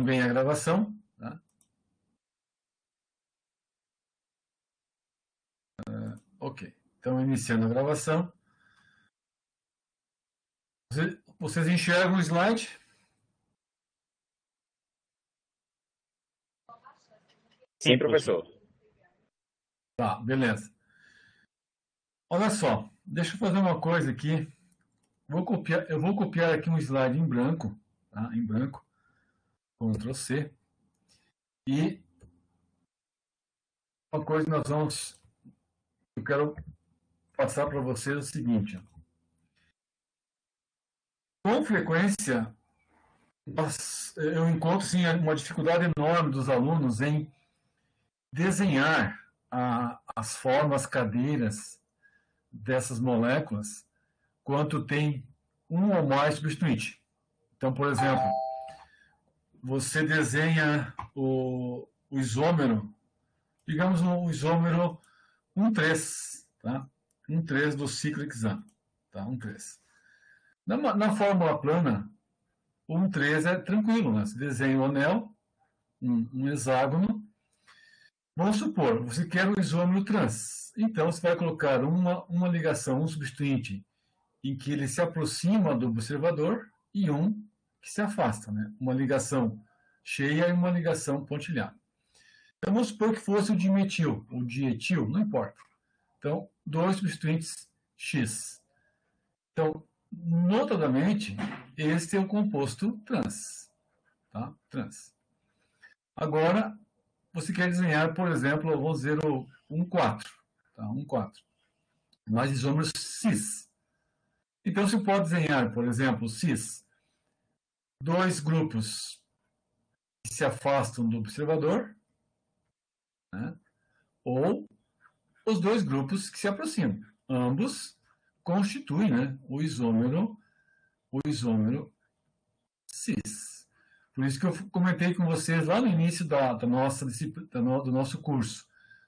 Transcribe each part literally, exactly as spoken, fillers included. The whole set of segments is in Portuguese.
também a gravação. Tá? Uh, ok, então iniciando a gravação. Vocês enxergam o slide? Sim, professor. Tá, beleza. Olha só, deixa eu fazer uma coisa aqui. Vou copiar, eu vou copiar aqui um slide em branco, tá? Em branco. Ctrl C. E uma coisa que nós vamos... Eu quero passar para vocês é o seguinte. Ó. Com frequência, nós, eu encontro sim, uma dificuldade enorme dos alunos em desenhar a, as formas cadeiras dessas moléculas quando tem um ou mais substituinte. Então, por exemplo, você desenha o, o isômero, digamos um isômero um três, tá? um três do ciclo hexano, tá? um três. Na, na fórmula plana, o um três é tranquilo, né? Você desenha um anel, um, um hexágono. Vamos supor, você quer um isômero trans. Então, você vai colocar uma, uma ligação, um substituinte, em que ele se aproxima do observador e um que se afasta, né? Uma ligação cheia e uma ligação pontilhada. Então, vamos supor que fosse o dimetil, o dietil, não importa. Então, dois substituintes X. Então, notadamente, este é o composto trans. Tá? Trans. Agora, você quer desenhar, por exemplo, vamos dizer o um quatro. Tá? um quatro. Mais isômeros cis. Então, você pode desenhar, por exemplo, cis, dois grupos que se afastam do observador, né? Ou os dois grupos que se aproximam. Ambos constituem, né, o isômero, o isômero cis. Por isso que eu comentei com vocês lá no início da, da nossa disciplina, do nosso curso.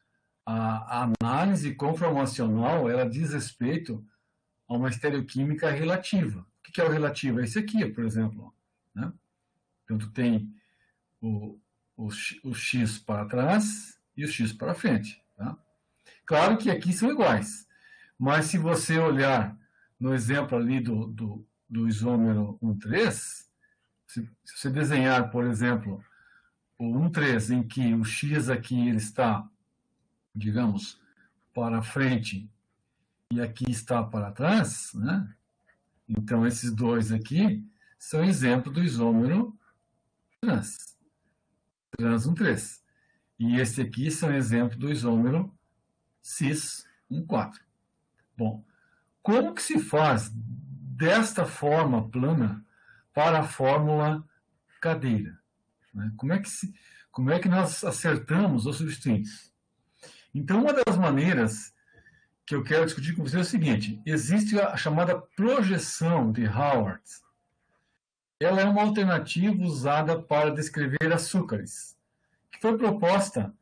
A, a análise conformacional, ela diz respeito a uma estereoquímica relativa. O que é o relativo? É esse aqui, por exemplo. Né? Então, tu tem o, o, o X para trás e o X para frente. Tá? Claro que aqui são iguais, mas se você olhar no exemplo ali do, do, do isômero um três, se, se você desenhar, por exemplo, o um três, em que o X aqui ele está, digamos, para frente e aqui está para trás, né? Então, esses dois aqui são exemplo do isômero trans, trans um três. E esse aqui são exemplo do isômero cis um quatro. Bom, como que se faz desta forma plana para a fórmula cadeira? Né? Como é que se, como é que nós acertamos os substituintes? Então, uma das maneiras que eu quero discutir com você é o seguinte: existe a chamada projeção de Howard. Ela é uma alternativa usada para descrever açúcares, que foi proposta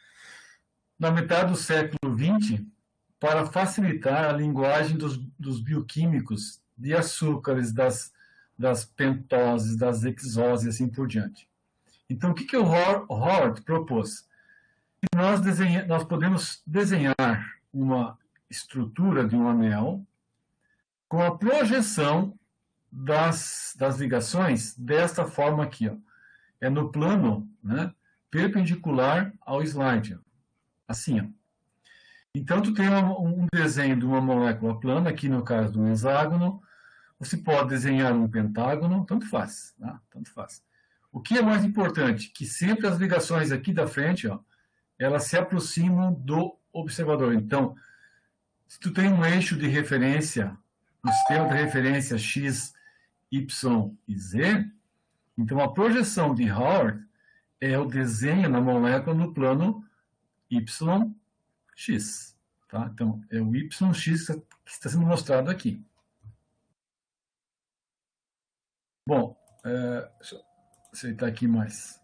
na metade do século vinte para facilitar a linguagem dos, dos bioquímicos de açúcares, das, das pentoses, das hexoses e assim por diante. Então, o que, que o Howard propôs? Que nós, desenha, nós podemos desenhar uma estrutura de um anel com a projeção das, das ligações desta forma aqui. Ó. É no plano, né, perpendicular ao slide. Ó. Assim, ó. Então, tu tem um, um desenho de uma molécula plana, aqui no caso do hexágono. Você pode desenhar um pentágono, tanto faz, tá? Tanto faz. O que é mais importante? Que sempre as ligações aqui da frente, ó, elas se aproximam do observador. Então, se tu tem um eixo de referência, um sistema de referência X, Y e Z, então a projeção de Howard é o desenho na molécula no plano Y, X. Tá? Então, é o Y X que está sendo mostrado aqui. Bom, é, deixa eu aceitar aqui mais.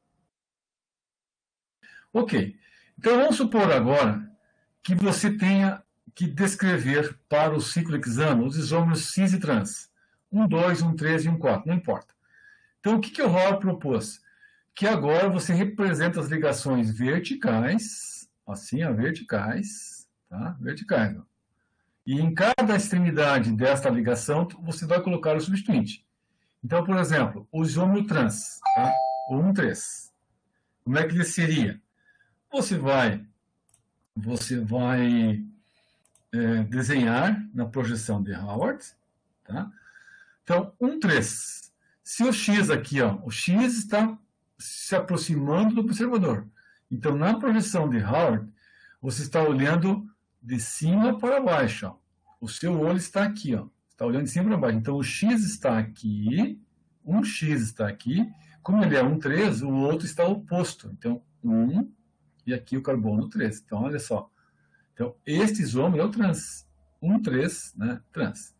Ok. Então, vamos supor agora que você tenha que descrever para o ciclo hexano os isômeros cis e trans. um, dois, um, três e um quatro, não importa. Então, o que, que o Howard propôs? que agora você representa as ligações verticais, assim, ó, verticais, tá? Verticais. Ó. E em cada extremidade desta ligação, você vai colocar o substituinte. Então, por exemplo, o isômero trans, tá? O um três. Como é que ele seria? Você vai, você vai é, desenhar na projeção de Howard, tá? Então, um três. Se o x aqui, ó, o x está se aproximando do observador. Então, na projeção de Howard, você está olhando de cima para baixo. Ó. O seu olho está aqui, ó. Está olhando de cima para baixo. Então, o x está aqui, um x está aqui. Como ele é um três, o outro está oposto. Então, um e aqui o carbono três. Então, olha só. Então, este isômero é o trans. um três, né? Trans.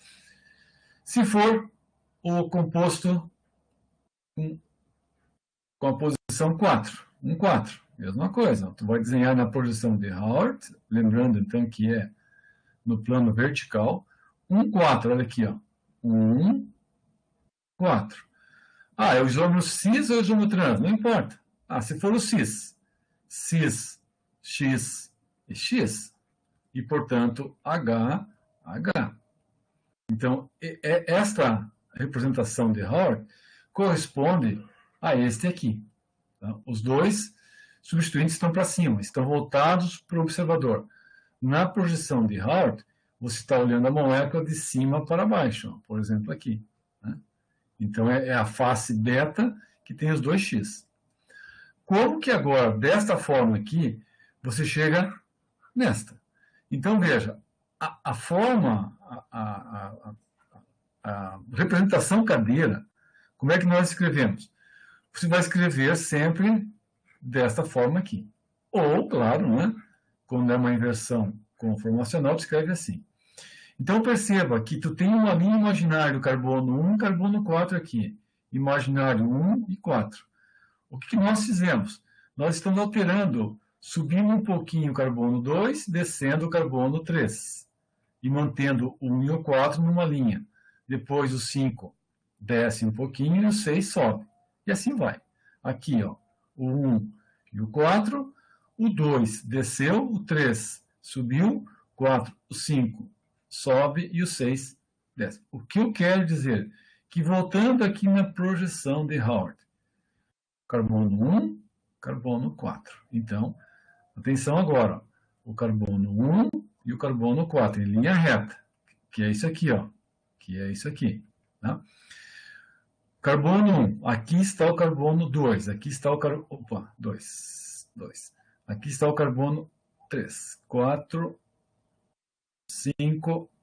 Se for o composto com, com a posição quatro, um quatro, mesma coisa. Tu vai desenhar na projeção de Howard, lembrando então que é no plano vertical, um quatro, olha aqui, ó. um quatro. Ah, é o isômero cis ou o isômero trans? Não importa. Ah, se for o cis, cis, x e x, e portanto H, H. Então, esta representação de Howard corresponde a este aqui. Tá? Os dois substituintes estão para cima, estão voltados para o observador. Na projeção de Howard, você está olhando a molécula de cima para baixo, ó, por exemplo, aqui. Né? Então, é, é a face beta que tem os dois x. Como que agora, desta forma aqui, você chega nesta? Então, veja, a, a forma, a, a, a, a representação cadeira, como é que nós escrevemos? Você vai escrever sempre desta forma aqui. Ou, claro, né, quando é uma inversão conformacional, tu escreve assim. Então, perceba que tu tem uma linha imaginária do carbono um, carbono quatro aqui. Imaginário um e quatro. O que, que nós fizemos? Nós estamos alterando, subindo um pouquinho o carbono dois, descendo o carbono três. E mantendo o um e o quatro numa linha. Depois o cinco desce um pouquinho e o seis sobe. E assim vai. Aqui, ó, o um e o quatro, o dois desceu, o três subiu, o quatro, o cinco sobe e o seis desce. O que eu quero dizer? Que voltando aqui na projeção de Howard, carbono um, carbono quatro. Então, atenção agora, ó, o carbono um e o carbono quatro em linha reta, que é isso aqui, ó, que é isso aqui, tá? Carbono um, aqui está o carbono dois, aqui está o carbono, opa, dois, dois. Aqui está o carbono três, quatro, cinco,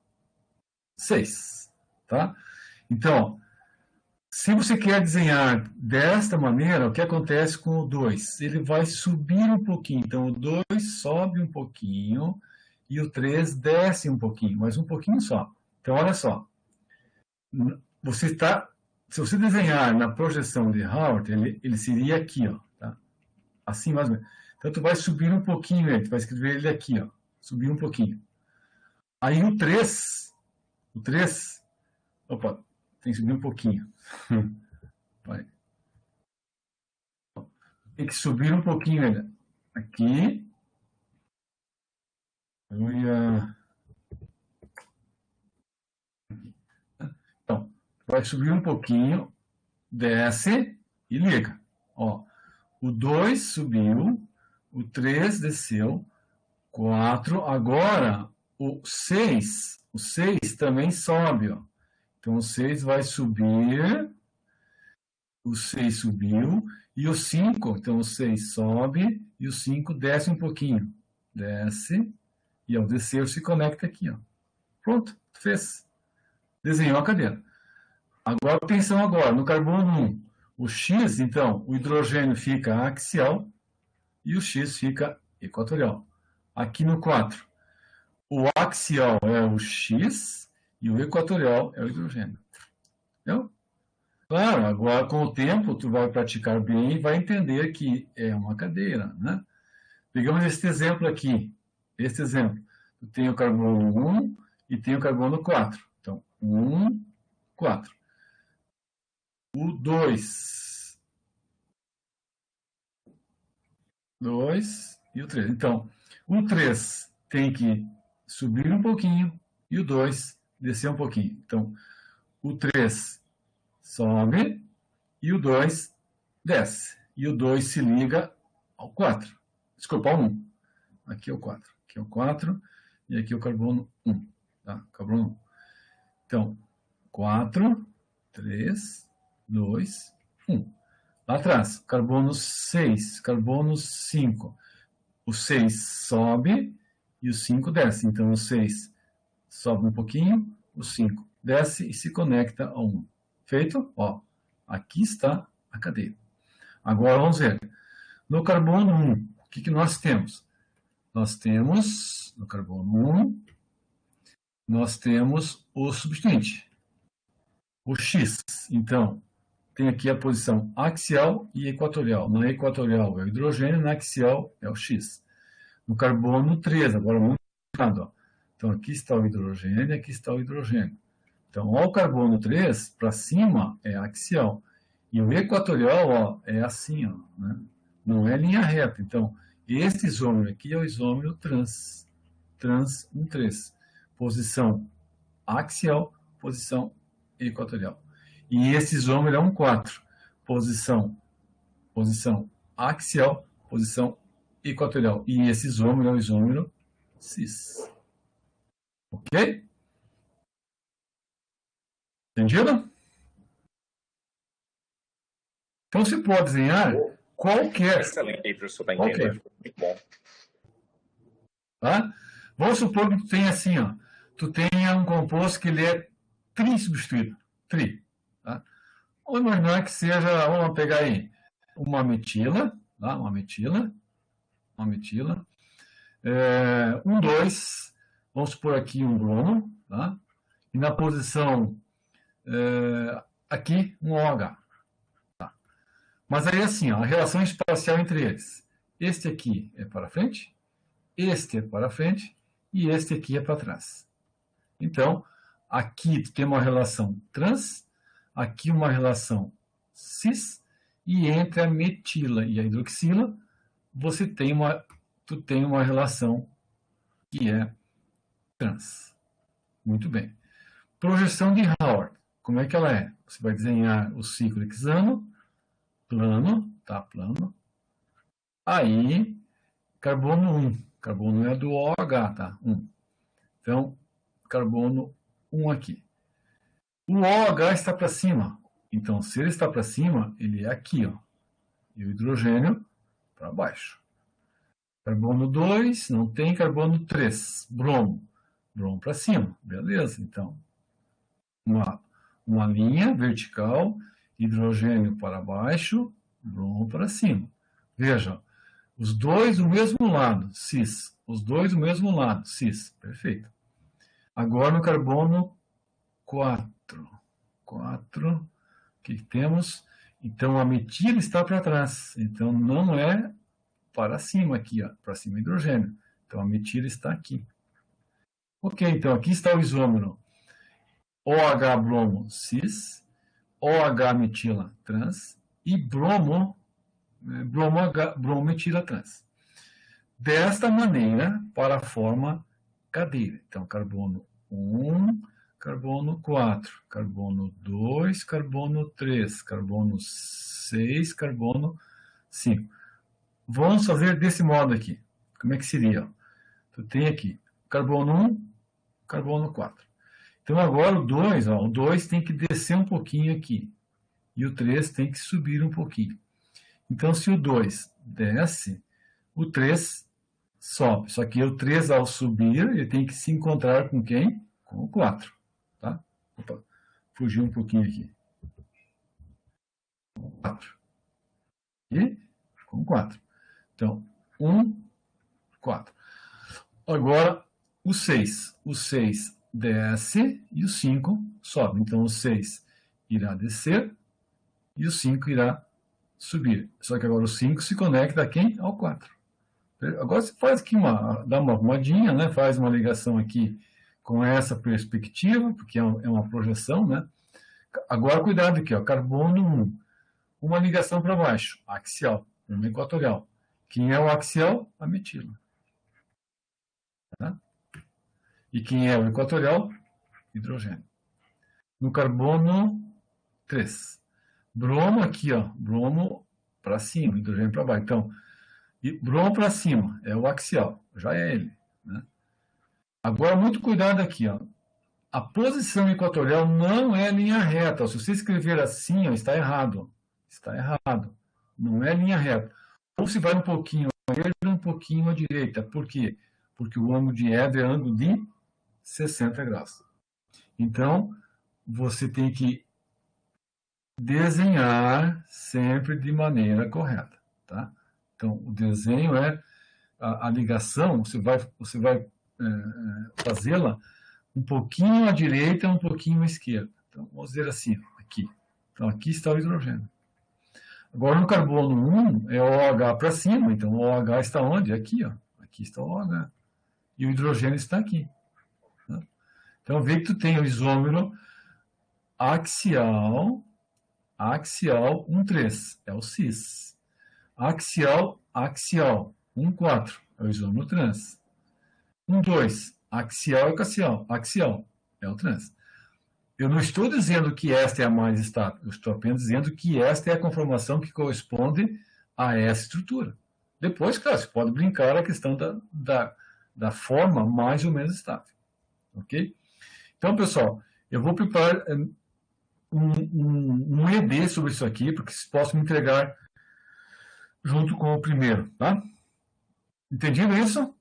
seis, tá? Então, se você quer desenhar desta maneira, o que acontece com o dois? Ele vai subir um pouquinho, então o dois sobe um pouquinho e o três desce um pouquinho, mas um pouquinho só. Então, olha só, você está, se você desenhar na projeção de Howard, ele, ele seria aqui, ó, tá? Assim mais ou menos. Então, tu vai subir um pouquinho ele, tu vai escrever ele aqui, ó, subir um pouquinho. Aí o três, o três, opa, tem que subir um pouquinho. Vai. Tem que subir um pouquinho ele. Aqui. Eu ia... Então, vai subir um pouquinho, desce e liga. Ó, o dois subiu, o três desceu, quatro, agora o seis, o seis também sobe, ó. Então, o seis vai subir, o seis subiu, e o cinco, então o seis sobe, e o cinco desce um pouquinho. Desce, e ao descer se conecta aqui, ó. Pronto, fez. Desenhou a cadeira. Agora, atenção agora, no carbono um, o X, então, o hidrogênio fica axial, e o X fica equatorial. Aqui no quatro, o axial é o X, e o equatorial é o hidrogênio. Entendeu? Claro, agora com o tempo tu vai praticar bem e vai entender que é uma cadeira, né? Pegamos este exemplo aqui, este exemplo. Tu tem o carbono um e tem o carbono quatro. Então, um, quatro. O dois dois e o três. Então, o três tem que subir um pouquinho e o dois descer um pouquinho. Então, o três sobe e o dois desce. E o dois se liga ao quatro. Desculpa, ao um. Aqui é o quatro. Aqui é o quatro e aqui é o carbono um. Tá? Carbono um. Então, quatro, três, dois, um. Lá atrás, carbono seis, carbono cinco. O seis sobe e o cinco desce. Então, o seis sobe um pouquinho, o cinco desce e se conecta ao um. Feito? Ó, aqui está a cadeia. Agora, vamos ver. No carbono um, o que, que nós temos? Nós temos, no carbono um, nós temos o substituinte, o X. Então, tem aqui a posição axial e equatorial. Na equatorial é o hidrogênio, na axial é o X. No carbono três, agora muito lado, ó. Então, aqui está o hidrogênio, aqui está o hidrogênio. Então, ó, o carbono três, para cima, é axial. E o equatorial, ó, é assim, ó, né? Não é linha reta. Então, esse isômero aqui é o isômero trans. Trans um três. Posição axial, posição equatorial. E esse isômero é um quatro. Posição, posição axial, posição equatorial. E esse isômero é o isômero cis. Ok? Entendido? Então, se pode desenhar qualquer... Excelente aí, professor, para qualquer. entender. Muito bom. Tá? Vamos supor que tu tenha assim, ó. Tu tenha um composto que ele é tri-substituído. Tri. Tá? Vamos imaginar que seja, vamos pegar aí, uma metila, tá? Uma metila, uma metila, é, um dois, vamos supor aqui um bromo, tá? E na posição é, aqui um OH. Tá? Mas aí assim, ó, a relação espacial entre eles. Este aqui é para frente, este é para frente e este aqui é para trás. Então, aqui tu tem uma relação trans, aqui uma relação cis, e entre a metila e a hidroxila, você tem uma, tu tem uma relação que é trans. Muito bem. Projeção de Howard. Como é que ela é? Você vai desenhar o ciclo hexano, plano, tá, plano. Aí, carbono um. Carbono é do OH, tá? um. Então, carbono um aqui. O OH está para cima. Então, se ele está para cima, ele é aqui, ó. E o hidrogênio para baixo. Carbono dois, não tem. Carbono três, bromo. Bromo para cima. Beleza, então. Uma, uma linha vertical, hidrogênio para baixo, bromo para cima. Veja, os dois do mesmo lado, cis. Os dois do mesmo lado, cis. Perfeito. Agora no carbono quatro. quatro. O que temos? Então a metila está para trás. Então não é para cima aqui, ó. Para cima é hidrogênio. Então a metila está aqui. Ok, então aqui está o isômero OH bromo cis, OH metila trans e bromo bromo, H, bromo metila trans. Desta maneira, para a forma cadeira. Então, carbono um, carbono quatro, carbono dois, carbono três, carbono seis, carbono cinco. Vamos fazer desse modo aqui. Como é que seria? Tu tem aqui carbono um, carbono quatro. Então, agora o dois, ó, o dois tem que descer um pouquinho aqui. E o três tem que subir um pouquinho. Então, se o dois desce, o três sobe. Só que o três, ao subir, ele tem que se encontrar com quem? Com o quatro. Tá? Opa, fugiu um pouquinho aqui. quatro. E com quatro. Então, um, quatro. Agora, o seis. O seis desce e o cinco sobe. Então, o seis irá descer e o cinco irá subir. Só que agora o cinco se conecta a quem? Ao quatro. Agora você faz aqui uma, dá uma arrumadinha, né? Faz uma ligação aqui com essa perspectiva, porque é uma projeção, né? Agora cuidado aqui, ó, carbono um. Uma ligação para baixo, axial, uma equatorial. Quem é o axial? A metila. Tá? E quem é o equatorial? Hidrogênio. No carbono três. Bromo aqui, ó. Bromo para cima, hidrogênio para baixo. Então, bromo para cima é o axial, já é ele. Né? Agora, muito cuidado aqui, ó. A posição equatorial não é linha reta. Se você escrever assim, ó, está errado. Está errado. Não é linha reta. Ou se vai um pouquinho à esquerda, um pouquinho à direita. Por quê? Porque o ângulo de Eder é ângulo de sessenta graus. Então, você tem que desenhar sempre de maneira correta. Tá? Então, o desenho é a, a ligação, você vai, você vai é, fazê-la um pouquinho à direita e um pouquinho à esquerda. Então, vamos dizer assim, aqui. Então, aqui está o hidrogênio. Agora, no carbono um, é o OH para cima. Então, o OH está onde? Aqui, ó. Aqui está o OH. E o hidrogênio está aqui. Tá? Então, vê que tu tem o isômero axial, axial um três, é o cis. Axial, axial, um quatro, é o isômero trans. um dois, axial e axial, axial, é o trans. Eu não estou dizendo que esta é a mais estável, eu estou apenas dizendo que esta é a conformação que corresponde a essa estrutura. Depois, claro, você pode brincar a questão da, da, da forma mais ou menos estável. Ok? Então, pessoal, eu vou preparar um, um, um E D sobre isso aqui, porque posso me entregar junto com o primeiro, tá? Entendido isso?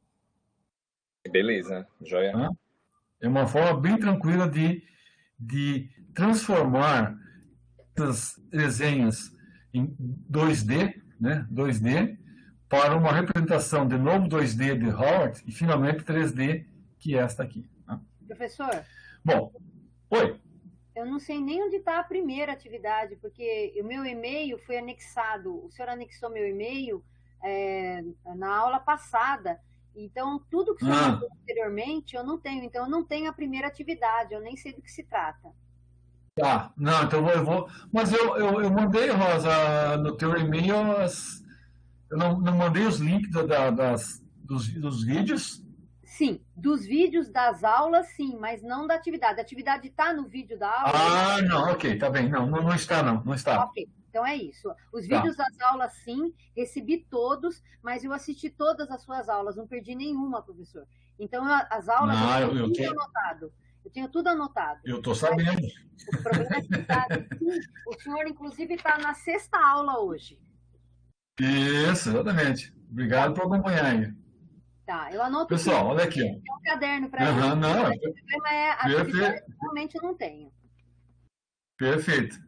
Beleza, joia. Tá? É uma forma bem tranquila de, de transformar essas desenhos em dois D, né? dois D, para uma representação de novo dois D de Howard e finalmente três D, que é esta aqui. Tá? Professor? Bom, oi. Eu não sei nem onde está a primeira atividade, porque o meu e-mail foi anexado. O senhor anexou meu e-mail é, na aula passada. Então, tudo que o senhor Ah. mandou anteriormente, eu não tenho. Então, eu não tenho a primeira atividade. Eu nem sei do que se trata. Tá, não, então eu vou... Eu vou mas eu, eu, eu mandei, Rosa, no teu e-mail, as, eu não, não mandei os links da, da, das, dos, dos vídeos? Sim, dos vídeos das aulas, sim, mas não da atividade. A atividade está no vídeo da aula? Ah, não, ok, tá bem. Não, não, não está, não, não está. Ok, então é isso. Os Tá. vídeos das aulas, sim, recebi todos, mas eu assisti todas as suas aulas, não perdi nenhuma, professor. Então, eu- as aulas, Ah, eu eu- tenho eu tudo tenho- anotado. Eu tenho tudo anotado. Eu estou sabendo. O problema é que tá, sim, o senhor, inclusive, está na sexta aula hoje. Isso, exatamente. Obrigado por acompanhar aí. Tá, eu anoto Pessoal, tudo. olha aqui, ó. Tem um caderno para Aham, isso. não, O problema é a atividade, perfeito. realmente eu não tenho. Perfeito.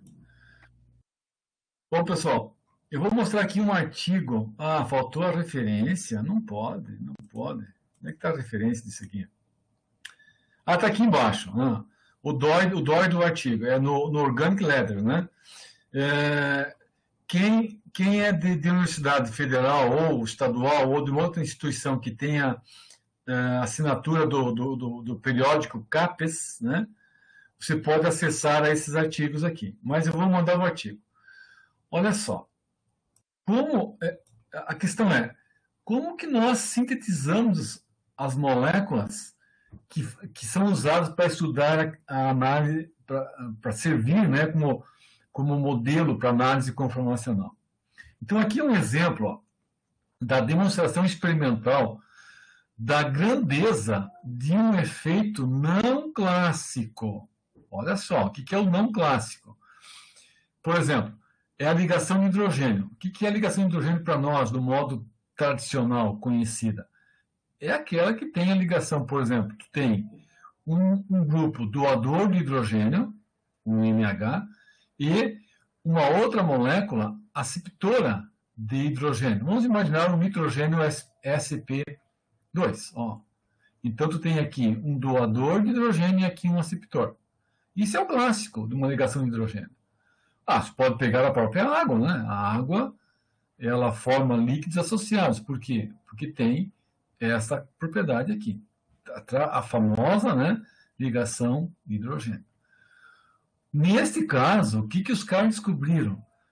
Bom, pessoal, eu vou mostrar aqui um artigo. Ah, faltou a referência. Não pode, não pode. Onde é que está a referência disso aqui? Ah, está aqui embaixo. Ah, o D O I, o D O I do artigo. É no, no Organic Letter, né? É, quem, quem é de, de universidade federal ou estadual ou de uma outra instituição que tenha é, assinatura do, do, do, do periódico CAPES, né? Você pode acessar a esses artigos aqui. Mas eu vou mandar o artigo. Olha só. Como, a questão é, como que nós sintetizamos as moléculas que, que são usadas para estudar a, a análise, para servir, né, como, como modelo para análise conformacional? Então, aqui é um exemplo, ó, da demonstração experimental da grandeza de um efeito não clássico. Olha só, o que é o não clássico? Por exemplo, é a ligação de hidrogênio. O que é a ligação de hidrogênio para nós, do modo tradicional, conhecida? É aquela que tem a ligação, por exemplo, que tem um, um grupo doador de hidrogênio, um M H, e uma outra molécula aceptora de hidrogênio. Vamos imaginar um nitrogênio S P dois. Ó. Então, tu tem aqui um doador de hidrogênio e aqui um aceptor. Isso é o clássico de uma ligação de hidrogênio. Ah, você pode pegar a própria água, né? A água, ela forma líquidos associados. Por quê? Porque tem essa propriedade aqui. A famosa, né, ligação de hidrogênio. Neste caso, o que, que os caras descobriram?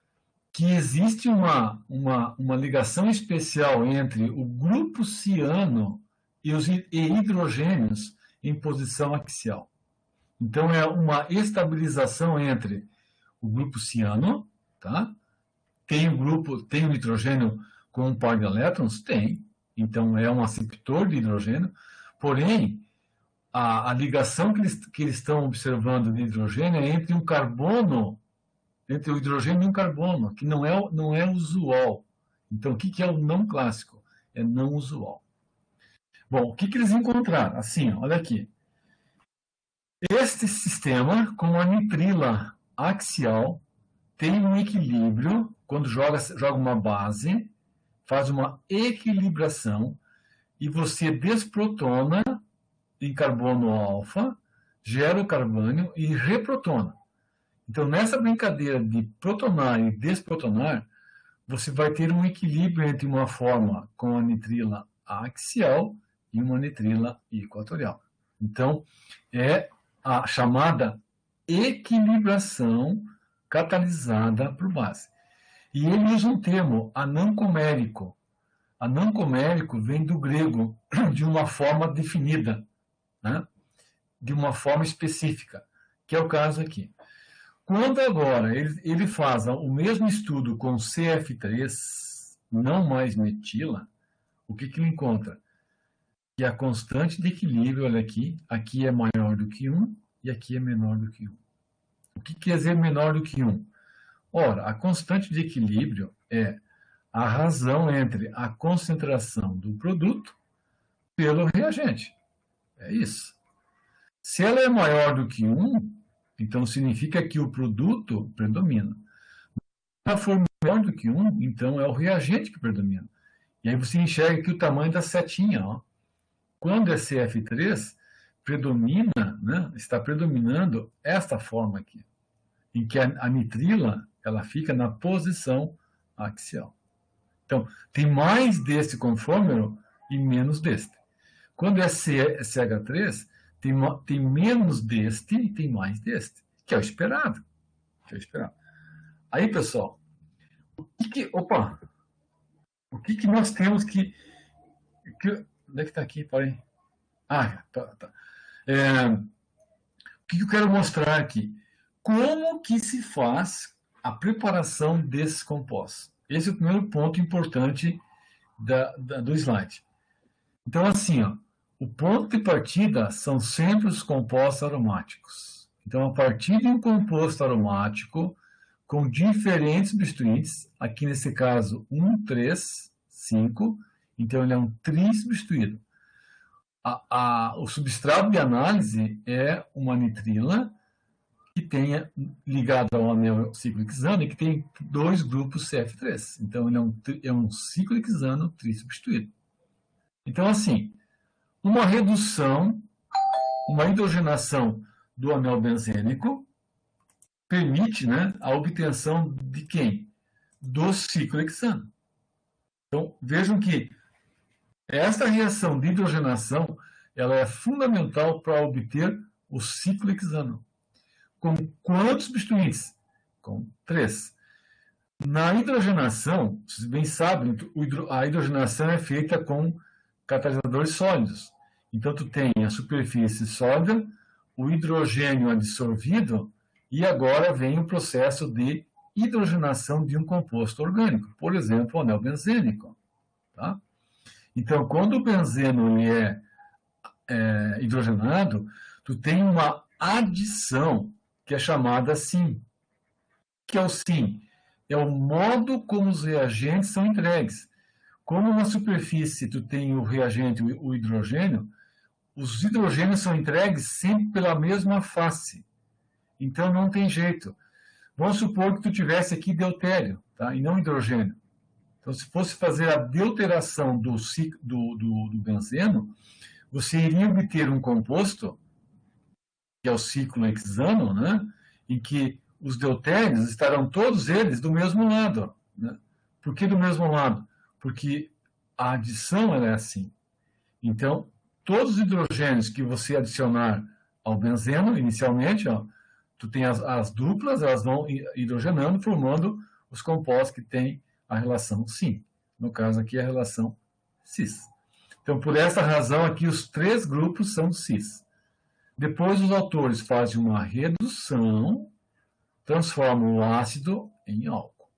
que existe uma, uma, uma ligação especial entre o grupo ciano e os e hidrogênios em posição axial. Então, é uma estabilização entre o grupo ciano, tá? Tem o grupo, tem o nitrogênio com um par de elétrons? Tem. Então, é um aceptor de hidrogênio. Porém, a, a ligação que eles, que eles estão observando de hidrogênio é entre um carbono, entre o hidrogênio e um carbono, que não é, não é usual. Então, o que, que é o não clássico? É não usual. Bom, o que, que eles encontraram? Assim, olha aqui. Este sistema, com a nitrila axial, tem um equilíbrio, quando joga, joga uma base, faz uma equilibração, e você desprotona em carbono alfa, gera o carbônio e reprotona. Então, nessa brincadeira de protonar e desprotonar, você vai ter um equilíbrio entre uma forma com a nitrila axial e uma nitrila equatorial. Então, é a chamada equilibração catalisada por base. E ele usa um termo, anancomérico. Anancomérico vem do grego, de uma forma definida, né? De uma forma específica, que é o caso aqui. Quando agora ele, ele faz o mesmo estudo com C F três, não mais metila, o que, que ele encontra? Que a constante de equilíbrio, olha aqui, aqui é maior do que um e aqui é menor do que um. O que quer dizer menor do que um? Ora, a constante de equilíbrio é a razão entre a concentração do produto pelo reagente. É isso. Se ela é maior do que um, então significa que o produto predomina. Se ela for menor do que um, então é o reagente que predomina. E aí você enxerga aqui o tamanho da setinha, ó. Quando é C F três, predomina, né, está predominando esta forma aqui, em que a, a nitrila ela fica na posição axial. Então, tem mais deste conformero e menos deste. Quando é C H três, tem, tem menos deste e tem mais deste, que é o esperado. Que é o esperado. Aí, pessoal, o que, que opa, o que, que nós temos que, que onde é que está aqui? Parei. Ah, tá. tá. É, o que, que eu quero mostrar aqui? Como que se faz a preparação desses compostos? Esse é o primeiro ponto importante da, da, do slide. Então, assim, ó, o ponto de partida são sempre os compostos aromáticos. Então, a partir de um composto aromático com diferentes substituintes, aqui nesse caso, um, três, cinco, então ele é um trisubstituído. A, a, o substrato de análise é uma nitrila que tenha ligado ao anel ciclohexano e que tem dois grupos C F três. Então, ele é um, é um ciclohexano trisubstituído. Então, assim, uma redução, uma hidrogenação do anel benzênico permite, né, a obtenção de quem? Do ciclohexano. Então, vejam que esta reação de hidrogenação ela é fundamental para obter o ciclohexano. Com quantos substituintes? Com três. Na hidrogenação, vocês bem sabem, a hidrogenação é feita com catalisadores sólidos. Então, tu tem a superfície sólida, o hidrogênio absorvido, e agora vem o processo de hidrogenação de um composto orgânico, por exemplo, o anel benzênico. Tá? Então, quando o benzeno ele é, é hidrogenado, tu tem uma adição que é chamada S I M. O que é o S I M? É o modo como os reagentes são entregues. Como na superfície tu tem o reagente, o hidrogênio, os hidrogênios são entregues sempre pela mesma face. Então, não tem jeito. Vamos supor que tu tivesse aqui deutério, tá? E não hidrogênio. Então, se fosse fazer a deuteração do, do, do, do benzeno, você iria obter um composto, que é o ciclohexano, né? Em que os deutérios estarão todos eles do mesmo lado. Né? Por que do mesmo lado? Porque a adição ela é assim. Então, todos os hidrogênios que você adicionar ao benzeno, inicialmente, ó, tu tem as, as duplas, elas vão hidrogenando, formando os compostos que têm a relação sim. No caso aqui, a relação cis. Então, por essa razão aqui, os três grupos são cis. Depois, os autores fazem uma redução, transformam o ácido em álcool.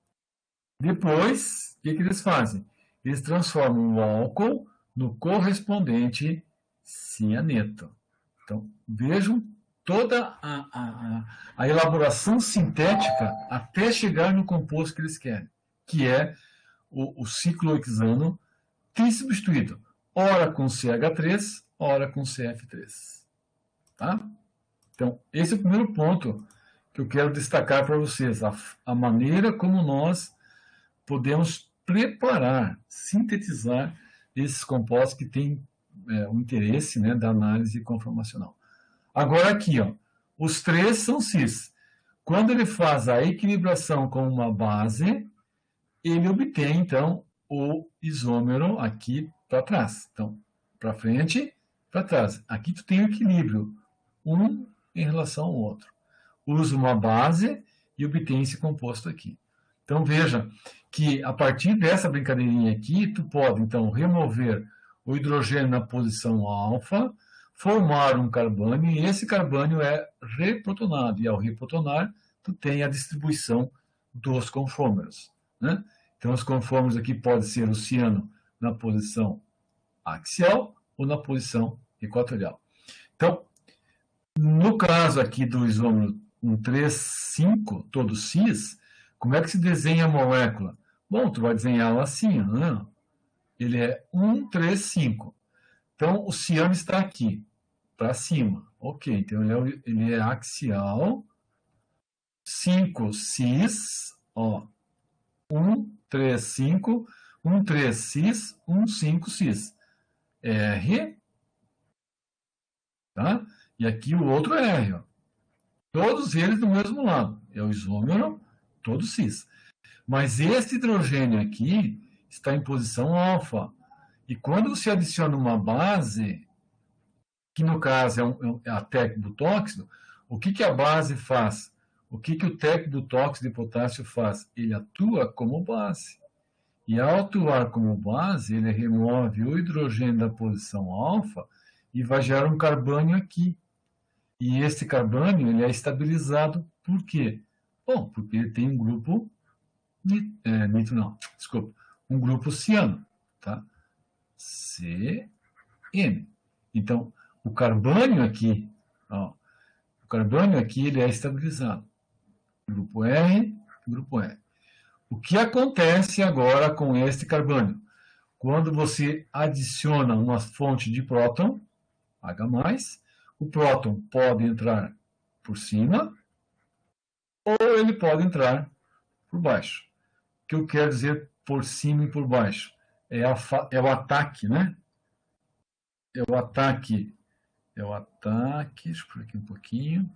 Depois, o que, que eles fazem? Eles transformam o álcool no correspondente cianeto. Então, vejam toda a, a, a elaboração sintética até chegar no composto que eles querem, que é o, o ciclohexano trissubstituído, ora com C H três, ora com C F três. Tá? Então, esse é o primeiro ponto que eu quero destacar para vocês, a, a maneira como nós podemos preparar, sintetizar esses compostos que têm é, o interesse, né, da análise conformacional. Agora aqui, ó, os três são cis. Quando ele faz a equilibração com uma base, ele obtém, então, o isômero aqui para trás. Então, para frente, para trás. Aqui tu tem o equilíbrio, um em relação ao outro. Usa uma base e obtém esse composto aqui. Então, veja que a partir dessa brincadeirinha aqui, tu pode, então, remover o hidrogênio na posição alfa, formar um carbônio, e esse carbônio é reprotonado. E ao reprotonar, tu tem a distribuição dos conformers, né? Então, os conformers aqui podem ser o ciano na posição axial ou na posição equatorial. Então, no caso aqui do isômero um três cinco, todo cis, como é que se desenha a molécula? Bom, tu vai desenhá-la assim, né? Ele é um três cinco. Então, o ciano está aqui, para cima. Ok, então ele é, ele é axial, cinco cis, ó, um três cinco, um três cis, um cinco cis. R, tá? E aqui o outro R, ó. Todos eles do mesmo lado. É o isômero, todo cis. Mas este hidrogênio aqui está em posição alfa. E quando você adiciona uma base, que no caso é, um, é a tecbutóxido, o que, que a base faz? O que, que o tecbutóxido de potássio faz? Ele atua como base. E ao atuar como base, ele remove o hidrogênio da posição alfa e vai gerar um carbônio aqui. E este carbônio ele é estabilizado por quê? Bom, porque ele tem um grupo nitro, é, nitro não, desculpa, um grupo ciano, tá? C N. Então, o carbônio aqui, ó, o carbônio aqui ele é estabilizado. Grupo R, grupo R. O que acontece agora com este carbônio? Quando você adiciona uma fonte de próton, H+, o próton pode entrar por cima ou ele pode entrar por baixo. O que eu quero dizer por cima e por baixo? É, a, é o ataque, né? É o ataque. É o ataque. Deixa eu por aqui um pouquinho.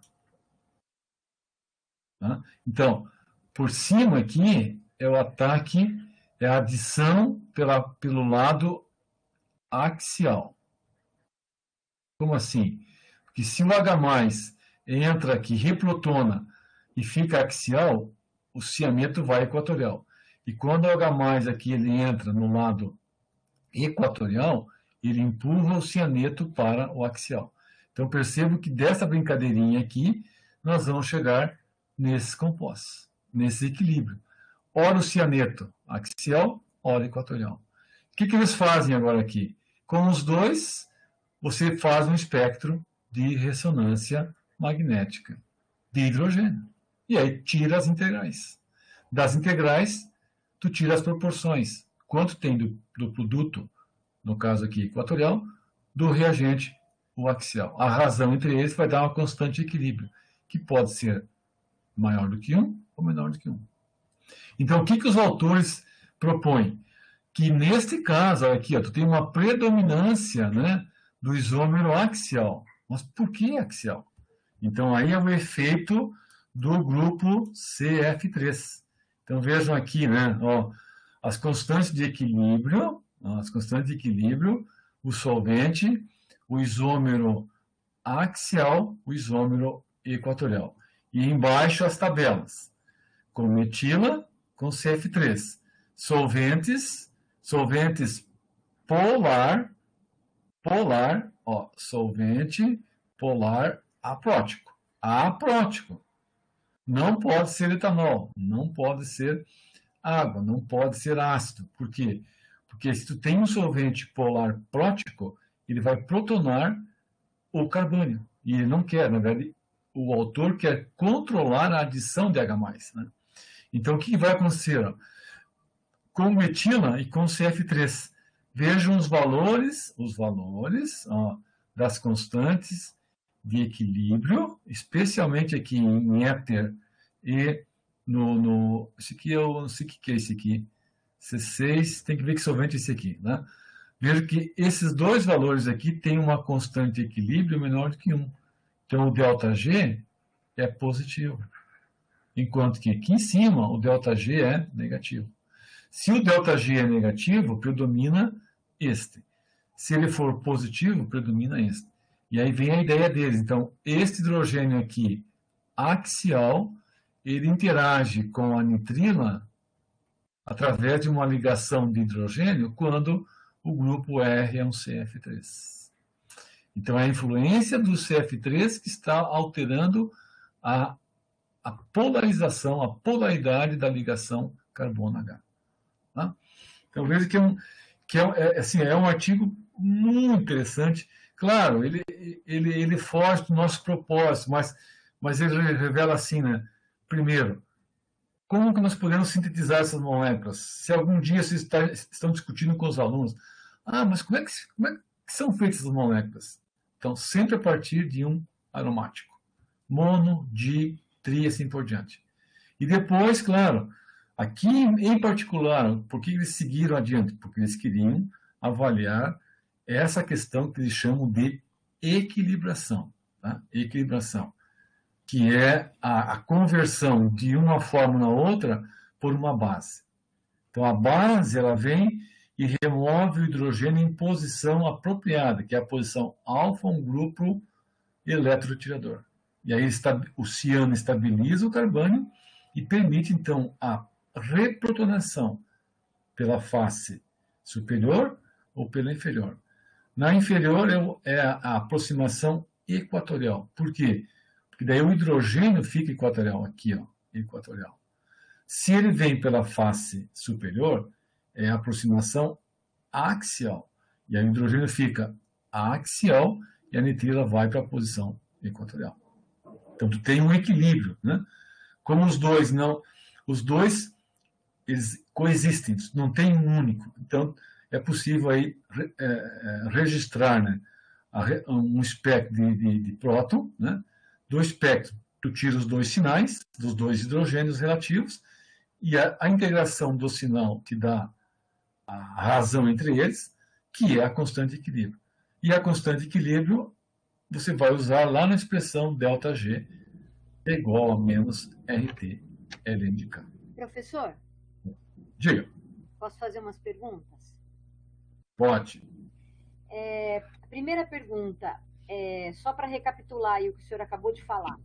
Tá? Então, por cima aqui é o ataque, é a adição pela, pelo lado axial. Como assim? Porque se o H+ entra aqui, reprotona e fica axial, o cianeto vai equatorial. E quando o H+ aqui ele entra no lado equatorial, ele empurra o cianeto para o axial. Então, percebo que dessa brincadeirinha aqui, nós vamos chegar nesses compostos, nesse equilíbrio. Ora o cianeto axial, ora equatorial. O que, que eles fazem agora aqui? Com os dois, você faz um espectro de ressonância magnética de hidrogênio. E aí tira as integrais. Das integrais, tu tira as proporções. Quanto tem do, do produto, no caso aqui equatorial, do reagente, o axial. A razão entre eles vai dar uma constante de equilíbrio, que pode ser maior do que um ou menor do que um. Então, o que, que os autores propõem? Que neste caso, aqui, ó, tu tem uma predominância, né, do isômero axial. Mas por que axial? Então, aí é o efeito do grupo C F três. Então, vejam aqui, né, ó, as constantes de equilíbrio, ó, as constantes de equilíbrio, o solvente, o isômero axial, o isômero equatorial. E embaixo as tabelas. com metila, com C F três. Solventes, solventes polar, polar, ó, solvente polar aprótico. Aprótico. Não pode ser etanol, não pode ser água, não pode ser ácido. Por quê? Porque se tu tem um solvente polar prótico, ele vai protonar o carbônio. E ele não quer, na verdade, o autor quer controlar a adição de H mais, né? Então, o que vai acontecer? Ó? Com metila e com C F três, vejam os valores, os valores ó, das constantes de equilíbrio, especialmente aqui em éter e no, no esse aqui eu não sei o que é esse aqui, C seis, tem que ver que solvente é esse aqui, né? Veja que esses dois valores aqui têm uma constante de equilíbrio menor do que um. Então, o ΔG é positivo, enquanto que aqui em cima o ΔG é negativo. Se o ΔG é negativo, predomina este. Se ele for positivo, predomina este. E aí vem a ideia deles. Então, este hidrogênio aqui, axial, ele interage com a nitrila através de uma ligação de hidrogênio quando o grupo R é um C F três. Então, é a influência do C F três que está alterando a, a polarização, a polaridade da ligação carbono-H. Tá? Então, veja que, é um, que é, é, assim, é um artigo muito interessante. Claro, ele, ele, ele foge do nosso propósito, mas, mas ele revela assim, né? Primeiro, como que nós podemos sintetizar essas moléculas? Se algum dia vocês está, estão discutindo com os alunos, ah, mas como é, que, como é que são feitas as moléculas? Então, sempre a partir de um aromático. Mono, di, tri, e assim por diante. E depois, claro, aqui em particular, por que eles seguiram adiante? Porque eles queriam avaliar essa questão que eles chamam de equilibração. Tá? Equilibração, que é a, a conversão de uma fórmula a outra por uma base. Então, a base ela vem e remove o hidrogênio em posição apropriada, que é a posição alfa, um grupo eletrotirador. E aí o ciano estabiliza o carbônio e permite, então, a reprotonação pela face superior ou pela inferior. Na inferior é a aproximação equatorial. Por quê? Porque daí o hidrogênio fica equatorial, aqui, ó, equatorial. Se ele vem pela face superior, é a aproximação axial. E aí o hidrogênio fica axial e a nitrila vai para a posição equatorial. Então, tu tem um equilíbrio, né? Como os dois não... Os dois, eles coexistem, não tem um único. Então, é possível aí é, registrar, né, um espectro de, de, de próton, né? Do espectro, tu tira os dois sinais, dos dois hidrogênios relativos, e a, a integração do sinal te dá a razão entre eles, que é a constante de equilíbrio. E a constante de equilíbrio você vai usar lá na expressão ΔG é igual a menos R T L N de K. Professor? Diga. Posso fazer umas perguntas? Pode. É, a primeira pergunta, é, só para recapitular aí o que o senhor acabou de falar.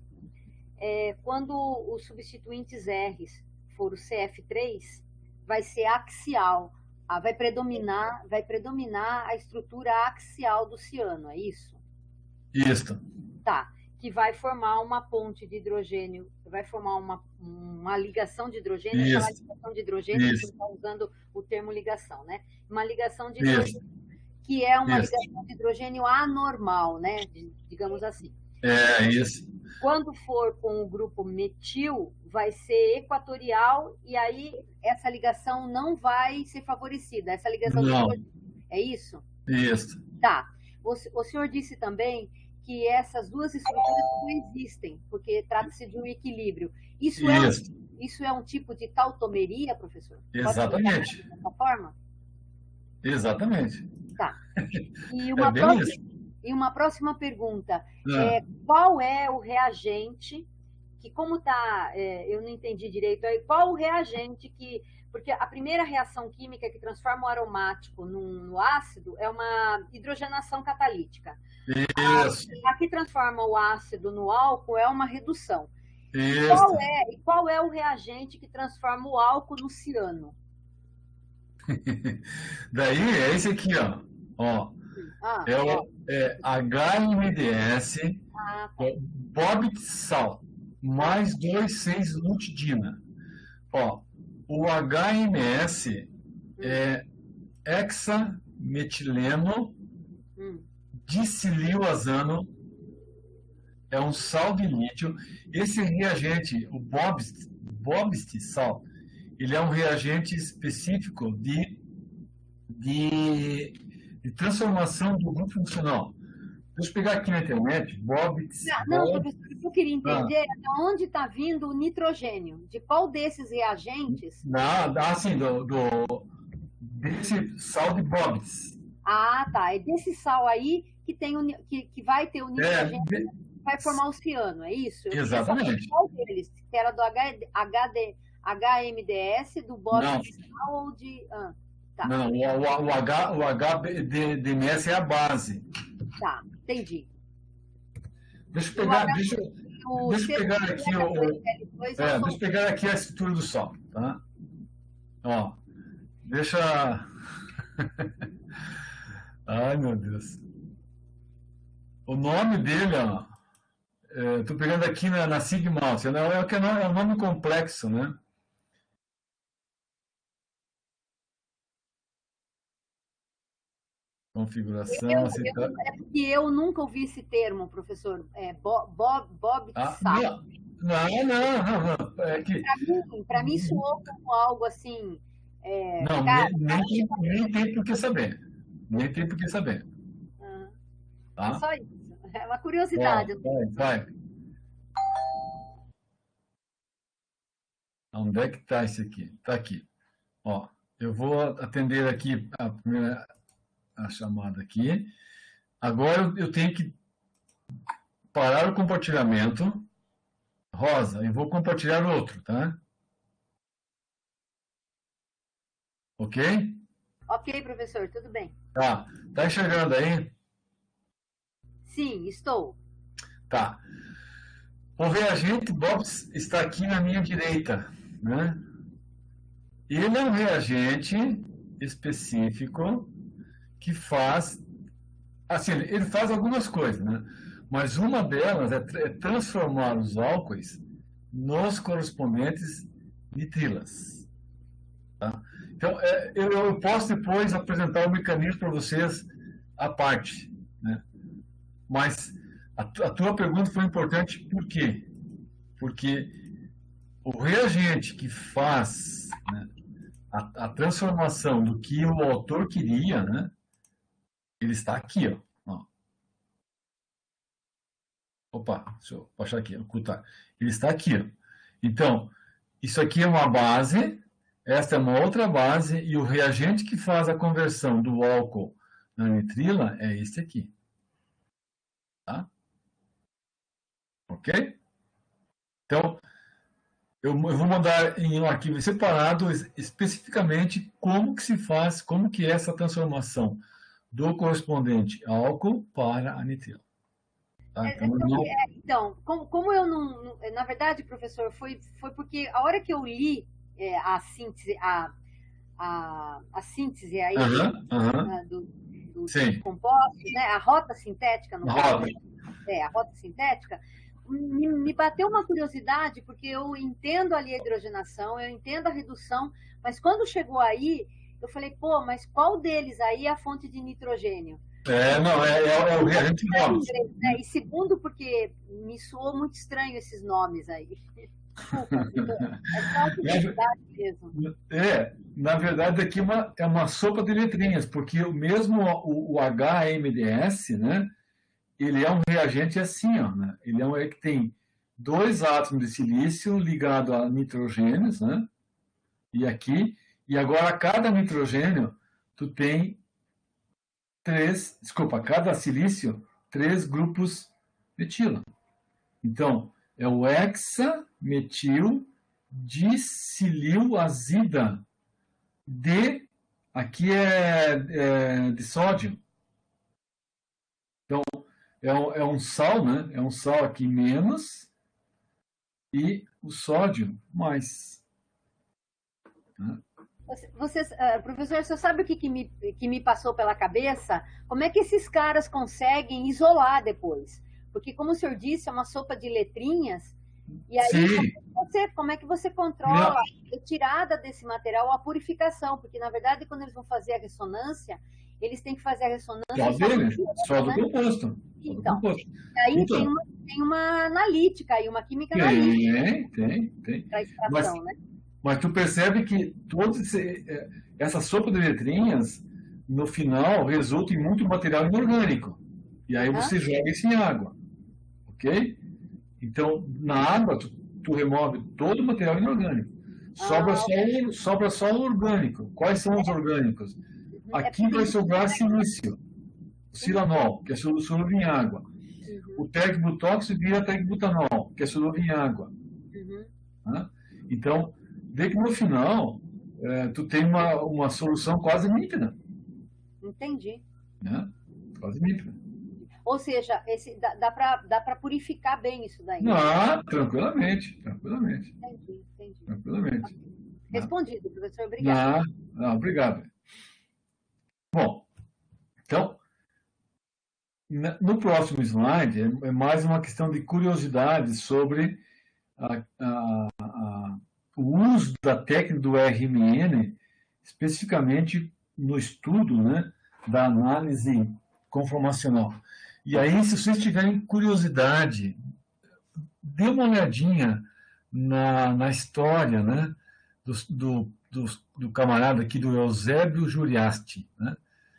É, quando os substituintes R for o C F três, vai ser axial. Ah, vai predominar, vai predominar a estrutura axial do ciano, é isso? Isso. Tá, que vai formar uma ponte de hidrogênio, vai formar uma, uma ligação de hidrogênio, isso. aquela ligação de hidrogênio, isso. que está usando o termo ligação, né? Uma ligação de hidrogênio, isso. que é uma isso. ligação de hidrogênio anormal, né? Digamos assim. É, isso. Quando for com o grupo metil, vai ser equatorial e aí essa ligação não vai ser favorecida. Essa ligação não. De... É isso? Isso. Tá. O, o senhor disse também que essas duas estruturas não existem, porque trata-se de um equilíbrio. Isso, isso. É, um, isso é um tipo de tautomeria, professor? Exatamente. Dessa forma? Exatamente. Tá. E uma é bem próxima... isso. E uma próxima pergunta, ah. é, qual é o reagente, que como está, é, eu não entendi direito, aí, qual o reagente que, porque a primeira reação química que transforma o aromático no, no ácido é uma hidrogenação catalítica. Isso. A, a que transforma o ácido no álcool é uma redução. Qual Isso. é, e qual é o reagente que transforma o álcool no ciano? Daí é esse aqui, ó. Ó, Ah, é ó. o é H M D S, Ah, tá. é Borbitol, mais dois seis lutidina. Ó, o H M S Hum, é hexametileno hum, dicilioazano, é um sal de lítio. Esse reagente, o Bobst, Bobst sal, ele é um reagente específico de, de, de transformação do grupo funcional. Deixa eu pegar aqui na internet, Bobst, Não, não, Bob, professor, eu queria ah, entender de onde está vindo o nitrogênio. De qual desses reagentes? na, assim, do, do, desse sal de Bobst. Ah, tá. É desse sal aí que, tem o, ni- que, que vai ter o É, nitrogênio, de- que vai formar o ciano, é isso? Eu queria saber exatamente. qual deles, que era do H, HD, H M D S, do Não, Bob-Sal ou de... Ah, tá, não, o, o, o, H, o H D M S é a base. tá, entendi. Deixa eu E o, pegar, H, deixa, o deixa eu C pegar aqui o, dois o- L dois é o é, deixa eu solvente. pegar aqui a estrutura do Sol, tá? Ó, deixa. Ai, meu Deus. O nome dele, ó, é, tô pegando aqui na, na Sigma, é, que é, é um nome complexo, né? Configuração, Eu, aceitar. eu, é porque eu nunca ouvi esse termo, professor. É, Bob, Bob, Bob Ah, Sal. não, não, não, não, não. É que. Para mim, para mim soou como algo assim, é, Não, cara, nem, nem, tem- nem tem por que saber. Nem tem por que saber. ah, é Tá? só isso. É uma Ó, curiosidade. vai, vai. Onde é que está esse aqui? Está aqui. Ó, eu vou atender aqui a primeira a chamada aqui. Agora eu- eu tenho que parar o compartilhamento. Rosa, eu vou compartilhar outro, tá? Ok? Ok, professor, tudo bem. Tá. Tá enxergando aí? Sim, estou. Tá. O reagente Bobs está aqui na minha direita, né? Ele é um reagente específico que faz, assim, ele faz algumas coisas, né? Mas uma delas é, é transformar os álcoois nos correspondentes nitrilas. Tá? Então, é, eu, eu posso depois apresentar o mecanismo para vocês à parte, né? Mas a, a tua pergunta foi importante, por quê? Porque o reagente que faz, né, a, a transformação do que o autor queria, né, ele está aqui, ó. Ó. Opa, deixa eu baixar aqui, ocultar. Ele está aqui, ó. Então, isso aqui é uma base, esta é uma outra base, e o reagente que faz a conversão do álcool na nitrila é este aqui. Tá? Ok? Então, eu, eu vou mandar em um arquivo separado especificamente como que se faz, como que é essa transformação do correspondente álcool para a nitrila. Tá? É, Então, é porque, não... é, então, como, como eu não, não- na verdade, professor, foi, foi porque a hora que eu li é, a síntese, a, a, a síntese aí do, Aham, aham, né, do- do- dos sim, compostos, né, a rota sintética, no a caso, roda. é, a rota sintética, me, me bateu uma curiosidade, porque eu entendo ali a hidrogenação, eu entendo a redução, mas quando chegou aí, eu falei, pô, mas qual deles aí é a fonte de nitrogênio? É, não, é, é, é o reagente Bobs. Né? E segundo, porque me soou muito estranho esses nomes aí. Desculpa, é só curiosidade mesmo. É, na verdade, aqui é uma, é uma sopa de letrinhas, porque o mesmo o, o H M D S, né, ele é um reagente assim, ó, né? Ele é um é que tem dois átomos de silício ligado a nitrogênios, né? E aqui, e agora cada nitrogênio, tu tem três, desculpa, cada silício, três grupos metila. Então, é o hexametil dicililazida de, aqui é, é de sódio. Então, é um, é um sal, né? É um sal aqui menos, e o sódio mais. Né? Você, uh, professor, você sabe o que, que, me, que me passou pela cabeça? Como é que esses caras conseguem isolar depois? Porque, como o senhor disse, é uma sopa de letrinhas. E aí, Sim. como, você, como é que você controla a retirada desse material, a purificação? Porque, na verdade, quando eles vão fazer a ressonância, eles têm que fazer a ressonância só só dele, do, só do né? composto. Então, do composto. aí então, tem, uma, tem uma analítica e uma química tem, analítica. Tem, tem. Para extração, mas, né? Mas tu percebe que todo esse, essa sopa de letrinhas, no final, resulta em muito material inorgânico. E aí você uhum. joga isso em água. Ok? Então, na água, tu, tu remove todo o material inorgânico. Sobra, ah, só, okay. sobra só o orgânico. Quais são os orgânicos? Aqui vai sobrar silício, silanol, que é solúvel em água. Uhum. O tecbutóxido vira tecbutanol, que é solúvel em água. Uhum. Né? Então, vê que no final, é, tu tem uma, uma solução quase límpida. Entendi. Né? Quase límpida. Ou seja, esse, dá, dá para dá para purificar bem isso daí. Ah, tranquilamente, tranquilamente. Entendi, entendi. Tranquilamente. Respondido, ah. professor, obrigado. Ah, ah, obrigado. Bom, então, no próximo slide é mais uma questão de curiosidade sobre a, a, a, o uso da técnica do R M N, especificamente no estudo, né, da análise conformacional. E aí, se vocês tiverem curiosidade, dê uma olhadinha na, na história, né, do, do, do, do camarada aqui, do Eusébio Juriasti. Né?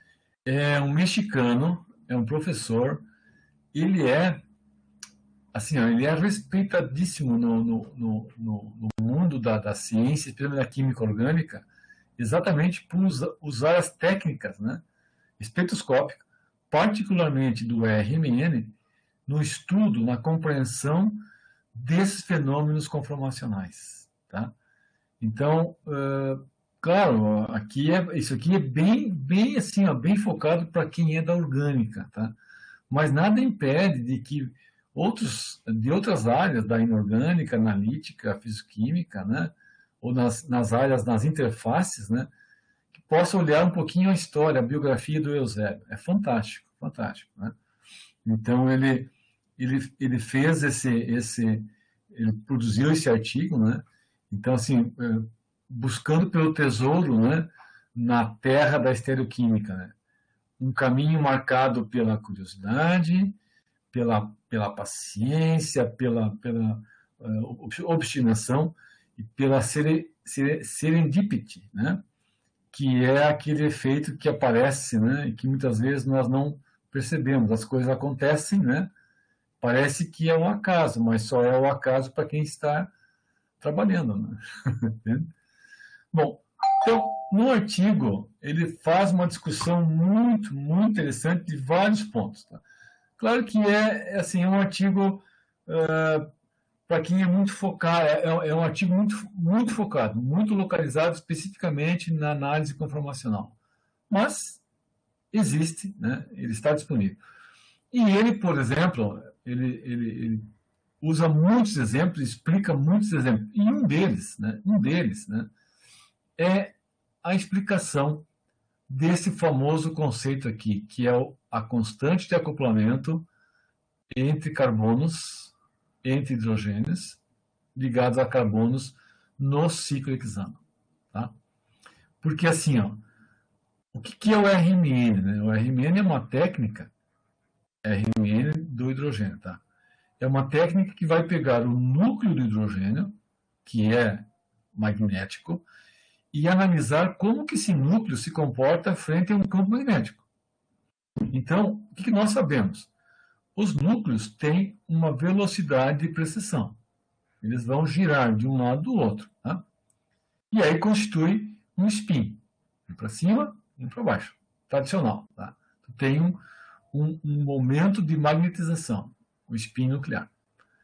É um mexicano, é um professor, ele é, assim, ó, ele é respeitadíssimo no, no, no, no mundo da, da ciência, especialmente da química orgânica, exatamente por usar as técnicas, né, espectroscópicas, particularmente do R M N, no estudo, na compreensão desses fenômenos conformacionais. Tá? Então, uh, claro, aqui é, isso aqui é bem, bem, assim, ó, bem focado para quem é da orgânica, tá? Mas nada impede de que outros, de outras áreas da inorgânica, analítica, fisicoquímica, né, ou nas, nas áreas, nas interfaces, né, que possam olhar um pouquinho a história, a biografia do Eusébio. É fantástico, fantástico, né? Então, ele, ele, ele fez esse, esse, ele produziu esse artigo, né? Então, assim, buscando pelo tesouro, né, na terra da estereoquímica, né? Um caminho marcado pela curiosidade, pela, pela paciência, pela, pela uh, obstinação e pela serendipity, né? Que é aquele efeito que aparece, né, e que muitas vezes nós não percebemos. As coisas acontecem, né? Parece que é um acaso, mas só é o acaso para quem está trabalhando. Né? Bom, então, no artigo, ele faz uma discussão muito, muito interessante de vários pontos. Tá? Claro que é, assim, é um artigo, uh, para quem é muito focado, é, é um artigo muito, muito focado, muito localizado especificamente na análise conformacional. Mas existe, né? Ele está disponível. E ele, por exemplo, ele, ele, ele usa muitos exemplos, explica muitos exemplos. E um deles, né, um deles, né, é a explicação desse famoso conceito aqui, que é a constante de acoplamento entre carbonos, entre hidrogênios, ligados a carbonos no ciclo hexano. Tá? Porque assim, ó, o que é o R M N? Né? O R M N é uma técnica, R M N do hidrogênio, tá? É uma técnica que vai pegar o núcleo do hidrogênio, que é magnético, e analisar como que esse núcleo se comporta frente a um campo magnético. Então, o que nós sabemos? Os núcleos têm uma velocidade de precessão. Eles vão girar de um lado do outro. Tá? E aí constitui um spin. Um para cima e um para baixo. Tradicional. Tá? Tu tem um, um, um momento de magnetização. O spin nuclear.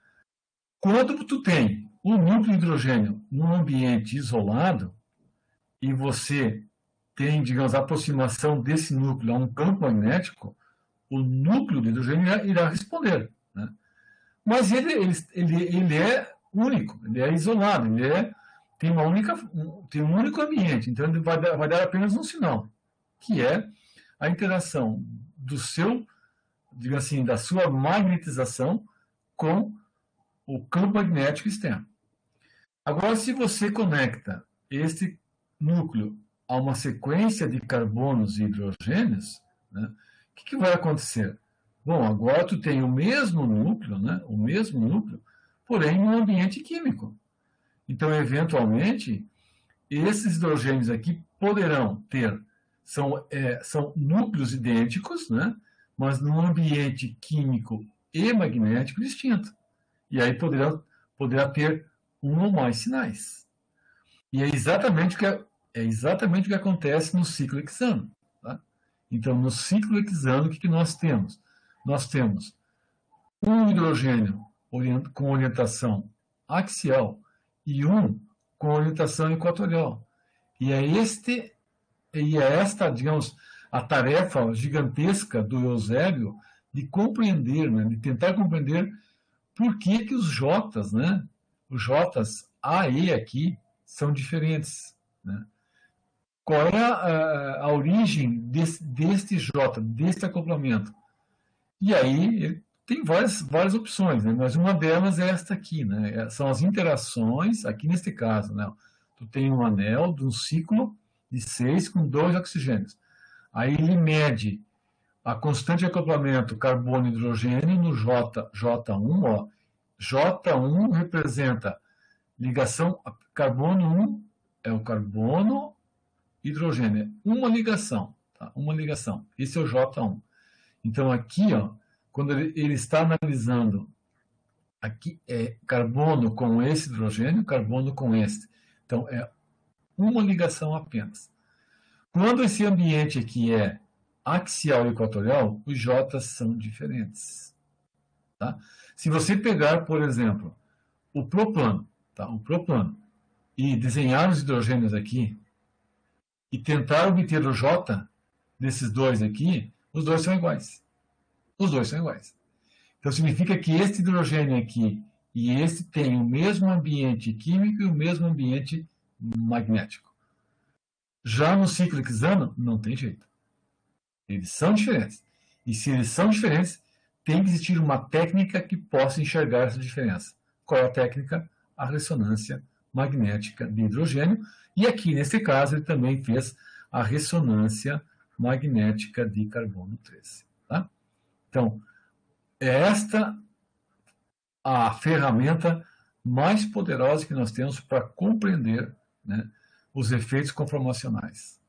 Quando tu tem o núcleo de hidrogênio num ambiente isolado e você tem, digamos, a aproximação desse núcleo a um campo magnético, o núcleo de hidrogênio irá, irá responder. Né? Mas ele, ele, ele, ele é único, ele é isolado, ele é, tem, uma única, tem um único ambiente, então ele vai dar, vai dar apenas um sinal, que é a interação do seu, digamos assim, da sua magnetização com o campo magnético externo. Agora, se você conecta este núcleo a uma sequência de carbonos e hidrogênios, né, o que, que vai acontecer? Bom, agora tu tem o mesmo núcleo, né, o mesmo núcleo, porém em um ambiente químico. Então, eventualmente, esses hidrogênios aqui poderão ter, são, é, são núcleos idênticos, né, mas num ambiente químico e magnético distinto. E aí poderá, poderá ter um ou mais sinais. E é exatamente o que, é, é exatamente o que acontece no ciclo hexano. Tá? Então, no ciclo hexano, o que, que nós temos? Nós temos um hidrogênio com orientação axial e um com orientação equatorial. E é, este, e é esta, digamos, a tarefa gigantesca do Eusébio de compreender, né, de tentar compreender por que, que os Jotas, né, os Jotas A e aqui, são diferentes. Né? Qual é a, a origem desse, deste J, deste acoplamento? E aí, ele tem várias, várias opções, né? Mas uma delas é esta aqui, né? São as interações, aqui neste caso, né? Tu tem um anel de um ciclo de seis com dois oxigênios. Aí ele mede a constante de acoplamento carbono e hidrogênio no J, J um, ó. J um representa ligação, carbono um é o carbono, hidrogênio, é uma ligação, tá? Uma ligação. Esse é o J um. Então aqui, ó, quando ele, ele está analisando, aqui é carbono com esse hidrogênio, carbono com este. Então é uma ligação apenas. Quando esse ambiente aqui é axial e equatorial, os J's são diferentes. Tá? Se você pegar, por exemplo, o propano, tá? o propano, e desenhar os hidrogênios aqui, e tentar obter o J desses dois aqui, os dois são iguais. Os dois são iguais. Então, significa que este hidrogênio aqui e este tem o mesmo ambiente químico e o mesmo ambiente magnético. Já no ciclo hexano, não tem jeito. Eles são diferentes. E se eles são diferentes, tem que existir uma técnica que possa enxergar essa diferença. Qual é a técnica? A ressonância magnética de hidrogênio. E aqui, nesse caso, ele também fez a ressonância magnética de carbono treze. Tá? Então, é esta a ferramenta mais poderosa que nós temos para compreender, né, os efeitos conformacionais.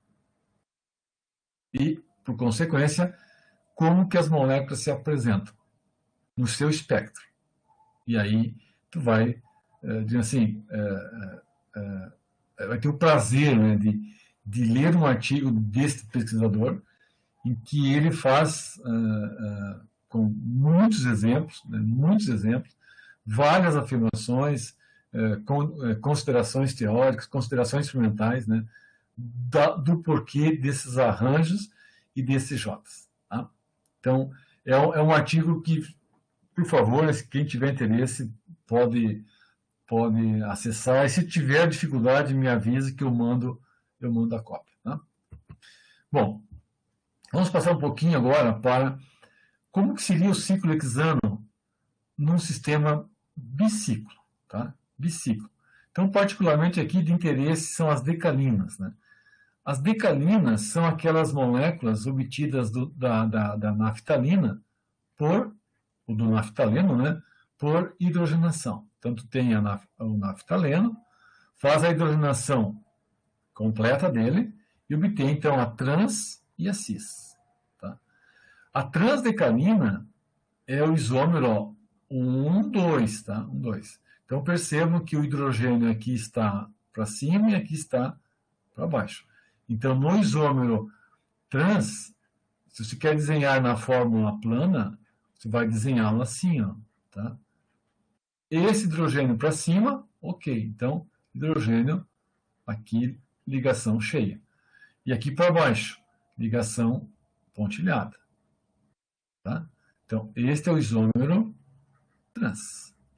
E, por consequência, como que as moléculas se apresentam no seu espectro. E aí, tu vai, é, dizer assim, é, é, vai ter o prazer, né, de, de ler um artigo deste pesquisador, em que ele faz, uh, uh, com muitos exemplos, né, muitos exemplos, várias afirmações, uh, com, uh, considerações teóricas, considerações experimentais, né, da, do porquê desses arranjos e desses J's. Tá? Então, é, é um artigo que, por favor, quem tiver interesse pode, pode acessar, e se tiver dificuldade, me avise que eu mando, eu mando a cópia. Tá? Bom, vamos passar um pouquinho agora para como que seria o ciclo hexano num sistema biciclo. Tá? Biciclo. Então, particularmente aqui de interesse são as decalinas. Né? As decalinas são aquelas moléculas obtidas do, da, da, da naftalina por, o do naftaleno, né, por hidrogenação. Então, tu tem a naf, o naftaleno, faz a hidrogenação completa dele e obtém, então, a trans e a cis. Tá? A transdecalina é o isômero um, dois. Tá? um, dois. Então, percebam que o hidrogênio aqui está para cima e aqui está para baixo. Então, no isômero trans, se você quer desenhar na fórmula plana, você vai desenhá-lo assim. Ó, tá? Esse hidrogênio para cima, ok. Então, hidrogênio aqui, ligação cheia. E aqui para baixo, ligação pontilhada. Tá? Então, este é o isômero trans.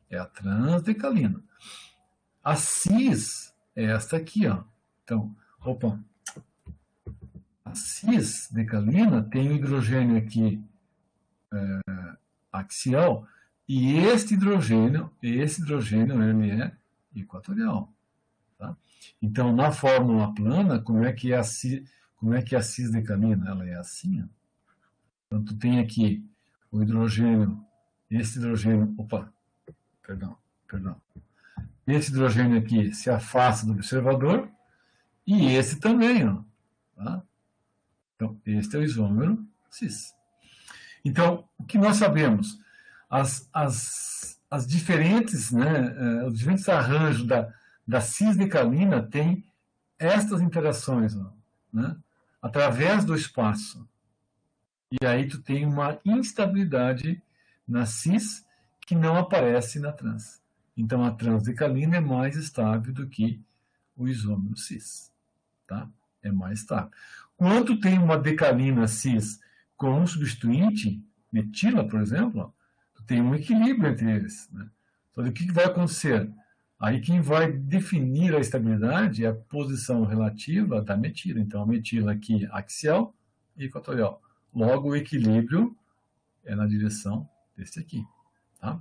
é a transdecalina. A cis é esta aqui, ó. Então, opa. A cis-decalina tem o hidrogênio aqui é, axial, e este hidrogênio, esse hidrogênio, ele é equatorial. Tá? Então, na fórmula plana, como é que é a, como é que é a cis-decalina? Ela é assim, ó. Então, tu tem aqui o hidrogênio, esse hidrogênio, opa, perdão, perdão. Esse hidrogênio aqui se afasta do observador, e esse também, ó. Tá? Então, este é o isômero cis. Então, o que nós sabemos? As, as, as diferentes, né, os diferentes arranjos da, da cis-decalina têm estas interações, ó, né, através do espaço. E aí tu tem uma instabilidade na cis que não aparece na trans. Então, a transdecalina é mais estável do que o isômero cis. Tá? É mais estável. Quando tem uma decalina cis com um substituinte, metila, por exemplo, tu tem um equilíbrio entre eles. Né? Então, o que vai acontecer? Aí quem vai definir a estabilidade é a posição relativa da metila. Então, a metila aqui axial e equatorial. Logo, o equilíbrio é na direção desse aqui. Tá?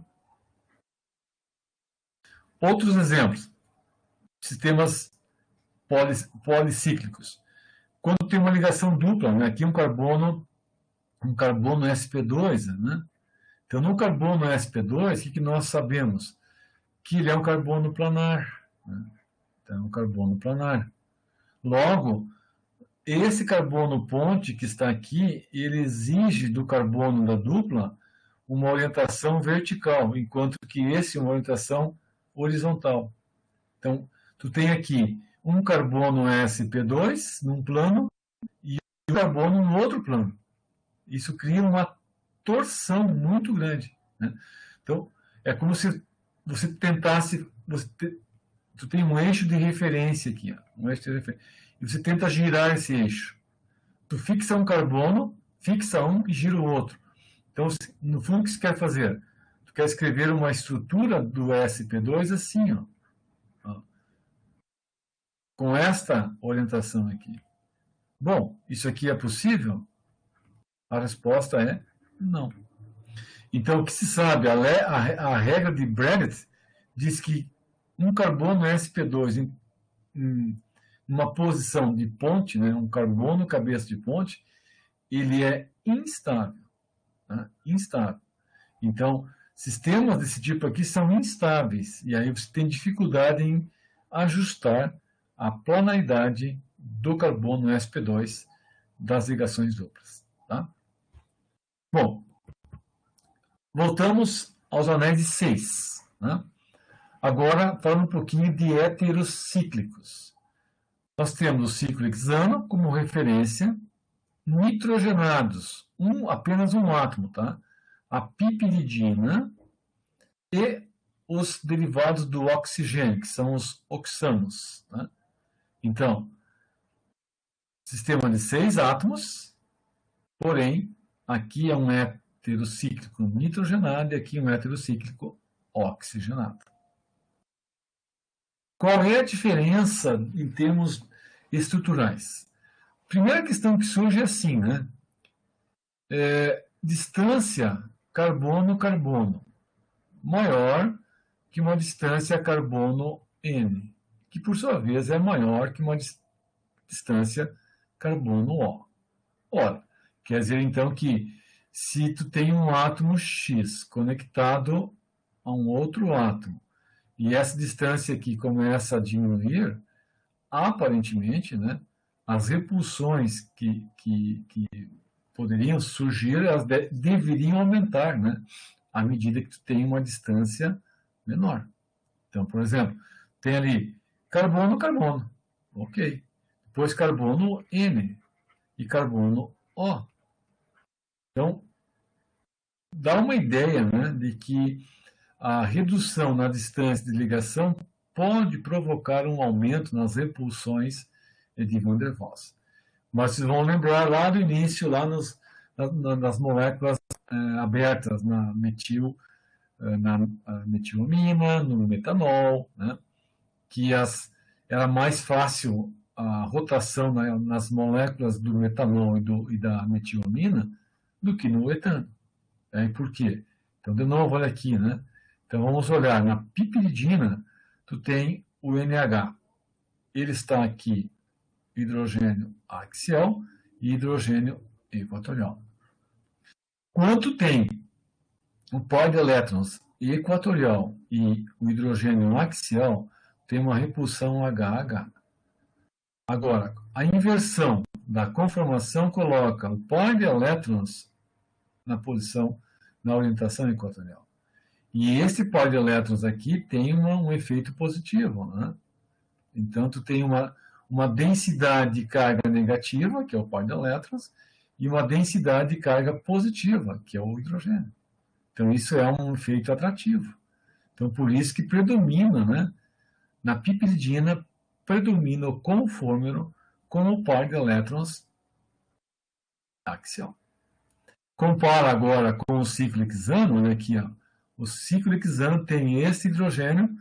Outros exemplos. Sistemas policíclicos. Quando tem uma ligação dupla, né? Aqui um carbono, um carbono S P dois, né? Então, no carbono S P dois, o que, que nós sabemos? Que ele é um carbono planar. Né? Então, é um carbono planar. Logo, esse carbono ponte que está aqui, ele exige do carbono da dupla uma orientação vertical, enquanto que esse é uma orientação horizontal. Então, tu tem aqui um carbono S P dois num plano e um carbono no outro plano. Isso cria uma torção muito grande. Né? Então, é como se você tentasse... Você te, tu tem um eixo de referência aqui. Ó, um eixo de referência, e você tenta girar esse eixo. Tu fixa um carbono, fixa um e gira o outro. Então, no fundo, o que você quer fazer? Tu quer escrever uma estrutura do S P dois assim, ó. Com esta orientação aqui. Bom, isso aqui é possível? A resposta é não. Então, o que se sabe? A, a, a regra de Breguet diz que um carbono S P dois em, em uma posição de ponte, né, um carbono cabeça de ponte, ele é instável. Né, instável. Então, sistemas desse tipo aqui são instáveis. E aí você tem dificuldade em ajustar a planaridade do carbono S P dois das ligações duplas. Tá? Bom, voltamos aos anéis de seis. Né? Agora, falando um pouquinho de heterocíclicos. Nós temos o ciclo hexano como referência, nitrogenados, um, apenas um átomo, tá? A piperidina e os derivados do oxigênio, que são os oxanos. Tá? Então, sistema de seis átomos, porém, aqui é um heterocíclico nitrogenado e aqui um heterocíclico oxigenado. Qual é a diferença em termos estruturais? Primeira questão que surge é assim, né? É, distância carbono-carbono maior que uma distância carbono-N, que por sua vez é maior que uma distância carbono-O. Ora, quer dizer então que se tu tem um átomo X conectado a um outro átomo, e essa distância aqui começa a diminuir, aparentemente, né, as repulsões que, que, que poderiam surgir, elas de, deveriam aumentar, né, à medida que tu tem uma distância menor. Então, por exemplo, tem ali carbono, carbono, ok. Depois carbono N e carbono O. Então, dá uma ideia, né, de que a redução na distância de ligação pode provocar um aumento nas repulsões de Van der Waals. Mas vocês vão lembrar lá do início, lá nos, na, nas moléculas é, abertas, na metil na metilamina, no metanol, né? Que as, era mais fácil a rotação na, nas moléculas do metanol e, do, e da metilamina do que no etano. É, por quê? Então, de novo, olha aqui, né? Então, vamos olhar. Na piperidina, tu tem o N H. Ele está aqui, hidrogênio axial e hidrogênio equatorial. Quando tem o par de elétrons equatorial e o hidrogênio axial, tem uma repulsão H H. Agora, a inversão da conformação coloca o par de elétrons na posição, na orientação equatorial. E esse par de elétrons aqui tem uma, um efeito positivo, né? Então, tu tem uma, uma densidade de carga negativa, que é o par de elétrons, e uma densidade de carga positiva, que é o hidrogênio. Então, isso é um efeito atrativo. Então, por isso que predomina, né? Na piperidina, predomina o conformero com o par de elétrons axial. Compara agora com o ciclo hexano, olha aqui, ó. O ciclo hexano tem este hidrogênio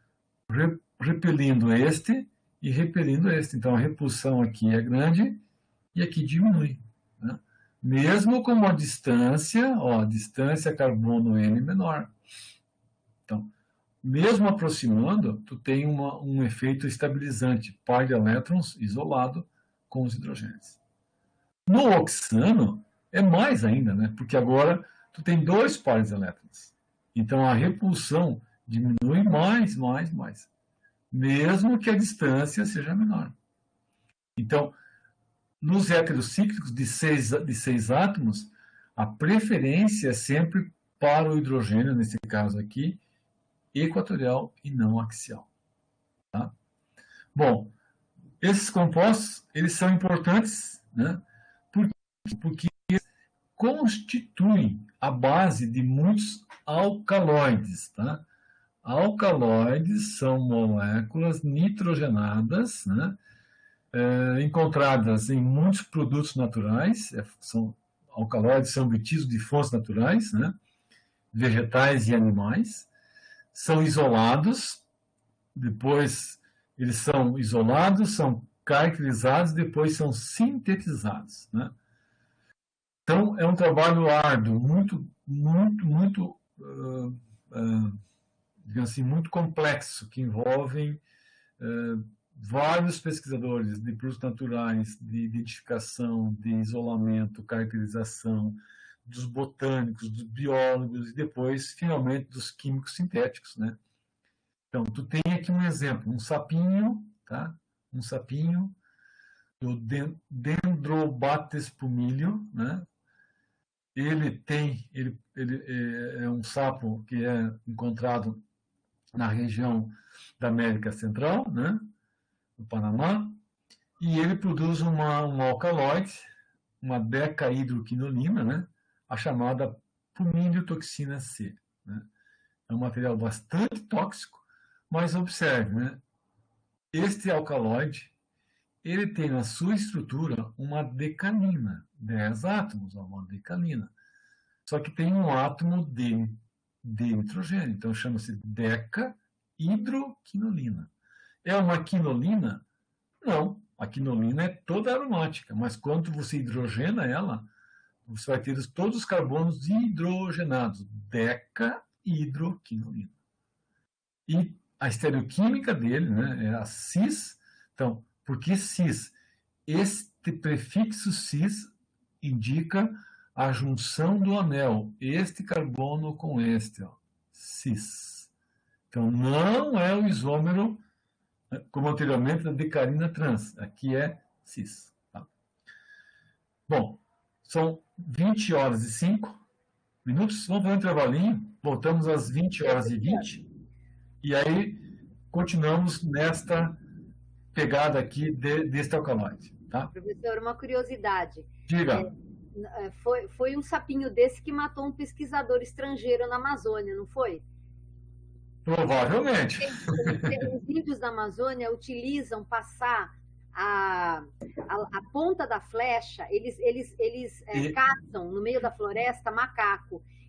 repelindo este e repelindo este. Então, a repulsão aqui é grande e aqui diminui, né? Mesmo com uma distância, ó, distância carbono N menor. Então, mesmo aproximando, tu tem uma, um efeito estabilizante, par de elétrons isolado com os hidrogênios. No oxano, é mais ainda, né? Porque agora tu tem dois pares de elétrons. Então, a repulsão diminui mais, mais, mais. Mesmo que a distância seja menor. Então, nos heterocíclicos de seis, de seis átomos, a preferência é sempre para o hidrogênio, nesse caso aqui, equatorial e não axial. Tá? Bom, esses compostos, eles são importantes, né? Porque, porque constituem a base de muitos alcaloides, tá? Alcaloides são moléculas nitrogenadas, né? É, encontradas em muitos produtos naturais, é, são, alcaloides são obtidos de fontes naturais, né? Vegetais e animais, são isolados, depois eles são isolados, são caracterizados, depois são sintetizados, né? Então, é um trabalho árduo, muito, muito, muito, uh, uh, digamos assim, muito complexo, que envolve uh, vários pesquisadores de produtos naturais, de identificação, de isolamento, caracterização, dos botânicos, dos biólogos e depois, finalmente, dos químicos sintéticos, né? Então, tu tem aqui um exemplo, um sapinho, tá? Um sapinho do Dendrobates pumilio, né? Ele tem, ele, ele é um sapo que é encontrado na região da América Central, né? No Panamá, e ele produz uma, um alcaloide, uma decaidroquinolina, né? A chamada pumiliotoxina C, né? É um material bastante tóxico, mas observe, né? Este alcaloide, ele tem na sua estrutura uma decalina, dez átomos, uma decalina. Só que tem um átomo de, de nitrogênio, então chama-se decahidroquinolina. É uma quinolina? Não, a quinolina é toda aromática, mas quando você hidrogena ela, você vai ter todos os carbonos hidrogenados, decahidroquinolina. E a estereoquímica dele, né, é a cis. Então, por que cis? Este prefixo cis indica a junção do anel, este carbono com este, ó, cis. Então, não é o isômero, como anteriormente, da decarina trans. Aqui é cis. Tá? Bom, são vinte horas e cinco minutos. Vamos fazer um intervalinho. Voltamos às vinte horas e vinte. E aí, continuamos nesta pegada aqui de, deste alcaloide. Tá? Professor, uma curiosidade. Diga. É, foi, foi um sapinho desse que matou um pesquisador estrangeiro na Amazônia, não foi? Provavelmente. Os índios da Amazônia utilizam passar a, a, a ponta da flecha, eles, eles, eles é, e... caçam no meio da floresta macaco.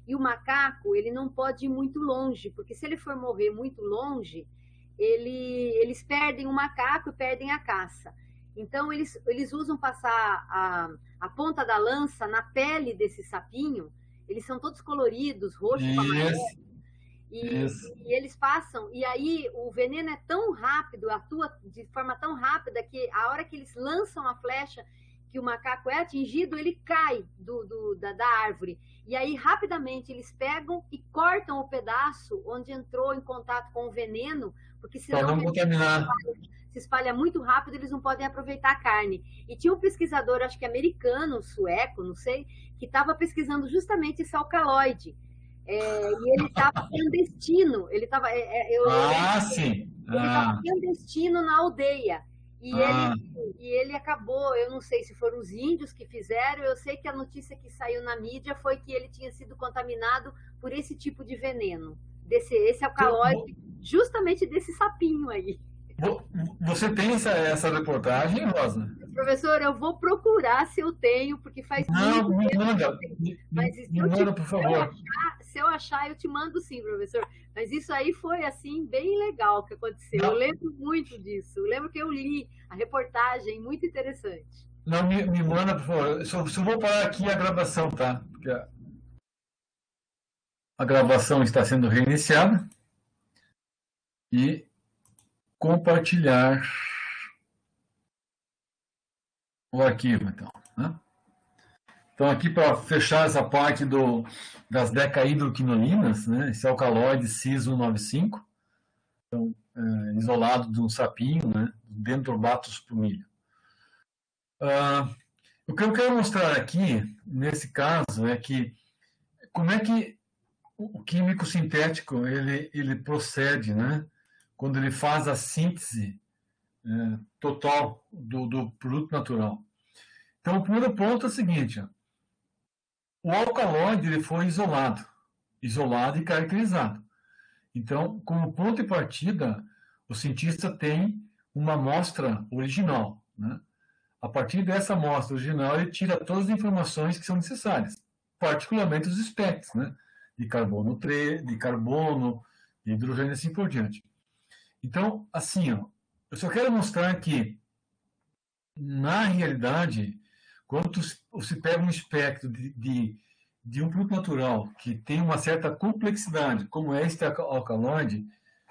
E o macaco, ele não pode ir muito longe, porque se ele for morrer muito longe, ele, eles perdem o macaco e perdem a caça. Então, eles, eles usam passar a, a ponta da lança na pele desse sapinho. Eles são todos coloridos, roxo com amarelo. E, e eles passam, e aí o veneno é tão rápido, atua de forma tão rápida, que a hora que eles lançam a flecha, que o macaco é atingido, ele cai do, do, da, da árvore. E aí, rapidamente, eles pegam e cortam o pedaço onde entrou em contato com o veneno, porque senão não contaminar. Se espalha muito rápido, eles não podem aproveitar a carne. E tinha um pesquisador, acho que americano, sueco, não sei, que estava pesquisando justamente esse alcaloide. É, e ele estava clandestino. Ele estava. É, é, eu, ah, eu, sim. Ele estava ah. clandestino na aldeia. E, ah. ele, e ele acabou, eu não sei se foram os índios que fizeram, eu sei que a notícia que saiu na mídia foi que ele tinha sido contaminado por esse tipo de veneno. Desse, esse alcaloide, justamente desse sapinho aí. Você tem essa, essa reportagem, Rosa? Professor, eu vou procurar se eu tenho, porque faz não, muito me tempo manda, que eu me, Mas me manda, por favor. Se eu, achar, se eu achar, eu te mando sim, professor. Mas isso aí foi, assim, bem legal que aconteceu. Não. Eu lembro muito disso. Eu lembro que eu li a reportagem, muito interessante. Não, me, me manda, por favor. Eu só, só vou parar aqui a gravação, tá? Porque a, a gravação está sendo reiniciada. E compartilhar o arquivo, então. Né? Então, aqui para fechar essa parte do, das decaidroquinolinas, né? Esse alcaloide cis cento e noventa e cinco, então, é, isolado de um sapinho, né? Dendrobatos pumilio. Ah, o que eu quero mostrar aqui, nesse caso, é que como é que o químico sintético ele, ele procede, né? Quando ele faz a síntese é, total do, do produto natural. Então, o primeiro ponto é o seguinte: ó, o alcaloide ele foi isolado, isolado e caracterizado. Então, como ponto de partida, o cientista tem uma amostra original. Né? A partir dessa amostra original, ele tira todas as informações que são necessárias, particularmente os espectros, né? de carbono três, de carbono, de hidrogênio e assim por diante. Então, assim, ó, eu só quero mostrar que, na realidade, quando você pega um espectro de, de, de um produto natural que tem uma certa complexidade, como é este alcaloide,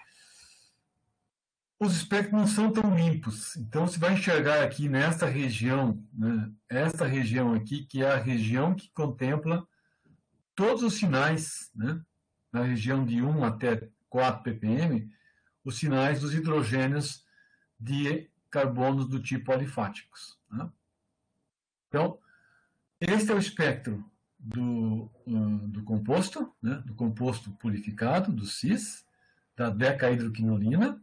os espectros não são tão limpos. Então, você vai enxergar aqui nesta região, né, esta região aqui, que é a região que contempla todos os sinais, né, na região de um até quatro ppm, os sinais dos hidrogênios de carbonos do tipo alifáticos. Né? Então, este é o espectro do, do composto, né? do composto purificado, do cis, da decaidroquinolina,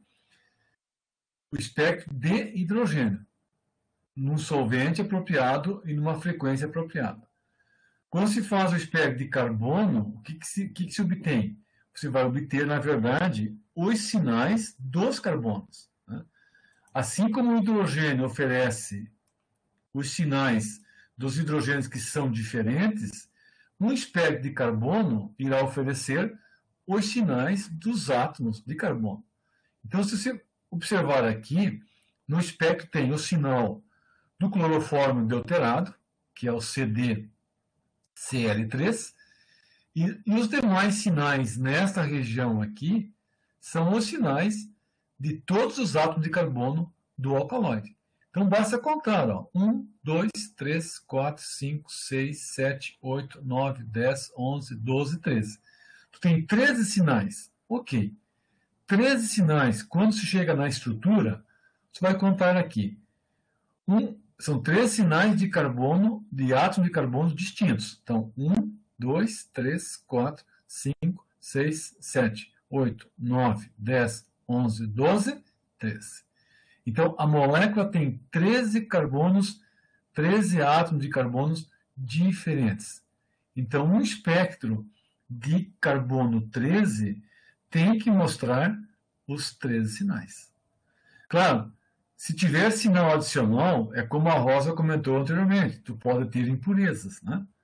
o espectro de hidrogênio, num solvente apropriado e numa frequência apropriada. Quando se faz o espectro de carbono, o que, que, se, que, que se obtém? Você vai obter, na verdade, os sinais dos carbonos. Né? Assim como o hidrogênio oferece os sinais dos hidrogênios que são diferentes, um espectro de carbono irá oferecer os sinais dos átomos de carbono. Então, se você observar aqui, no espectro tem o sinal do clorofórmio deuterado, que é o C D C L três, e, e os demais sinais nesta região aqui são os sinais de todos os átomos de carbono do alcaloide. Então, basta contar, ó, um, dois, três, quatro, cinco, seis, sete, oito, nove, dez, onze, doze, treze. Tu tem treze sinais. Ok. treze sinais. Quando se chega na estrutura, você vai contar aqui. Um, são treze sinais de carbono, de átomos de carbono distintos. Então, um, dois, três, quatro, cinco, seis, sete, oito, nove, dez, onze, doze, treze. Então, a molécula tem treze carbonos, treze átomos de carbonos diferentes. Então, um espectro de carbono treze tem que mostrar os treze sinais. Claro, se tiver sinal adicional, é como a Rosa comentou anteriormente, tu pode ter impurezas, né?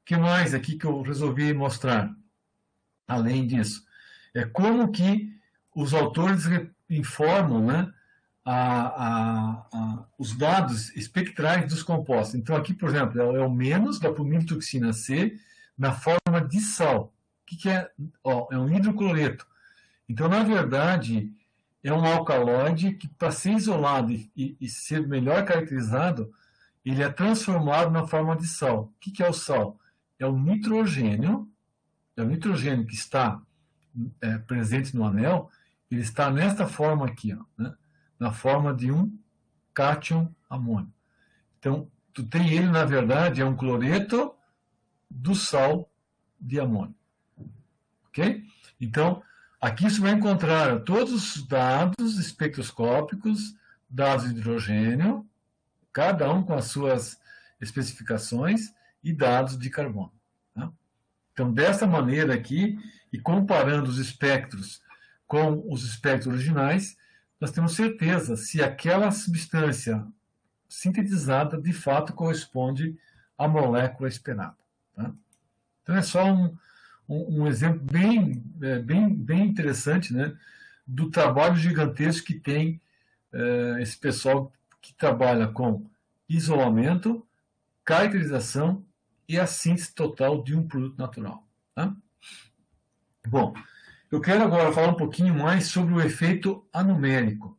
que mais aqui que eu resolvi mostrar? Além disso, é como que os autores informam, né, a, a, a, os dados espectrais dos compostos. Então, aqui, por exemplo, é, é o menos da pumiltoxina C na forma de sal. O que, que é? Ó, é um hidrocloreto. Então, na verdade, é um alcaloide que, para ser isolado e, e, e ser melhor caracterizado, ele é transformado na forma de sal. O que, que é o sal? É o nitrogênio, é o nitrogênio que está é, presente no anel, ele está nesta forma aqui, ó, né? Na forma de um cátion amônio. Então, tu tem ele, na verdade, é um cloreto do sal de amônio. Ok? Então, aqui você vai encontrar todos os dados espectroscópicos, dados de hidrogênio, cada um com as suas especificações, e dados de carbono. Tá? Então, dessa maneira aqui, e comparando os espectros com os espectros originais, nós temos certeza se aquela substância sintetizada de fato corresponde à molécula esperada. Tá? Então, é só um, um, um exemplo bem, é, bem, bem interessante, né, do trabalho gigantesco que tem é, esse pessoal que trabalha com isolamento, caracterização e a síntese total de um produto natural. Tá? Bom, eu quero agora falar um pouquinho mais sobre o efeito anumérico,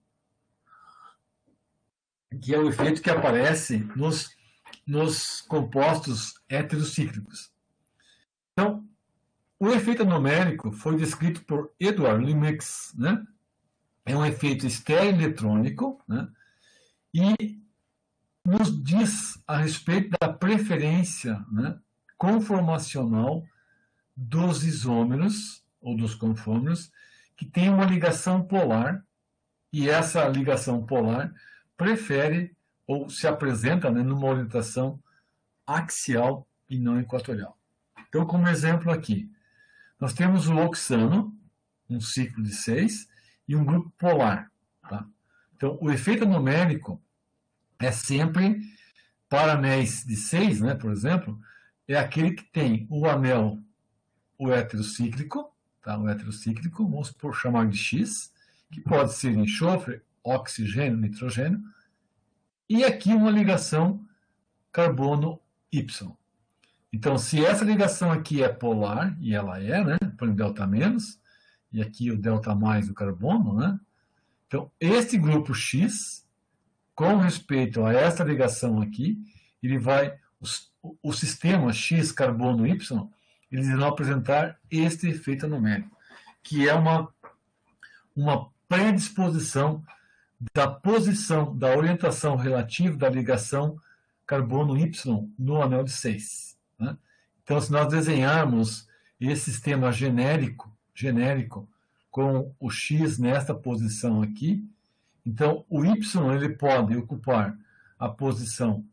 que é o efeito que aparece nos, nos compostos heterocíclicos. Então, o efeito anumérico foi descrito por Edward Lumex, né? É um efeito estereoeletrônico, né? E nos diz a respeito da preferência, né, conformacional dos isômeros, ou dos conformers, que tem uma ligação polar, e essa ligação polar prefere, ou se apresenta, né, numa orientação axial e não equatorial. Então, como exemplo aqui, nós temos o oxano, um ciclo de seis, e um grupo polar. Tá? Então, o efeito numérico é sempre, para anéis de seis, né, por exemplo, é aquele que tem o anel, o heterocíclico, tá, o heterocíclico, vamos por chamar de X, que pode ser enxofre, oxigênio, nitrogênio, e aqui uma ligação carbono Y. Então, se essa ligação aqui é polar, e ela é, né, por delta menos, e aqui o delta mais do carbono, né, então, este grupo X, com respeito a essa ligação aqui, ele vai, o, o sistema X carbono Y, eles irão apresentar este efeito numérico, que é uma, uma predisposição da posição, da orientação relativa da ligação carbono Y no anel de seis. Né? Então, se nós desenharmos esse sistema genérico, genérico com o X nesta posição aqui, então o Y ele pode ocupar a posição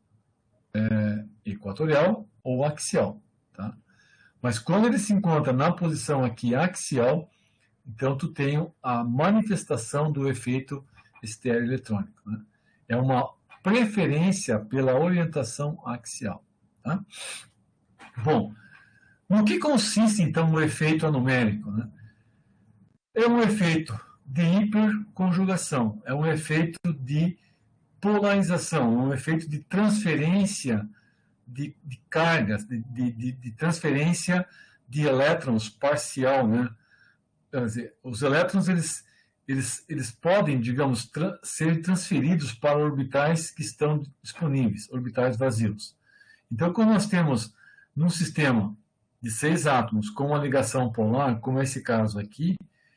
é, equatorial ou axial. Tá? Mas quando ele se encontra na posição aqui axial, então tu tem a manifestação do efeito estereoeletrônico. Né? É uma preferência pela orientação axial. Tá? Bom, no que consiste então o efeito anumérico? Né? É um efeito de hiperconjugação, é um efeito de polarização, é um efeito de transferência de, de cargas, de, de, de transferência de elétrons parcial, né? Quer dizer, os elétrons eles, eles, eles podem, digamos, tra ser transferidos para orbitais que estão disponíveis, orbitais vazios. Então, quando nós temos num sistema de seis átomos com uma ligação polar, como é esse caso aqui,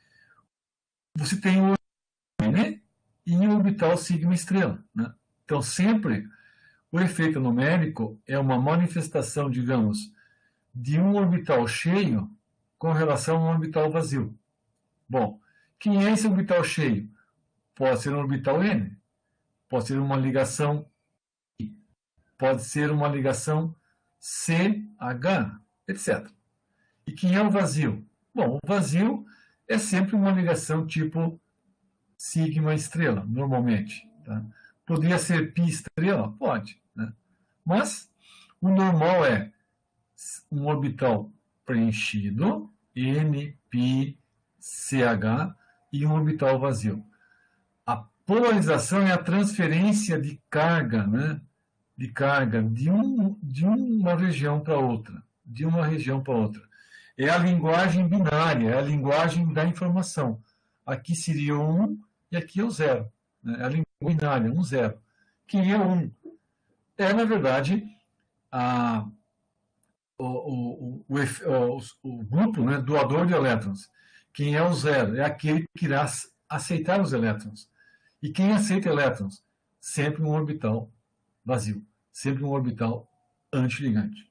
você tem o né, e o orbital sigma estrela. Né? Então, sempre o efeito numérico é uma manifestação, digamos, de um orbital cheio com relação a um orbital vazio. Bom, quem é esse orbital cheio? Pode ser um orbital N, pode ser uma ligação I, pode ser uma ligação C H, etcétera. E quem é o vazio? Bom, o vazio é sempre uma ligação tipo sigma estrela, normalmente. Tá? Poderia ser pi estrela? Pode. Né? Mas o normal é um orbital preenchido, N, P, C H, e um orbital vazio. A polarização é a transferência de carga, né? De carga de, um, de uma região para outra, de uma região para outra. É a linguagem binária, é a linguagem da informação. Aqui seria o um e aqui é o zero. Né? É a linguagem binária, um, zero. Quem é o um? É, na verdade, a, o, o, o, o, o grupo, né, doador de elétrons. Quem é o zero? É aquele que irá aceitar os elétrons. E quem aceita elétrons? Sempre um orbital vazio. Sempre um orbital antiligante.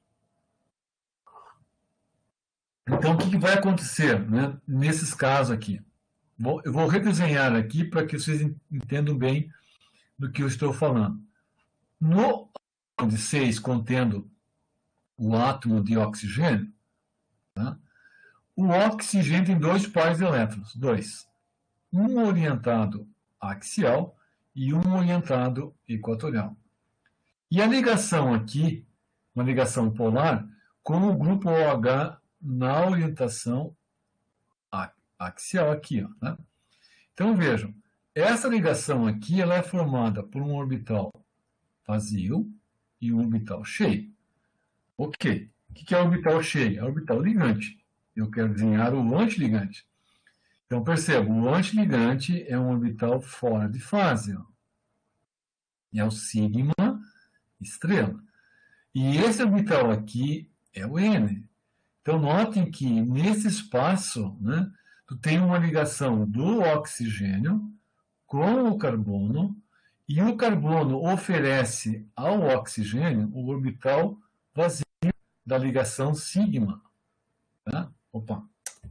Então, o que vai acontecer, né, nesses casos aqui? Bom, eu vou redesenhar aqui para que vocês entendam bem do que eu estou falando. No átomo de seis, contendo o átomo de oxigênio, tá? O oxigênio tem dois pares de elétrons, dois. Um orientado axial e um orientado equatorial. E a ligação aqui, uma ligação polar, com o grupo OH na orientação axial aqui, ó, né? Então vejam, essa ligação aqui ela é formada por um orbital vazio e um orbital cheio. Ok. O que é orbital cheio? É orbital ligante. Eu quero desenhar o antiligante. Então perceba, o antiligante é um orbital fora de fase, ó. É o sigma estrela. E esse orbital aqui é o N. Então, notem que nesse espaço, né, tu tem uma ligação do oxigênio com o carbono, e o carbono oferece ao oxigênio o orbital vazio da ligação sigma. Tá? Opa!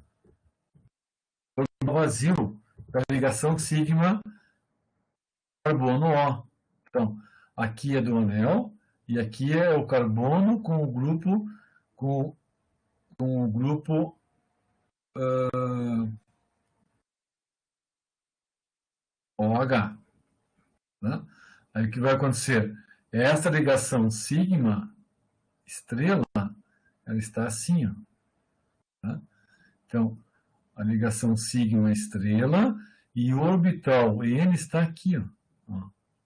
O orbital vazio da ligação sigma carbono O. Então, aqui é do anel, e aqui é o carbono com o grupo, com, com o grupo uh, OH. Né? Aí o que vai acontecer? Essa ligação sigma estrela, ela está assim, ó. Tá? Então, a ligação sigma estrela e o orbital N está aqui, ó. Ó.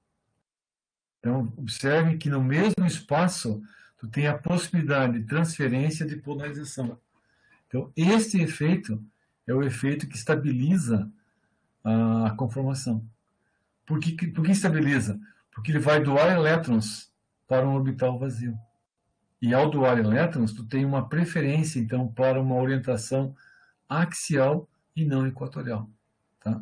Então, observe que no mesmo espaço, tu tem a possibilidade de transferência de polarização. Então, este efeito é o efeito que estabiliza a conformação. Por que, por que estabiliza? Porque ele vai doar elétrons para um orbital vazio. E ao doar elétrons, tu tem uma preferência, então, para uma orientação axial e não equatorial. Tá?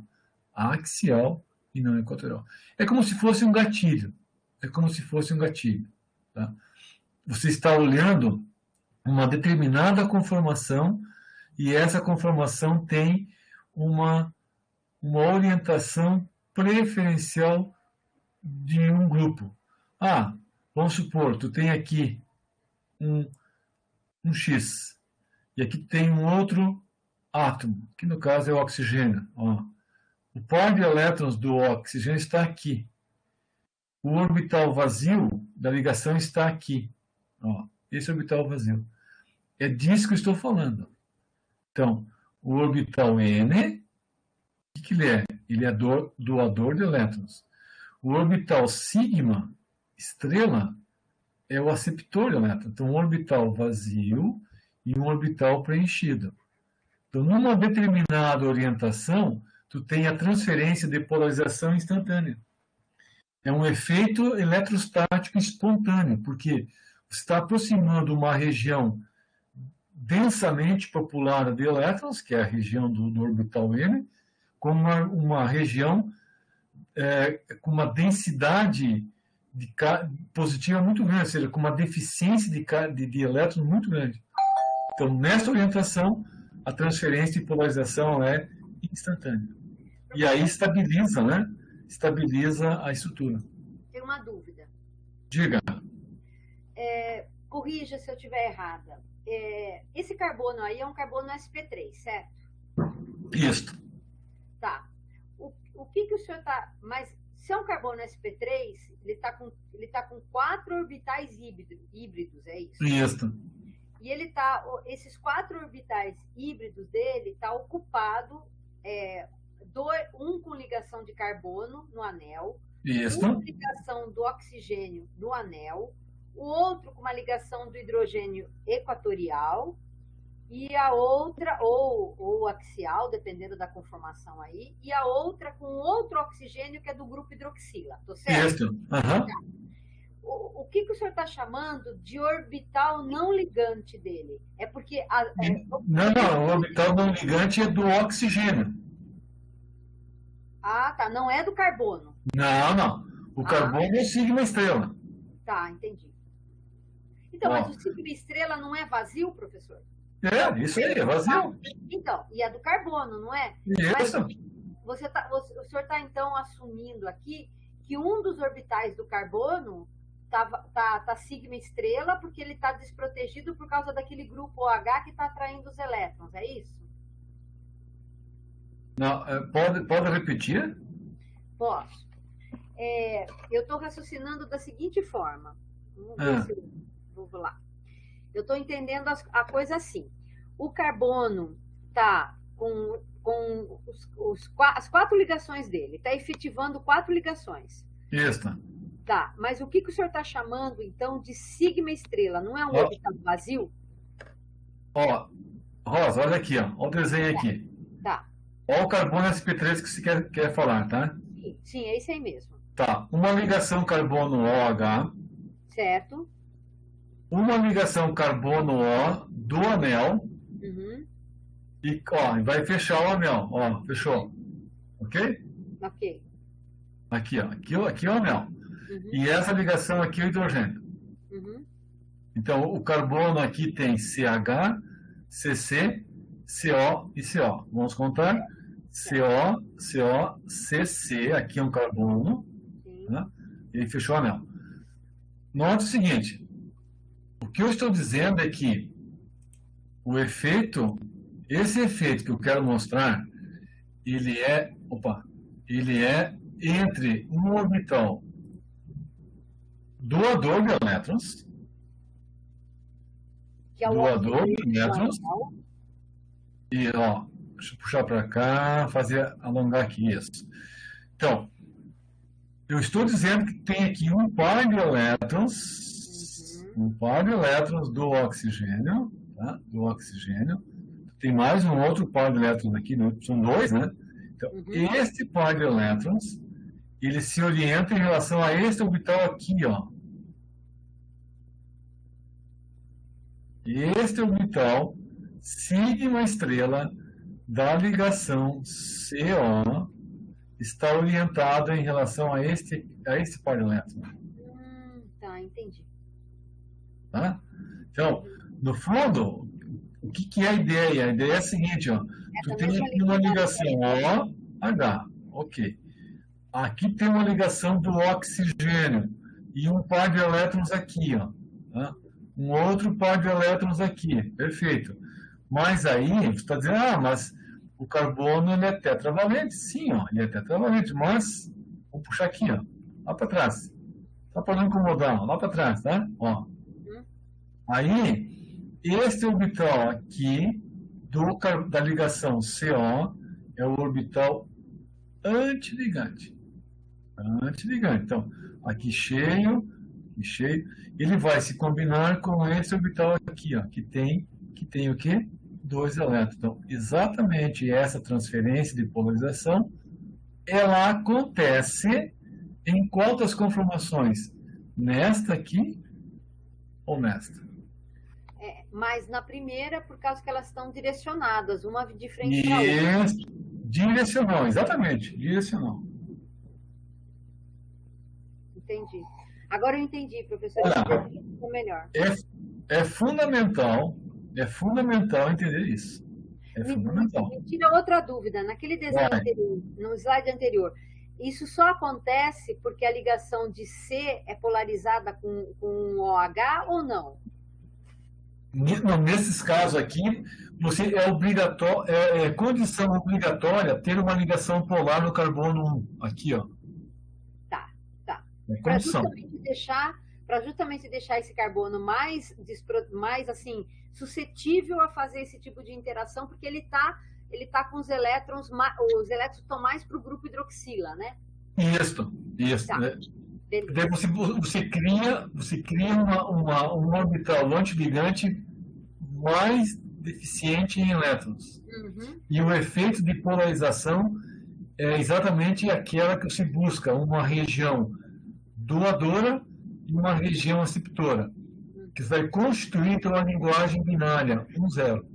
Axial e não equatorial. É como se fosse um gatilho. É como se fosse um gatilho. Tá? Você está olhando uma determinada conformação e essa conformação tem uma, uma orientação preferencial de um grupo. Ah, vamos supor, tu tem aqui um, um X e aqui tem um outro átomo, que no caso é o oxigênio. Ó. O par de elétrons do oxigênio está aqui. O orbital vazio da ligação está aqui. Ó, esse orbital vazio. É disso que eu estou falando. Então, o orbital N, o que ele é? Ele é do, doador de elétrons. O orbital sigma, estrela, é o aceptor de elétrons. Então, um orbital vazio e um orbital preenchido. Então, numa determinada orientação, tu tem a transferência de polarização instantânea. É um efeito eletrostático espontâneo, porque você está aproximando uma região densamente populada de elétrons, que é a região do, do orbital N, com uma, uma região é, com uma densidade de, positiva muito grande, ou seja, com uma deficiência de, de, de elétrons muito grande. Então, nessa orientação, a transferência de polarização é instantânea. E aí estabiliza, né? Estabiliza a estrutura. Tem uma dúvida. Diga. É, corrija se eu estiver errada. É, esse carbono aí é um carbono S P três, certo? Isso. Tá. O, o que, que o senhor está... Mas se é um carbono S P três, ele está com, ele tá com quatro orbitais híbrido, híbridos, é isso? Isso. E ele tá, esses quatro orbitais híbridos dele está ocupado, é, do, um com ligação de carbono no anel, Isso. uma ligação do oxigênio no anel, o outro com uma ligação do hidrogênio equatorial, e a outra, ou, ou axial, dependendo da conformação aí, e a outra com outro oxigênio que é do grupo hidroxila, tô certo? Isso. Uhum. O, o que, que o senhor está chamando de orbital não ligante dele? É porque... A, é, não, não, o orbital não ligante é do oxigênio. Ah, tá, não é do carbono. Não, não. O ah, carbono é sigma estrela. Tá, entendi. Então, Ó. mas o sigma estrela não é vazio, professor? É, isso aí, é vazio. Então, e é do carbono, não é? Isso. Mas você tá, você, o senhor está, então, assumindo aqui que um dos orbitais do carbono tá, tá, tá sigma estrela porque ele está desprotegido por causa daquele grupo OH que está atraindo os elétrons, é isso? Não, pode, pode repetir? Posso. É, eu estou raciocinando da seguinte forma. Vamos ver Ah. se eu, vou lá. Eu estou entendendo as, a coisa assim. O carbono está com, com os, os, as quatro ligações dele, está efetivando quatro ligações. Isso. Tá, mas o que, que o senhor está chamando, então, de sigma estrela? Não é um Ó. orbital vazio? Ó, Rosa, olha aqui, ó. Olha o desenho aqui. Tá. Olha o carbono S P três que você quer, quer falar, tá? Sim, sim, é isso aí mesmo. Tá. Uma ligação carbono-OH, Certo? uma ligação carbono-O do anel, Uhum. e ó, vai fechar o anel. Ó, fechou. Ok? Ok. Aqui, ó. Aqui, ó, aqui é o anel. Uhum. E essa ligação aqui é o hidrogênio. Uhum. Então, o carbono aqui tem C H, C C, C O e C O. Vamos contar? C O, C O, C C, aqui é um carbono, Sim. né? E fechou o anel. Note o seguinte, o que eu estou dizendo é que o efeito, esse efeito que eu quero mostrar, ele é, opa, ele é entre um orbital doador de elétrons, Que é o doador de oxigênio elétrons, normal. e ó, deixa eu puxar para cá, fazer, alongar aqui isso. Então, eu estou dizendo que tem aqui um par de elétrons, Uhum. um par de elétrons do oxigênio, tá? Do oxigênio. Tem mais um outro par de elétrons aqui, são dois, né? Então, Uhum. este par de elétrons, ele se orienta em relação a este orbital aqui, ó. Este orbital, sigma estrela da ligação C O, está orientado em relação a este, a este par de elétrons. Hum, tá, entendi. Tá? Então, no fundo, o que, que é a ideia? A ideia é a seguinte, ó. Tu Essa tem mesma aqui uma ligação ligação. O H, ok. Aqui tem uma ligação do oxigênio e um par de elétrons aqui, ó. Tá? Um outro par de elétrons aqui, perfeito. Mas aí, você está dizendo, ah, mas o carbono ele é tetravalente. Sim, ó, ele é tetravalente, mas, vou puxar aqui, ó, lá para trás. Só para não incomodar, ó, lá para trás, tá? Ó. Uhum. Aí, este orbital aqui, do, da ligação C O, é o orbital antiligante. Antiligante. Então, aqui cheio, aqui cheio. Ele vai se combinar com esse orbital aqui, ó, que tem, que tem o quê? Dois elétrons. Então, exatamente essa transferência de polarização, ela acontece em quantas conformações? Nesta aqui ou nesta? É, mas na primeira, por causa que elas estão direcionadas, uma de frente para a outra. Isso, direcional, exatamente, direcional. Entendi. Agora eu entendi, professor. Olha, Ficou melhor. É, é fundamental, é fundamental entender isso. É Me, fundamental. me tira outra dúvida. Naquele desenho Vai. anterior, no slide anterior, isso só acontece porque a ligação de C é polarizada com, com OH ou não? Ni- não, Nesses casos aqui, você é obrigatório, é, é condição obrigatória ter uma ligação polar no carbono um. Aqui, ó. Tá, tá. É Para condição. justamente deixar para justamente deixar esse carbono mais, mais assim, suscetível a fazer esse tipo de interação, porque ele está ele tá com os elétrons, os elétrons estão mais para o grupo hidroxila, né? Isso, isso. Tá. Né? Daí você, você cria, você cria uma, uma, um orbital antiligante mais deficiente em elétrons. Uhum. E o efeito de polarização é exatamente aquela que se busca, uma região doadora e uma região aceptora, que vai constituir então, uma linguagem binária, um zero.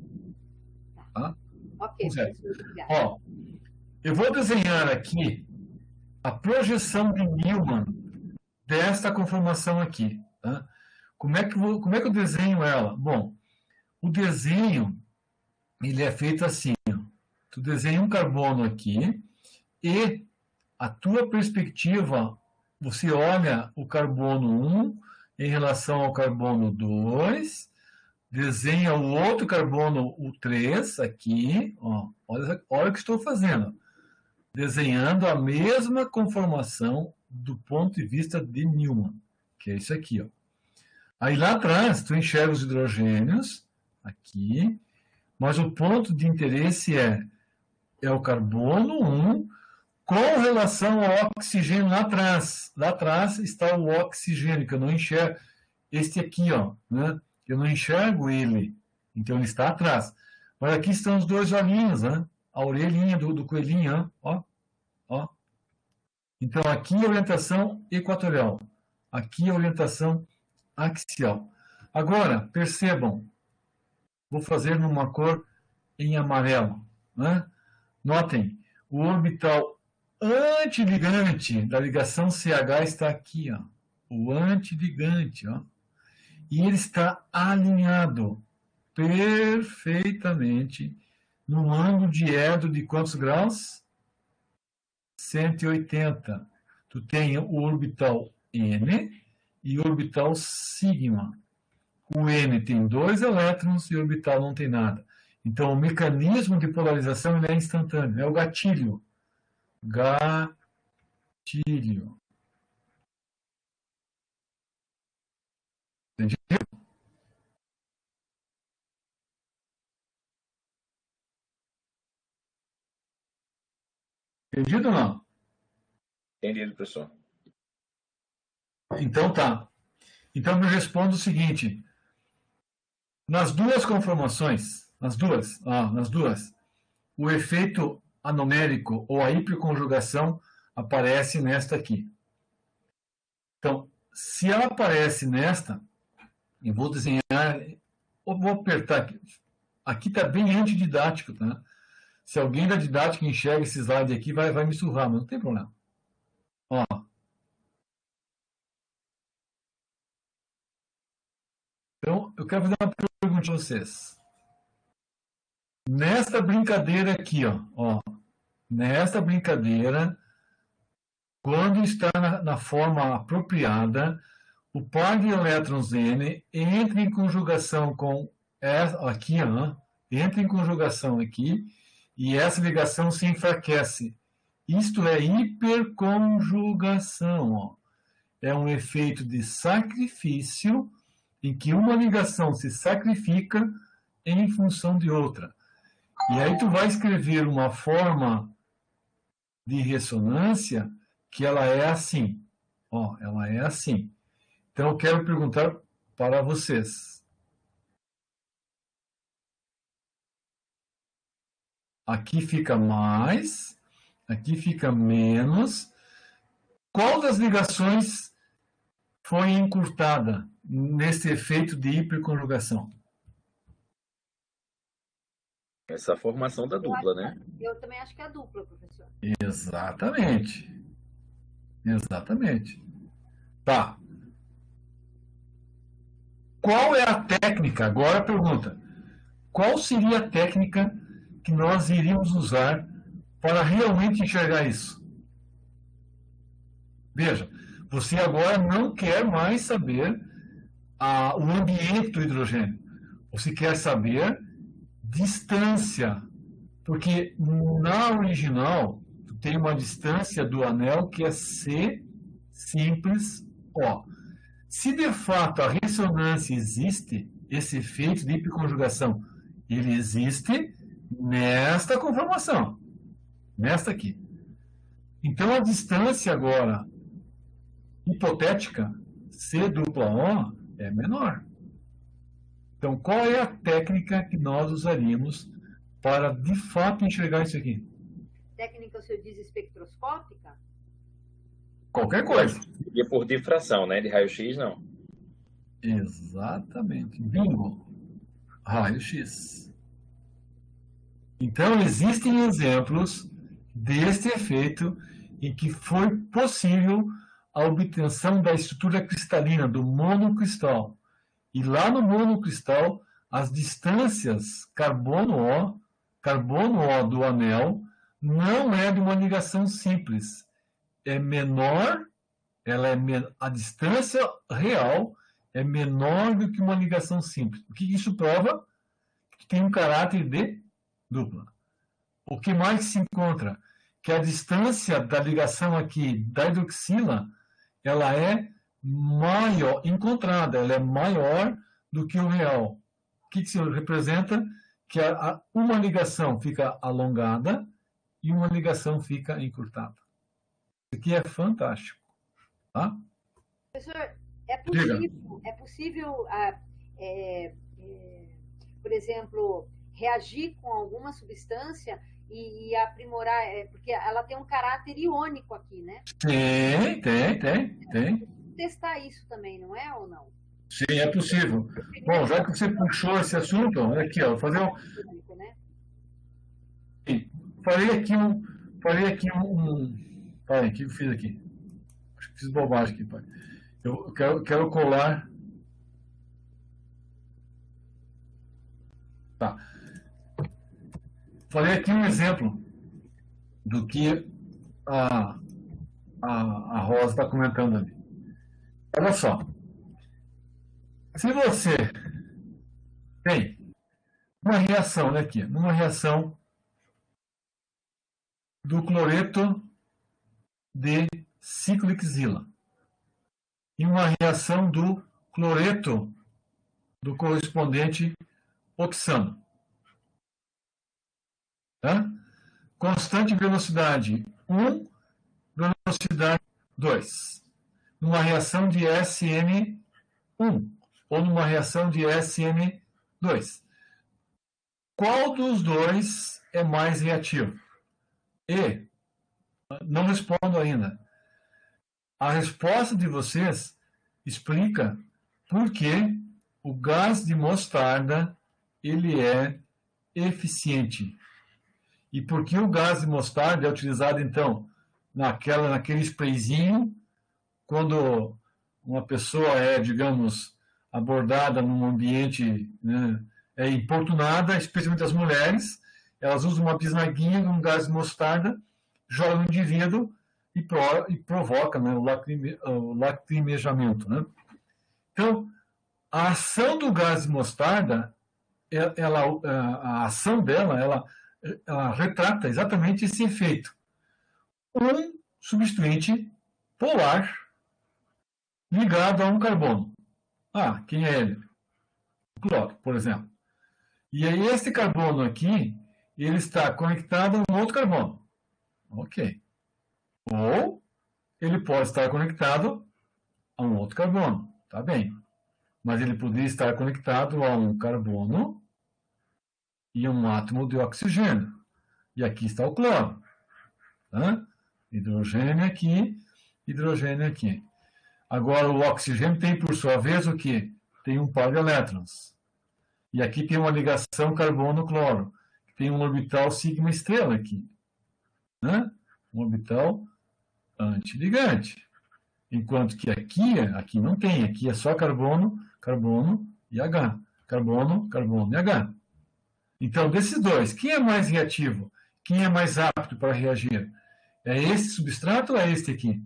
Tá? Ok, um zero. Ó, eu vou desenhar aqui a projeção de Newman desta conformação aqui. Tá? Como, é que eu vou, como é que eu desenho ela? Bom, o desenho ele é feito assim. Ó. Tu desenha um carbono aqui e a tua perspectiva, você olha o carbono um em relação ao carbono dois, desenha o outro carbono, o três, aqui, ó, olha, olha o que estou fazendo. Desenhando a mesma conformação do ponto de vista de Newman, que é isso aqui. Ó. Aí lá atrás, tu enxerga os hidrogênios, aqui, mas o ponto de interesse é, é o carbono um com relação ao oxigênio lá atrás. Lá atrás está o oxigênio, que eu não enxergo. Este aqui, ó, né? Eu não enxergo ele, então ele está atrás. Mas aqui estão os dois olhinhos, né? A orelhinha do, do coelhinho, ó, ó. Então aqui a orientação equatorial, aqui a orientação axial. Agora, percebam, vou fazer numa cor em amarelo, né? Notem, o orbital antiligante da ligação C H está aqui, ó. O antiligante, ó. E ele está alinhado perfeitamente no ângulo de Edo de quantos graus? cento e oitenta. Tu tem o orbital N e o orbital sigma. O N tem dois elétrons e o orbital não tem nada. Então, o mecanismo de polarização ele é instantâneo, é o gatilho. Gatilho. Entendido? Entendido ou não? Entendido, professor. Então tá. Então eu respondo o seguinte. Nas duas conformações, nas duas, ah, nas duas, o efeito anomérico ou a hiperconjugação aparece nesta aqui. Então, se ela aparece nesta, eu vou desenhar, eu vou apertar aqui. Aqui está bem antididático, tá? Se alguém da didática enxerga esse slide aqui, vai, vai me surrar, mas não tem problema. Ó. Então, eu quero fazer uma pergunta para vocês. Nesta brincadeira aqui, ó, ó, nesta brincadeira, quando está na, na forma apropriada, o par de elétrons N entra em conjugação com essa, aqui, ó, entra em conjugação aqui, e essa ligação se enfraquece. Isto é hiperconjugação, ó. É um efeito de sacrifício em que uma ligação se sacrifica em função de outra. E aí tu vai escrever uma forma de ressonância que ela é assim. Ó, ela é assim. Então eu quero perguntar para vocês. Aqui fica mais, aqui fica menos. Qual das ligações foi encurtada nesse efeito de hiperconjugação? Essa formação da dupla, né? Eu também acho que é a dupla, professor. Exatamente. Exatamente. Tá. Qual é a técnica? Agora a pergunta. Qual seria a técnica que nós iríamos usar para realmente enxergar isso? Veja, você agora não quer mais saber ah, o ambiente do hidrogênio. Você quer saber distância. Porque na original, tu tem uma distância do anel que é C simples O. Se de fato a ressonância existe, esse efeito de hiperconjugação, ele existe nesta conformação, nesta aqui. Então, a distância agora, hipotética, C dupla O, é menor. Então, qual é a técnica que nós usaríamos para, de fato, enxergar isso aqui? Técnica, o senhor diz espectroscópica? Qualquer coisa. E por difração, né? De raio-x, não. Exatamente. Bingo. Raio-x. Então, existem exemplos deste efeito em que foi possível a obtenção da estrutura cristalina, do monocristal. E lá no monocristal, as distâncias carbono-O, carbono-O do anel, não é de uma ligação simples. É menor, ela é men a distância real é menor do que uma ligação simples. O que isso prova? Que tem um caráter de dupla. O que mais se encontra? Que a distância da ligação aqui da hidroxila, ela é maior, encontrada, ela é maior do que o real. O que isso representa? Que a, a, uma ligação fica alongada e uma ligação fica encurtada. Isso aqui é fantástico. Tá? Professor, é possível, é possível ah, é, é, por exemplo, reagir com alguma substância e, e aprimorar, é, porque ela tem um caráter iônico aqui, né? Tem, tem, tem, tem. Testar isso também, não é ou não? Sim, é possível. Bom, já que você puxou esse assunto, olha aqui, ó, vou fazer um... Falei aqui um... Falei aqui um... um... Pai, o que eu fiz aqui? Acho que fiz bobagem aqui, pai. Eu quero, quero colar... Tá. Falei aqui um exemplo do que a, a, a Rosa está comentando ali. Olha só. Se você tem uma reação, né, aqui, uma reação do cloreto de ciclohexila e uma reação do cloreto do correspondente oxano. Tá? Constante velocidade um, velocidade dois. Numa reação de S M um ou numa reação de S M dois. Qual dos dois é mais reativo? E não respondo ainda. A resposta de vocês explica por que o gás de mostarda ele é eficiente. E por que o gás de mostarda é utilizado, então, naquela, naquele sprayzinho, quando uma pessoa é, digamos, abordada num ambiente, né, é importunada, especialmente as mulheres, elas usam uma bisnaguinha, um gás de mostarda, jogam no indivíduo e, pro, e provoca, né, o, lacrime, o lacrimejamento. Né? Então, a ação do gás de mostarda, ela, a ação dela, ela, ela retrata exatamente esse efeito. Um substituinte polar ligado a um carbono. Ah, quem é ele? O cloro, por exemplo. E aí esse carbono aqui, ele está conectado a um outro carbono. Ok. Ou ele pode estar conectado a um outro carbono. Tá bem. Mas ele poderia estar conectado a um carbono e um átomo de oxigênio. E aqui está o cloro. Tá? Hidrogênio aqui, hidrogênio aqui. Agora, o oxigênio tem, por sua vez, o quê? Tem um par de elétrons. E aqui tem uma ligação carbono-cloro. Tem um orbital sigma estrela aqui. Né? Um orbital antiligante. Enquanto que aqui, aqui não tem. Aqui é só carbono, carbono e H. Carbono, carbono e H. Então, desses dois, quem é mais reativo? Quem é mais apto para reagir? É esse substrato ou é este aqui?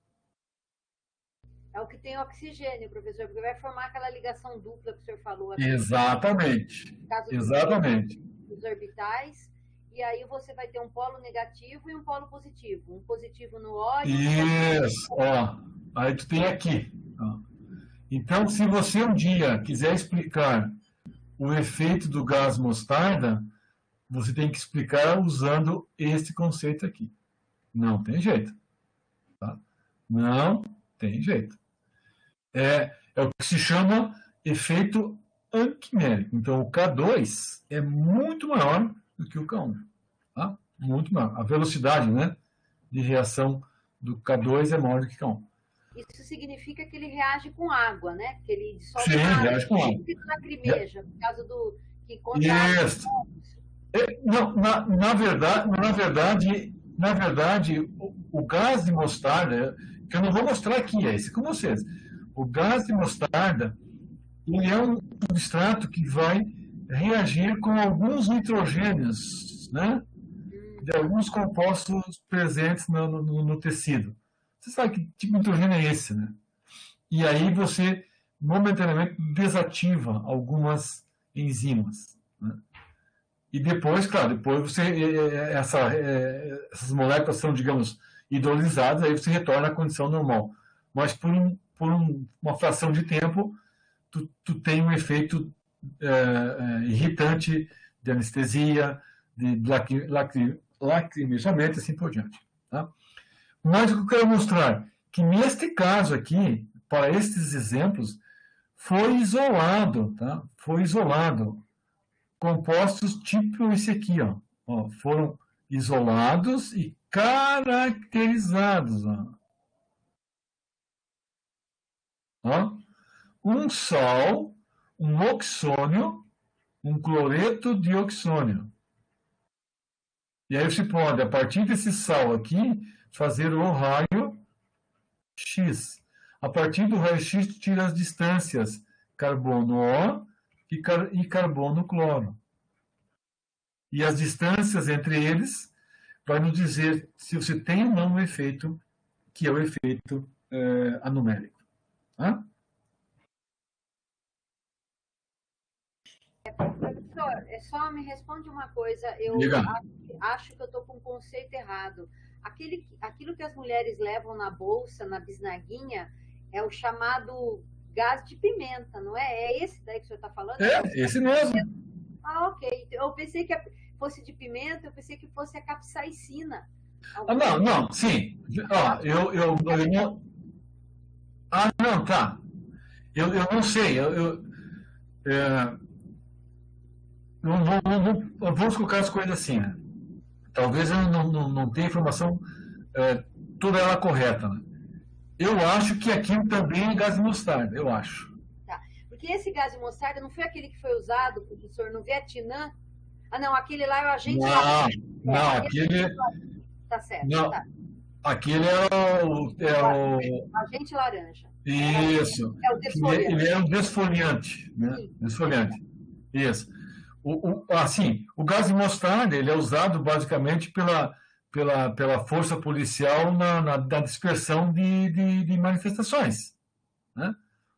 É o que tem oxigênio, professor, porque vai formar aquela ligação dupla que o senhor falou aqui. Exatamente. Caso Exatamente. Dos orbitais, e aí você vai ter um polo negativo e um polo positivo. Um positivo no O e um Isso. Ó, aí tu tem aqui. Ó. Então, se você um dia quiser explicar o efeito do gás mostarda, você tem que explicar usando este conceito aqui. Não tem jeito. Tá? Não tem jeito. É, é o que se chama efeito anquimérico. Então, o K dois é muito maior do que o K um. Tá? Muito maior. A velocidade, né, de reação do K dois é maior do que K um. Isso significa que ele reage com água, né? Que ele dissolve Sim, água, reage com água. que lacrimeja, por causa do... que Isso. É, não, na, na verdade, na verdade, na verdade o, o gás de mostarda, que eu não vou mostrar aqui, é esse com vocês. O gás de mostarda, ele é um substrato que vai reagir com alguns nitrogênios, né? De alguns compostos presentes no, no, no tecido. Você sabe que tipo de nitrogênio é esse, né? E aí você momentaneamente desativa algumas enzimas, né? E depois, claro, depois você essa, essas moléculas são, digamos, hidrolisadas, aí você retorna à condição normal. Mas por, um, por um, uma fração de tempo, tu, tu tem um efeito é, é, irritante de anestesia, de lacri, lacrimejamento e assim por diante. Tá? Mas o que eu quero mostrar que neste caso aqui, para estes exemplos, foi isolado, tá? Foi isolado. Compostos tipo esse aqui, ó. Ó, foram isolados e caracterizados. Ó. Ó. Um sal, um oxônio, um cloreto de oxônio. E aí você pode, a partir desse sal aqui, fazer o raio X. A partir do raio X, tira as distâncias carbono O e, car e carbono cloro. E as distâncias entre eles vai nos dizer se você tem ou não um efeito, que é o efeito é, anumérico. Hã? Professor, é só me responde uma coisa. Eu acho, acho que eu estou com um conceito errado. Aquele, aquilo que as mulheres levam na bolsa, na bisnaguinha, é o chamado gás de pimenta, não é? É esse daí que o senhor está falando? É, esse mesmo. Ah, ok. Eu pensei que fosse de pimenta, eu pensei que fosse a capsaicina. Ah, não, não, sim. Ó, eu, eu, eu não... Ah, não, tá. Eu, eu não sei. Eu, eu, é... não, não, não, vamos colocar as coisas assim, né? Talvez eu não, não, não tenha informação é, toda ela correta, né? Eu acho que aquilo também é gás de mostarda, eu acho. Tá. Porque esse gás de mostarda não foi aquele que foi usado, professor, no Vietnã? Ah, não, aquele lá é o agente não, laranja. Não, é, aquele... Tá certo, não, tá. Aquele é o... É o... Agente laranja. Isso. É o desfoliante. Ele é um desfoliante, né? Sim. Desfoliante. Isso. O, o, assim, o gás de mostarda ele é usado basicamente pela, pela, pela força policial na, na, na dispersão de, de, de manifestações. Né?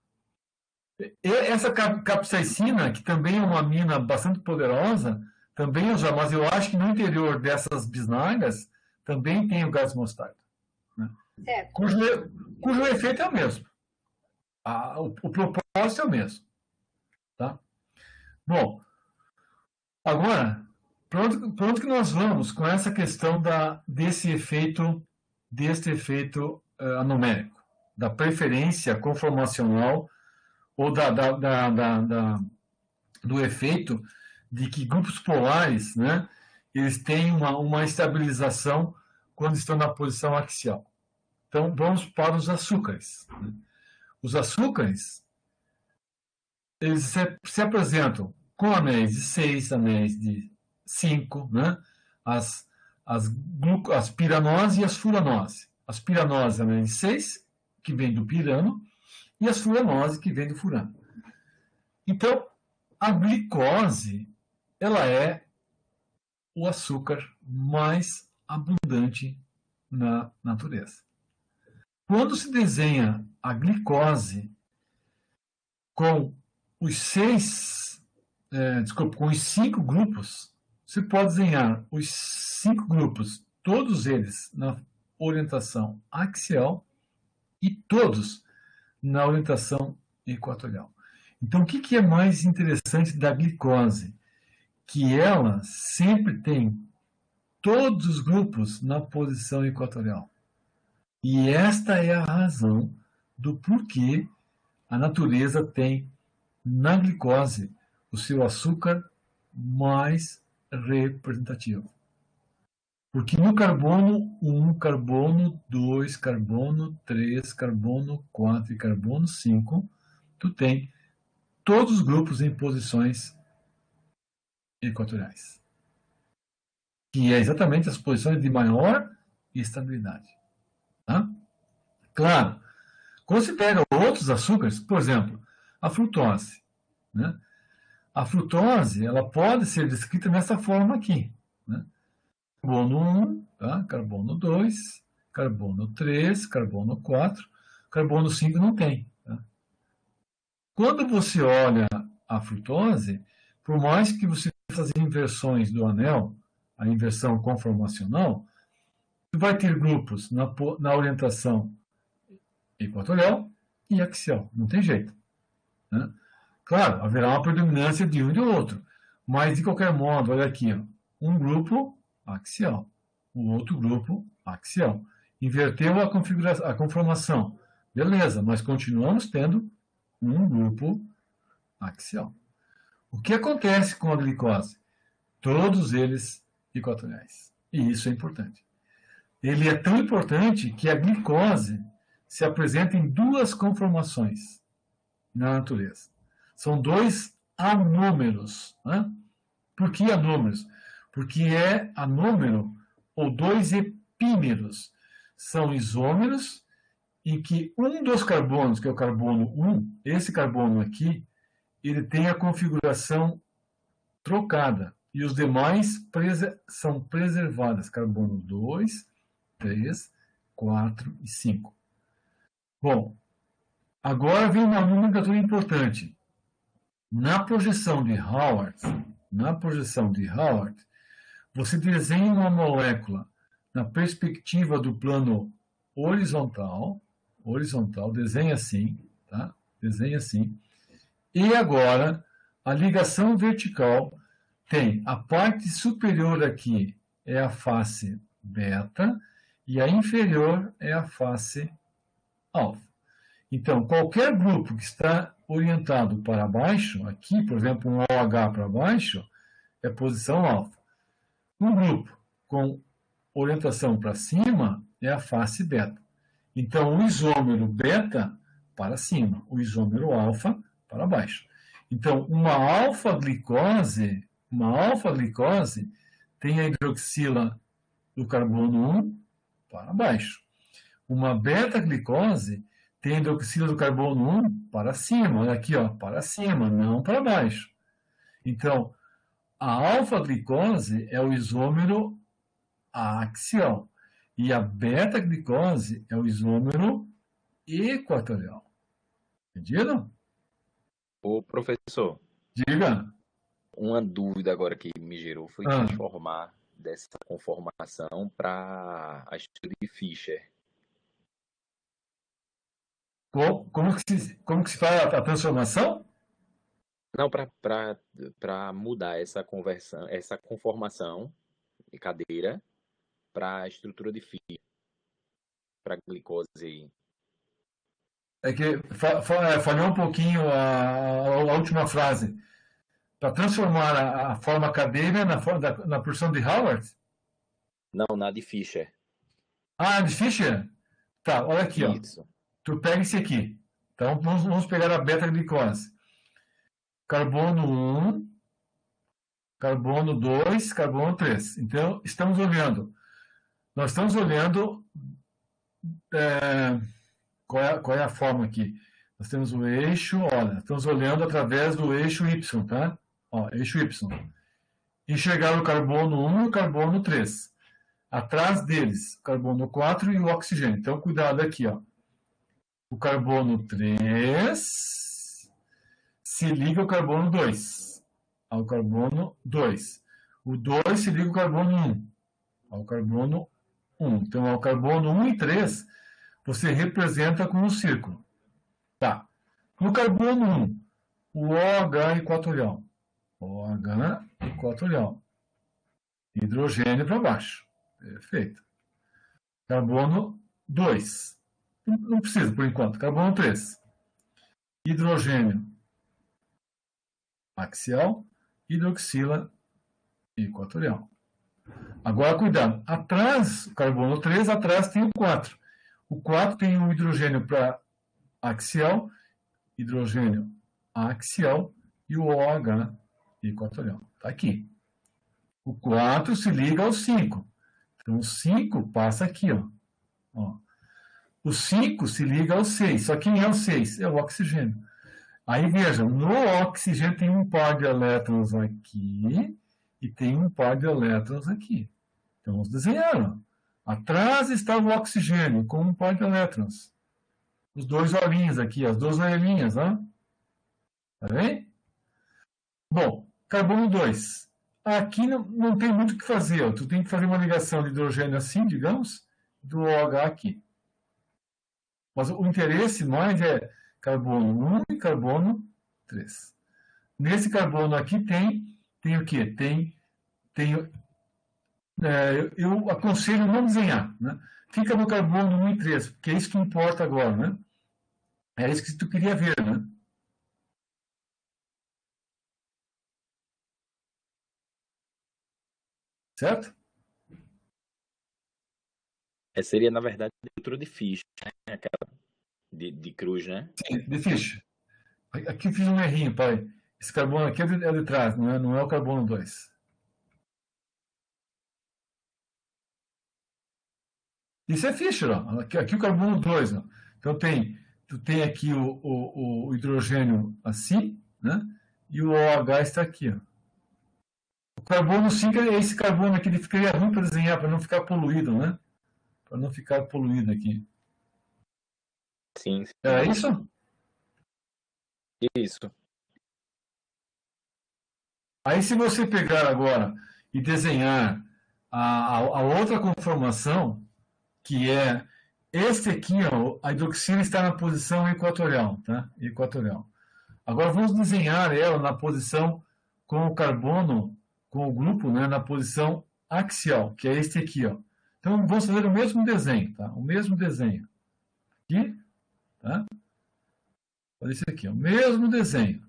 E essa capsaicina, que também é uma amina bastante poderosa, também é usada, mas eu acho que no interior dessas bisnagas também tem o gás de mostarda. Né? Certo. Cujo, cujo efeito é o mesmo. A, o, o propósito é o mesmo. Tá? Bom, agora, para onde, para onde que nós vamos com essa questão da, desse efeito, desse efeito uh, anumérico, da preferência conformacional ou da, da, da, da, da, do efeito de que grupos polares, né, eles têm uma, uma estabilização quando estão na posição axial. Então, vamos para os açúcares. Né? Os açúcares, eles se, se apresentam com anéis de seis, anéis de cinco, né? as, as, gluco, as piranose e as furanose. As piranose, anéis de seis, que vem do pirano, e as furanose, que vem do furano. Então, a glicose, ela é o açúcar mais abundante na natureza. Quando se desenha a glicose com os seis, é, desculpa, com os cinco grupos, você pode desenhar os cinco grupos, todos eles na orientação axial e todos na orientação equatorial. Então, o que, que é mais interessante da glicose? Que ela sempre tem todos os grupos na posição equatorial. E esta é a razão do porquê a natureza tem na glicose o seu açúcar mais representativo. Porque no carbono um, carbono dois, carbono três, carbono quatro e carbono cinco, tu tem todos os grupos em posições equatoriais. Que é exatamente as posições de maior estabilidade. Tá? Claro, quando se pega outros açúcares, por exemplo, a frutose, né? A frutose, ela pode ser descrita nessa forma aqui, né? Carbono um, tá? Carbono dois, carbono três, carbono quatro, carbono cinco não tem. Tá? Quando você olha a frutose, por mais que você faça as inversões do anel, a inversão conformacional, você vai ter grupos na, na orientação equatorial e axial, não tem jeito. Né? Claro, haverá uma predominância de um e do outro, mas de qualquer modo, olha aqui, ó, um grupo axial, o outro grupo axial. Inverteu a, configuração, a conformação, beleza, mas continuamos tendo um grupo axial. O que acontece com a glicose? Todos eles equatoriais. E isso é importante. Ele é tão importante que a glicose se apresenta em duas conformações na natureza. São dois anômeros. Né? Por que anômeros? Porque é anômero ou dois epímeros. São isômeros em que um dos carbonos, que é o carbono um, esse carbono aqui, ele tem a configuração trocada. E os demais prese- são preservadas. Carbono dois, três, quatro e cinco. Bom, agora vem uma nomenclatura importante. Na projeção de Howard, na projeção de Howard, você desenha uma molécula na perspectiva do plano horizontal, horizontal, desenha assim, tá? Desenha assim. E agora, a ligação vertical tem a parte superior aqui é a face beta e a inferior é a face alfa. Então, qualquer grupo que está orientado para baixo, aqui, por exemplo, um O H para baixo, é posição alfa. Um grupo com orientação para cima é a face beta. Então, o isômero beta para cima, o isômero alfa para baixo. Então, uma alfa-glicose, uma alfa-glicose tem a hidroxila do carbono um para baixo. Uma beta-glicose tem a hidroxila do carbono um para cima, olha aqui, ó, para cima, não para baixo. Então, a alfa-glicose é o isômero axial e a beta-glicose é o isômero equatorial. Entendido? Ô, professor, Diga. uma dúvida agora que me gerou foi Ah. transformar dessa conformação para a estrutura de Fischer. Como, como, que, se, como que se faz a, a transformação? Não, para mudar essa conversão, essa conformação de cadeira para a estrutura de Fischer, para a glicose. É que fa, fa, falhou um pouquinho a, a última frase. Para transformar a, a forma cadeira na, na, na porção de Howard? Não, na de Fischer. Ah, de Fischer? Tá, olha aqui, Isso. ó. Tu pega esse aqui. Então, vamos, vamos pegar a beta-glicose. Carbono um, carbono dois, carbono três. Então, estamos olhando. Nós estamos olhando... É, qual, é, qual é a forma aqui? Nós temos o eixo, olha, estamos olhando através do eixo Y, tá? Ó, eixo Y. Enxergar o carbono um e o carbono três. Atrás deles, o carbono quatro e o oxigênio. Então, cuidado aqui, ó. O carbono três se liga ao carbono dois. Ao carbono dois. O dois se liga ao carbono um. Ao carbono um. Então, ao carbono um e três, você representa com um círculo. Tá. No carbono um, o OH equatorial. OH equatorial. Hidrogênio para baixo. Perfeito. Carbono dois. Não precisa, por enquanto. Carbono três. Hidrogênio axial. Hidroxila equatorial. Agora, cuidado. Atrás, carbono três, atrás tem o quatro. O quatro tem o hidrogênio para axial, hidrogênio axial e o OH equatorial. Está aqui. O quatro se liga ao cinco. Então, o cinco passa aqui. Ó. Ó. O cinco se liga ao seis. Só quem é o seis? É o oxigênio. Aí, veja, no oxigênio tem um par de elétrons aqui e tem um par de elétrons aqui. Então, vamos desenhar. Ó. Atrás está o oxigênio com um par de elétrons. Os dois olhinhos aqui, as duas orelhinhas. Ó. Tá vendo? Bom, carbono dois. Aqui não, não tem muito o que fazer. Ó. Tu tem que fazer uma ligação de hidrogênio assim, digamos, do OH aqui. Mas o interesse mais é carbono um e carbono três. Nesse carbono aqui tem, tem o quê? Tem, tem é, eu aconselho não desenhar. Né? Fica no carbono um e três, porque é isso que importa agora. Né? É isso que tu queria ver. Né? Certo? É, seria, na verdade, estrutura de Fischer, né? Aquela de, de cruz, né? Sim, de Fischer. Aqui eu fiz um errinho, pai. Esse carbono aqui é de, é de trás, não é, não é o carbono dois. Isso é Fischer, ó. Aqui, aqui o carbono dois. Ó. Então tem, tu tem aqui o, o, o hidrogênio assim, né? E o OH está aqui. Ó. O carbono cinco é esse carbono aqui, ele ficaria ruim para desenhar, para não ficar poluído, né? Para não ficar poluído aqui. Sim, sim. É isso? Isso. Aí se você pegar agora e desenhar a, a, a outra conformação, que é este aqui, ó, a hidroxila está na posição equatorial, tá? Equatorial. Agora vamos desenhar ela na posição com o carbono, com o grupo, né, na posição axial, que é este aqui, ó. Então vamos fazer o mesmo desenho, tá? O mesmo desenho. Aqui, tá? Olha isso aqui, ó, o mesmo desenho.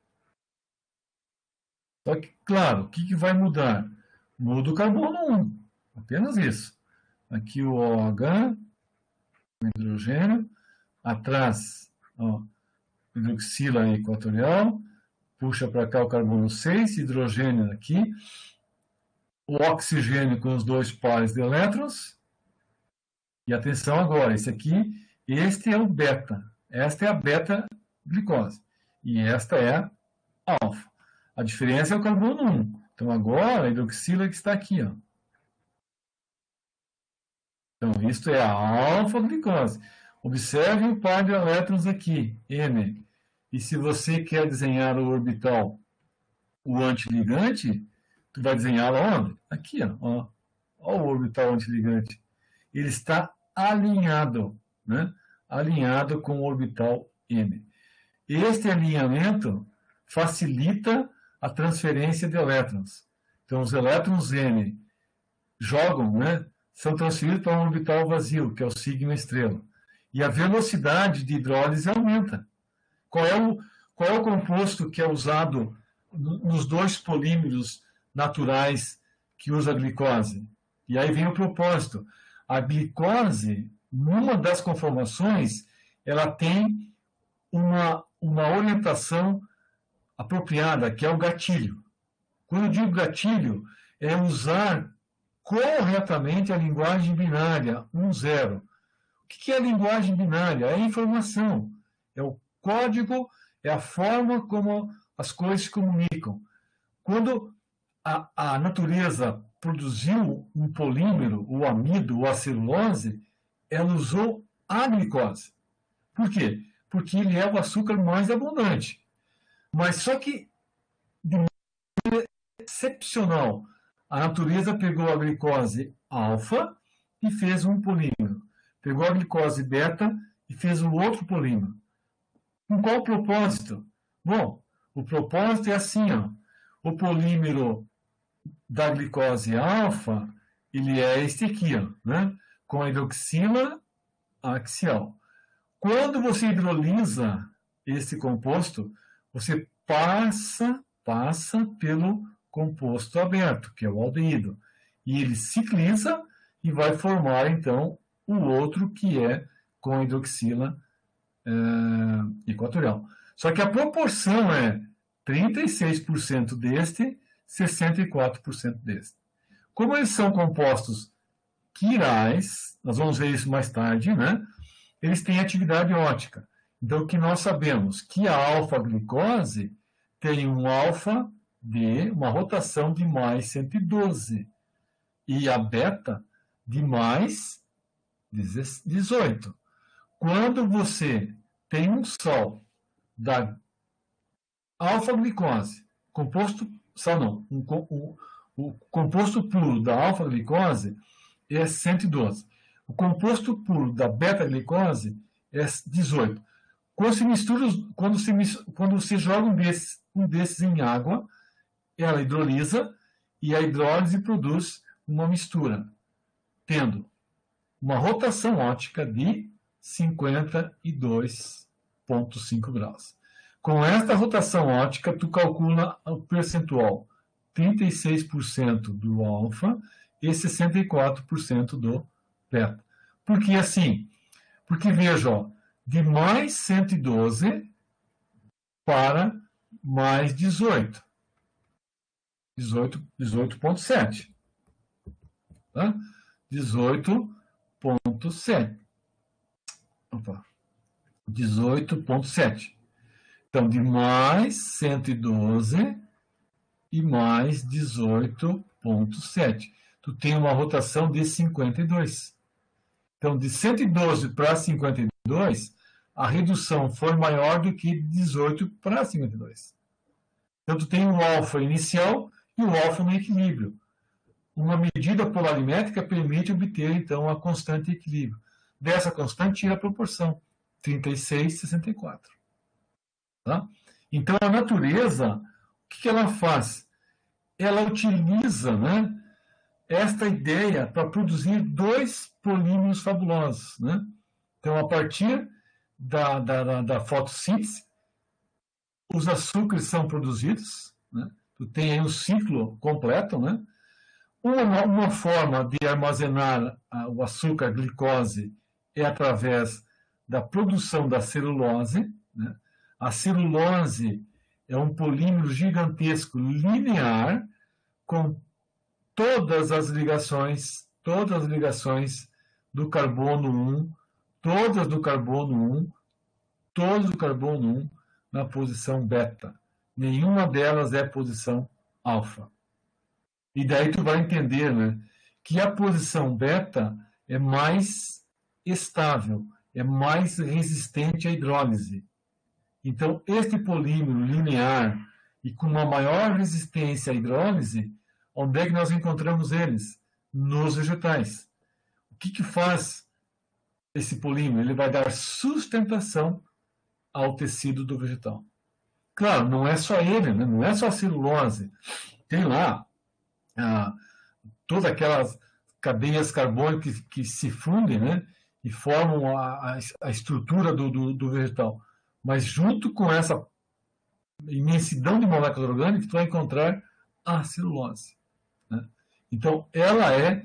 Só que, claro, o que, que vai mudar? Muda o carbono um, apenas isso. Aqui o OH, o hidrogênio, atrás, ó, hidroxila equatorial, puxa para cá o carbono seis, hidrogênio aqui, o oxigênio com os dois pares de elétrons, e atenção agora, esse aqui, este é o beta, esta é a beta-glicose, e esta é a alfa. A diferença é o carbono um. Então agora a hidroxila que está aqui, ó. Então, isto é a alfa-glicose. Observe o par de elétrons aqui, N. E se você quer desenhar o orbital, o antiligante, tu vai desenhá-lo onde? Aqui, ó. Olha o orbital antiligante. Ele está alinhado, né? Alinhado com o orbital N. Este alinhamento facilita a transferência de elétrons. Então, os elétrons N jogam, né? São transferidos para um orbital vazio, que é o sigma estrela. E a velocidade de hidrólise aumenta. Qual é o, qual é o composto que é usado nos dois polímeros naturais que usa a glicose? E aí vem o propósito. A glicose, numa das conformações, ela tem uma, uma orientação apropriada, que é o gatilho. Quando eu digo gatilho, é usar corretamente a linguagem binária, um zero. O que é a linguagem binária? É a informação, é o código, é a forma como as coisas se comunicam. Quando a, a natureza produziu um polímero, o amido ou a celulose, ela usou a glicose. Por quê? Porque ele é o açúcar mais abundante. Mas só que, de maneira excepcional, a natureza pegou a glicose alfa e fez um polímero. Pegou a glicose beta e fez um outro polímero. Com qual propósito? Bom, o propósito é assim, ó, o polímero da glicose alfa, ele é este aqui, ó, né? Com a hidroxila axial. Quando você hidrolisa esse composto, você passa, passa pelo composto aberto, que é o aldeído. E ele cicliza e vai formar, então, o outro que é com a hidroxila é, equatorial. Só que a proporção é trinta e seis por cento deste, sessenta e quatro por cento deste. Como eles são compostos quirais, nós vamos ver isso mais tarde, né? Eles têm atividade ótica. Então, o que nós sabemos? Que a alfa-glicose tem um alfa de uma rotação de mais cento e doze e a beta de mais dezoito. Quando você tem um sol da alfa-glicose, composto, sal não, um, um, o composto puro da alfa-glicose é cento e doze. O composto puro da beta-glicose é dezoito. Quando se mistura, quando se, quando se joga um desses, um desses em água, ela hidrolisa e a hidrólise produz uma mistura, tendo uma rotação óptica de cinquenta e dois vírgula cinco graus. Com esta rotação óptica, tu calcula o percentual trinta e seis por cento do alfa e sessenta e quatro por cento do beta. Por que assim? Porque, veja, ó, de mais cento e doze para mais dezoito. dezoito vírgula sete. Tá? dezoito vírgula sete. Opa. dezoito vírgula sete. Então, de mais cento e doze e mais dezoito vírgula sete. Tu tem uma rotação de cinquenta e dois. Então, de cento e doze para cinquenta e dois, a redução foi maior do que dezoito para cinquenta e dois. Então, tu tem o alfa inicial e o alfa no equilíbrio. Uma medida polarimétrica permite obter, então, a constante de equilíbrio. Dessa constante, tira a proporção, trinta e seis, sessenta e quatro. Tá? Então, a natureza, o que ela faz? Ela utiliza, né, esta ideia para produzir dois polímeros fabulosos. Né? Então, a partir da, da, da fotossíntese, os açúcares são produzidos, né? Tu tem aí um ciclo completo, né? Uma, uma forma de armazenar o açúcar, a glicose, é através da produção da celulose. Né? A celulose é um polímero gigantesco linear com todas as ligações, todas as ligações do carbono um, todas do carbono um, todas do carbono um na posição beta. Nenhuma delas é posição alfa. E daí tu vai entender, né, que a posição beta é mais estável, é mais resistente à hidrólise. Então, este polímero linear e com uma maior resistência à hidrólise, onde é que nós encontramos eles? Nos vegetais. O que que faz esse polímero? Ele vai dar sustentação ao tecido do vegetal. Claro, não é só ele, né? Não é só a celulose. Tem lá ah, todas aquelas cadeias carbônicas que, que se fundem, né? E formam a, a, a estrutura do, do, do vegetal. Mas junto com essa imensidão de moléculas orgânicas, tu vai encontrar a celulose. Né? Então, ela é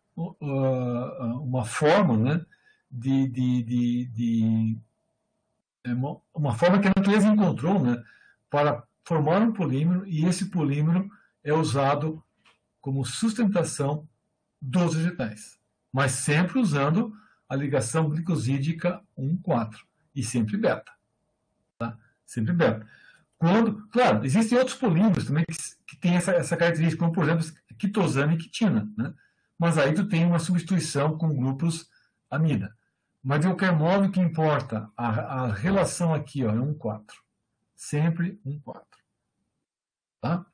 uh, uma forma, né, de, de, de, de é uma, uma forma que a natureza encontrou, né, para formar um polímero, e esse polímero é usado como sustentação dos vegetais, mas sempre usando a ligação glicosídica um quatro, e sempre beta. Tá? Sempre beta. Quando, claro, existem outros polímeros também que, que têm essa, essa característica, como, por exemplo, quitosana e quitina, né? Mas aí tu tem uma substituição com grupos amida. Mas de qualquer modo, o que importa, a, a relação aqui, ó, é um quatro. Sempre um quatro. Tá?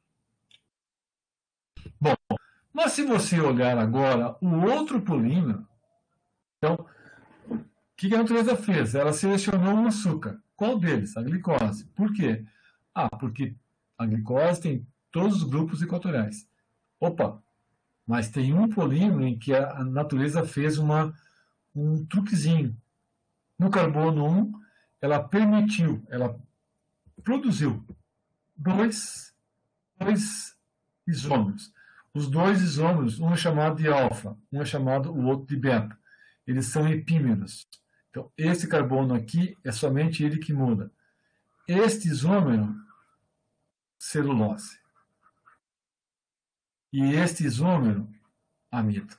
Bom, mas se você olhar agora o outro polímero, então, o que a natureza fez? Ela selecionou um açúcar Qual deles? A glicose. Por quê? Ah, porque a glicose tem todos os grupos equatoriais. Opa, mas tem um polímero em que a natureza fez uma, um truquezinho. No carbono um, ela permitiu, ela produziu dois, dois isômeros. Os dois isômeros, um é chamado de alfa, um é chamado o outro de beta. Eles são epímeros. Então, esse carbono aqui é somente ele que muda. Este isômero, celulose. E este isômero, amido.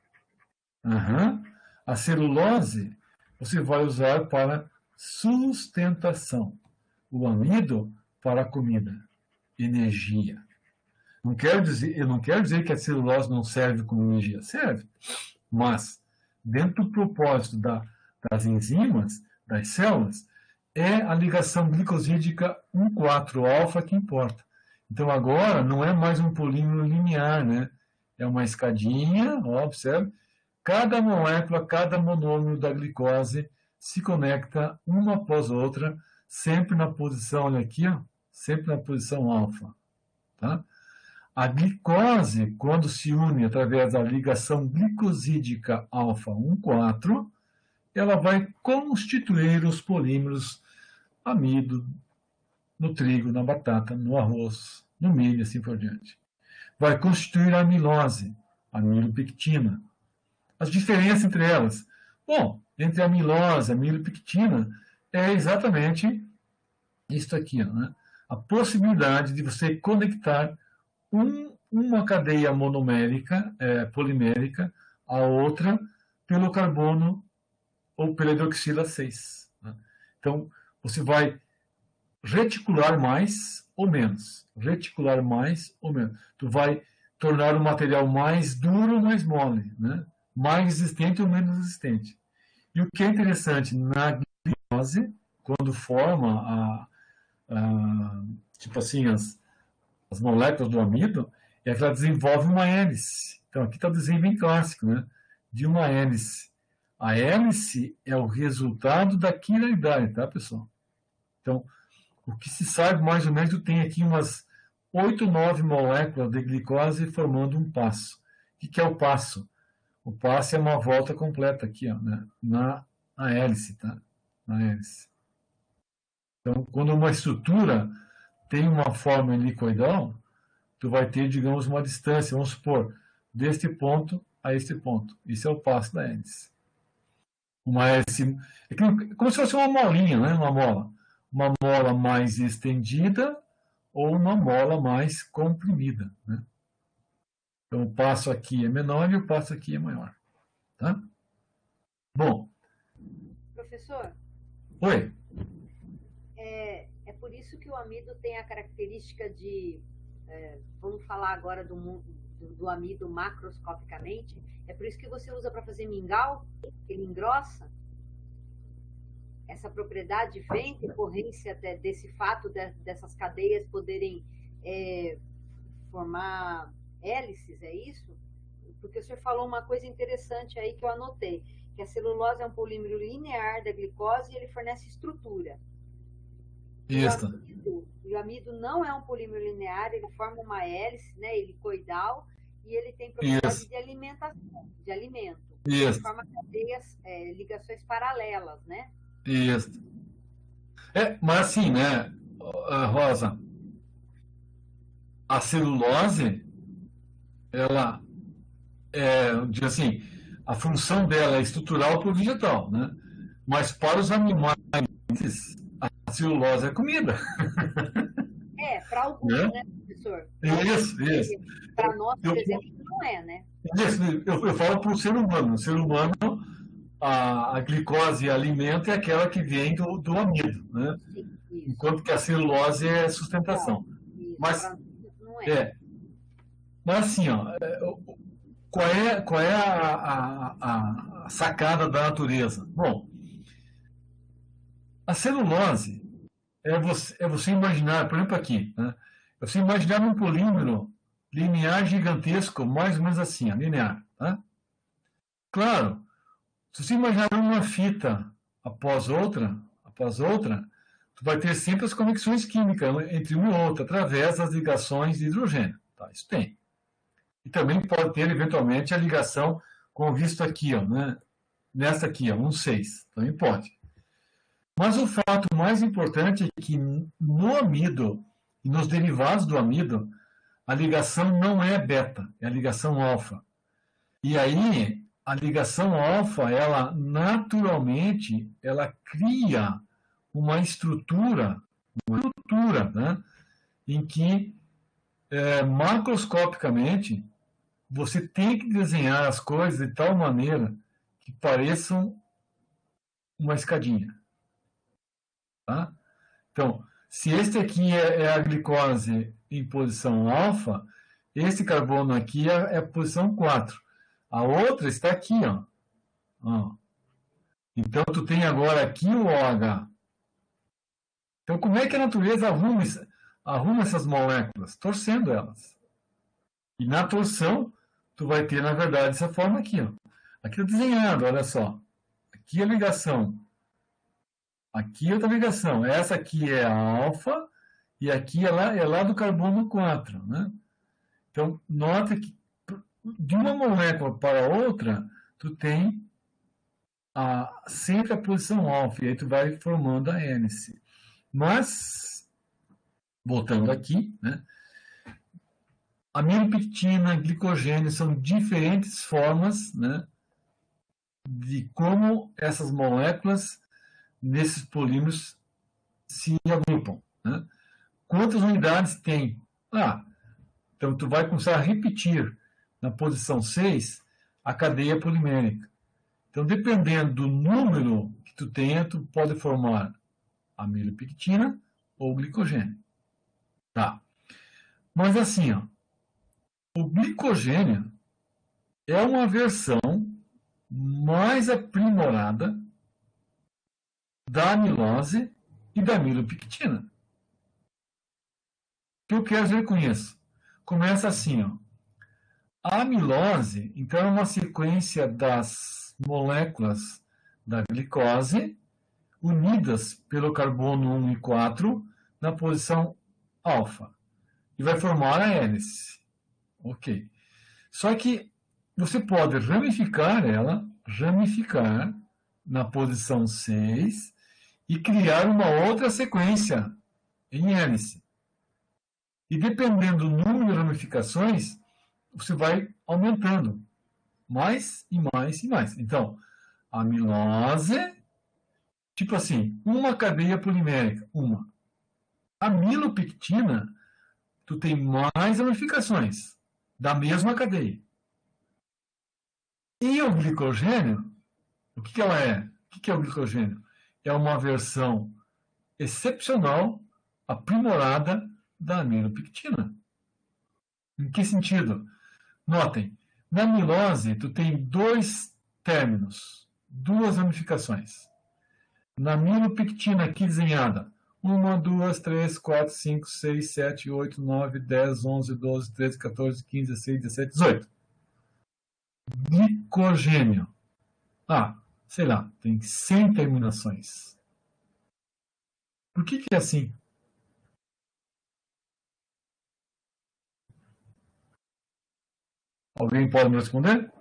Uhum. A celulose você vai usar para sustentação. O amido para a comida, energia. Não quero dizer, eu não quero dizer que a celulose não serve como energia. Serve. Mas, dentro do propósito da, das enzimas, das células, é a ligação glicosídica um quatro alfa que importa. Então, agora, não é mais um polímero linear, né? É uma escadinha, ó, observe. Cada molécula, cada monômero da glicose se conecta uma após outra, sempre na posição, olha aqui, ó, sempre na posição alfa. Tá? A glicose, quando se une através da ligação glicosídica alfa um quatro, ela vai constituir os polímeros amido no trigo, na batata, no arroz, no milho, assim por diante. Vai constituir a amilose, a amilopectina. As diferenças entre elas? Bom, entre a amilose e a amilopectina é exatamente isso aqui, né? A possibilidade de você conectar um, uma cadeia monomérica, é, polimérica, a outra pelo carbono ou pela hidroxila seis. Né? Então, você vai reticular mais ou menos. Reticular mais ou menos. Tu vai tornar o material mais duro ou mais mole, né? Mais resistente ou menos resistente. E o que é interessante, na glicose, quando forma a, a, tipo assim, as, as moléculas do amido, é que ela desenvolve uma hélice. Então, aqui está o desenho bem clássico, né? De uma hélice. A hélice é o resultado da quiralidade, tá, pessoal? Então, o que se sabe, mais ou menos, tem aqui umas oito, nove moléculas de glicose formando um passo. O que é o passo? O passo é uma volta completa aqui, ó, né? na, na hélice, tá? Na hélice. Então, quando uma estrutura tem uma forma helicoidal, tu vai ter, digamos, uma distância, vamos supor, deste ponto a este ponto. Isso é o passo da hélice. Uma hélice, é como se fosse uma molinha, né? Uma mola. Uma mola mais estendida ou uma mola mais comprimida, né? Então, o passo aqui é menor e o passo aqui é maior. Tá? Bom. Professor? Oi. É, é por isso que o amido tem a característica de... É, vamos falar agora do, do, do amido macroscopicamente. É por isso que você usa para fazer mingau, que ele engrossa. Essa propriedade vem em decorrência de, desse fato de, dessas cadeias poderem é, formar hélices, é isso? Porque o senhor falou uma coisa interessante aí que eu anotei, que a celulose é um polímero linear da glicose e ele fornece estrutura. Isso. E o amido, e o amido não é um polímero linear, ele forma uma hélice, né, helicoidal, e ele tem propriedade Isso. de alimentação, de alimento. Isso. Ele forma cadeias, é, ligações paralelas, né? Isso. É, mas assim, né, Rosa, a celulose, ela é, diz assim, a função dela é estrutural para o vegetal, né? Mas para os animais, a celulose é comida. É, para alguns, né, né professor? Isso, isso. Para nós, por eu, exemplo, não é, né? Isso, eu, eu falo para o ser humano. O ser humano, a, a glicose alimento é aquela que vem do, do amido, né? Sim, enquanto que a celulose é sustentação. Isso, mas, não é. é. Mas assim, ó, qual é, qual é a, a, a sacada da natureza? Bom, a celulose é você, é você imaginar, por exemplo aqui, né? É você imaginar um polímero linear gigantesco, mais ou menos assim, ó, linear. Tá? Claro, se você imaginar uma fita após outra, após outra, tu vai ter sempre as conexões químicas entre um e outro, através das ligações de hidrogênio. Tá? Isso tem. E também pode ter, eventualmente, a ligação, como visto aqui, ó, né? Nessa aqui, ó, um seis. Também pode. Mas o fato mais importante é que no amido e nos derivados do amido, a ligação não é beta, é a ligação alfa. E aí, a ligação alfa, ela naturalmente, ela cria uma estrutura, uma estrutura, né, em que, é, macroscopicamente, você tem que desenhar as coisas de tal maneira que pareçam uma escadinha. Tá? Então, se este aqui é, é a glicose em posição alfa, esse carbono aqui é, é a posição quatro. A outra está aqui, ó. ó. Então, tu tem agora aqui o OH. Então, como é que a natureza arruma, arruma essas moléculas? Torcendo elas. E na torção, tu vai ter, na verdade, essa forma aqui, ó. Aqui está desenhado, olha só. Aqui a ligação. Aqui outra ligação. Essa aqui é a alfa e aqui é lá, é lá do carbono quatro. Né? Então, nota que de uma molécula para outra, tu tem a, sempre a posição alfa, e aí tu vai formando a hélice. Mas, voltando aqui, né? Amilopectina, glicogênio são diferentes formas, né, de como essas moléculas nesses polímeros se agrupam. Né? Quantas unidades tem? Ah, então tu vai começar a repetir na posição seis a cadeia polimérica. Então, dependendo do número que tu tenha, tu pode formar amilopectina ou glicogênio. Tá. Mas assim, ó, o glicogênio é uma versão mais aprimorada da amilose e da amilopectina. O que eu quero dizer com isso? Começa assim, ó. A amilose, então, é uma sequência das moléculas da glicose unidas pelo carbono um e quatro na posição alfa. E vai formar a hélice. Ok. Só que você pode ramificar ela, ramificar na posição seis e criar uma outra sequência em hélice. E dependendo do número de ramificações, você vai aumentando mais e mais e mais. Então, a amilose, tipo assim, uma cadeia polimérica, uma. A amilopectina, tu tem mais ramificações da mesma cadeia. E o glicogênio, o que, que ela é? O que, que é o glicogênio? É uma versão excepcional, aprimorada da amilopectina. Em que sentido? Notem, na amilose, tu tem dois términos, duas ramificações. Na amilopectina aqui desenhada, uma, duas, três, quatro, cinco, seis, sete, oito, nove, dez, onze, doze, treze, quatorze, quinze, dezesseis, dezessete, dezoito. Glicogênio. Ah, sei lá, tem cem terminações. Por que que é assim? Alguém pode me responder?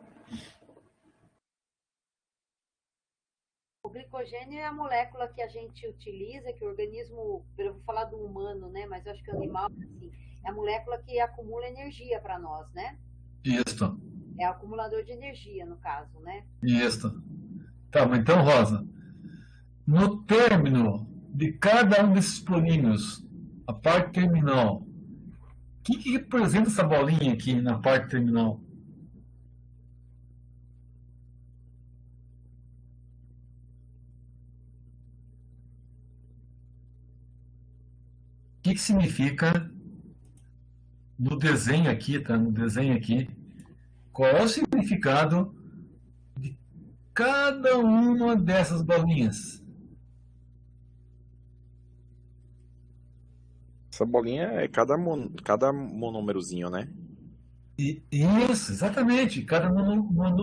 O glicogênio é a molécula que a gente utiliza, que o organismo, eu vou falar do humano, né? Mas eu acho que o animal, assim, é a molécula que acumula energia para nós, né? Isso. É o acumulador de energia, no caso, né? Isso. Tá, mas então, Rosa, no término de cada um desses polímeros, a parte terminal, o que, que representa essa bolinha aqui na parte terminal? O que, que significa no desenho aqui, tá? No desenho aqui, qual é o significado de cada uma dessas bolinhas? Essa bolinha é cada, mon... cada monômerozinho, né? E, isso, exatamente, cada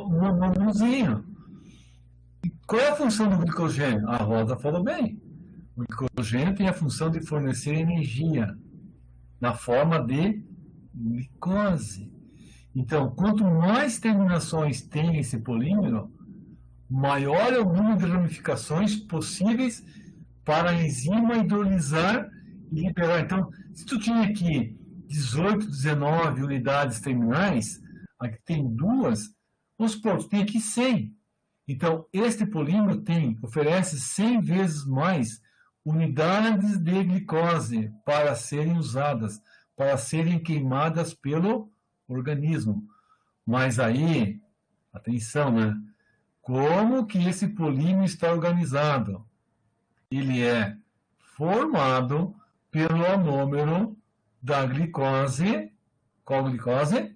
monômerozinho. Qual é a função do glicogênio? A Rosa falou bem. O glicogênio tem a função de fornecer energia na forma de glicose. Então, quanto mais terminações tem esse polímero, maior é o número de ramificações possíveis para a enzima hidrolisar e liberar. Então, se tu tinha aqui dezoito, dezenove unidades terminais, aqui tem duas, vamos supor, tu tem aqui cem. Então, este polímero tem, oferece cem vezes mais unidades de glicose para serem usadas, para serem queimadas pelo organismo. Mas aí, atenção, né? Como que esse polímero está organizado? Ele é formado pelo anômero da glicose. Qual glicose?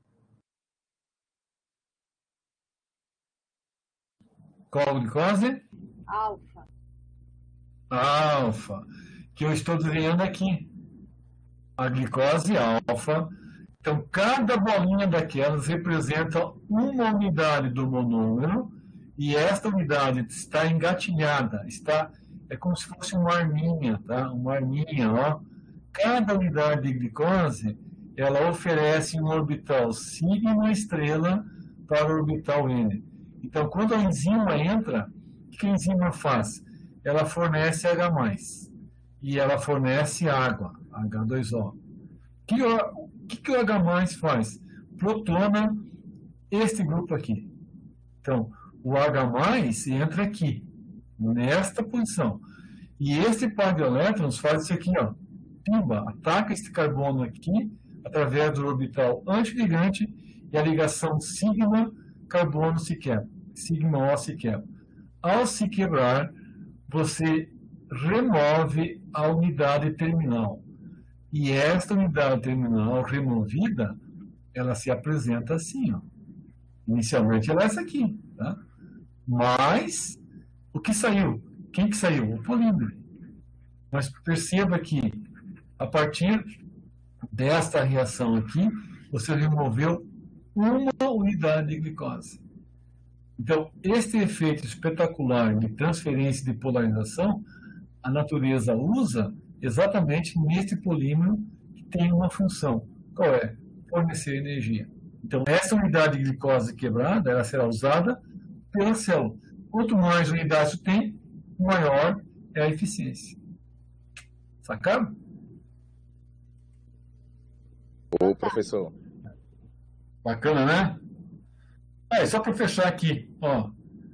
Qual glicose? Alfa. Alfa. Que eu estou desenhando aqui. A glicose alfa. Então, cada bolinha daquelas representa uma unidade do monômero e esta unidade está engatilhada, está, é como se fosse uma arminha, tá? Uma arminha, ó. Cada unidade de glicose, ela oferece um orbital sigma estrela para o orbital N. Então, quando a enzima entra, o que a enzima faz? Ela fornece H mais, e ela fornece água, H dois O. Que o que, que o H mais faz? Protona este grupo aqui. Então, o H mais entra aqui, nesta posição. E esse par de elétrons faz isso aqui, ó. Pimba, ataca este carbono aqui, através do orbital antiligante, e a ligação sigma carbono se quebra. Sigma O se quebra. Ao se quebrar, você remove a unidade terminal. E esta unidade terminal removida, ela se apresenta assim, ó. Inicialmente ela é essa aqui, tá? Mas, o que saiu? Quem que saiu? O polímero. Mas perceba que, a partir desta reação aqui, você removeu uma unidade de glicose. Então, este efeito espetacular de transferência de polarização, a natureza usa exatamente neste polímero que tem uma função. Qual é? Fornecer energia. Então, essa unidade de glicose quebrada, ela será usada pela célula. Quanto mais unidades tu tem, maior é a eficiência. Sacaram? Ô, professor. Bacana, né? É, só para fechar aqui, ó.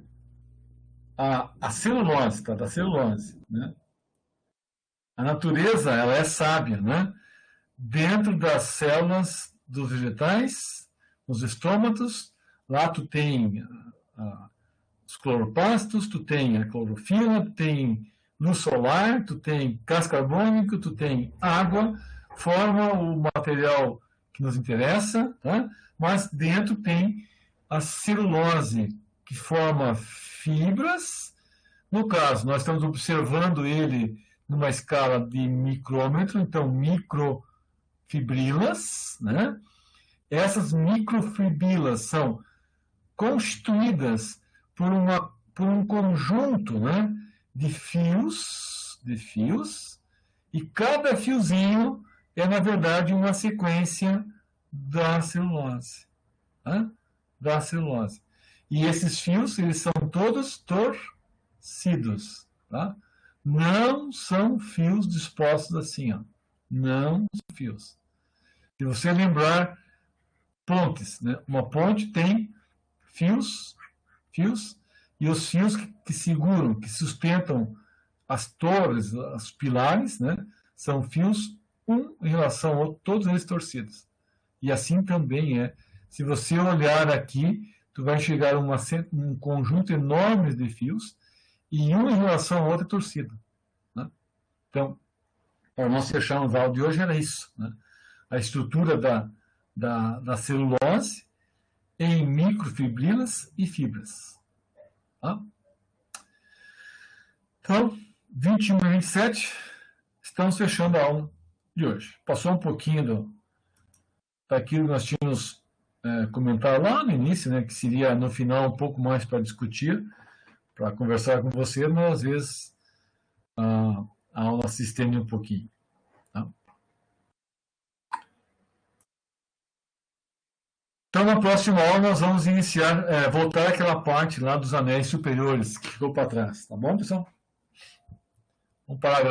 A, a celulose, tá? Da celulose, né? A natureza, ela é sábia, né? Dentro das células dos vegetais, nos estômatos, lá tu tem ah, os cloroplastos, tu tem a clorofila, tu tem luz solar, tu tem gás carbônico, tu tem água, forma o material que nos interessa, tá? Mas dentro tem a celulose, que forma fibras. No caso, nós estamos observando ele numa escala de micrômetro, então microfibrilas, né? Essas microfibrilas são constituídas por, uma, por um conjunto, né, de fios, de fios, e cada fiozinho é, na verdade, uma sequência da celulose, tá? Da celulose. E esses fios, eles são todos torcidos, tá? Não são fios dispostos assim, ó. Não são fios. Se você lembrar pontes, né? Uma ponte tem fios, fios, e os fios que, que seguram, que sustentam as torres, os pilares, né? São fios um em relação ao outro, todos eles torcidos. E assim também é. Se você olhar aqui, tu vai chegar a uma, um conjunto enorme de fios, e um em relação ao outro é torcido, né? Então, para nós fecharmos o áudio de hoje era isso, né? A estrutura da, da, da celulose em microfibrilas e fibras. Tá? Então, vinte e um e vinte e sete, estamos fechando a aula de hoje. Passou um pouquinho do, daquilo que nós tínhamos é, comentado lá no início, né, que seria no final um pouco mais para discutir, para conversar com você, mas às vezes a, a aula se estende um pouquinho. Tá? Então, na próxima aula, nós vamos iniciar, é, voltar àquela parte lá dos anéis superiores que ficou para trás. Tá bom, pessoal? Vamos parar.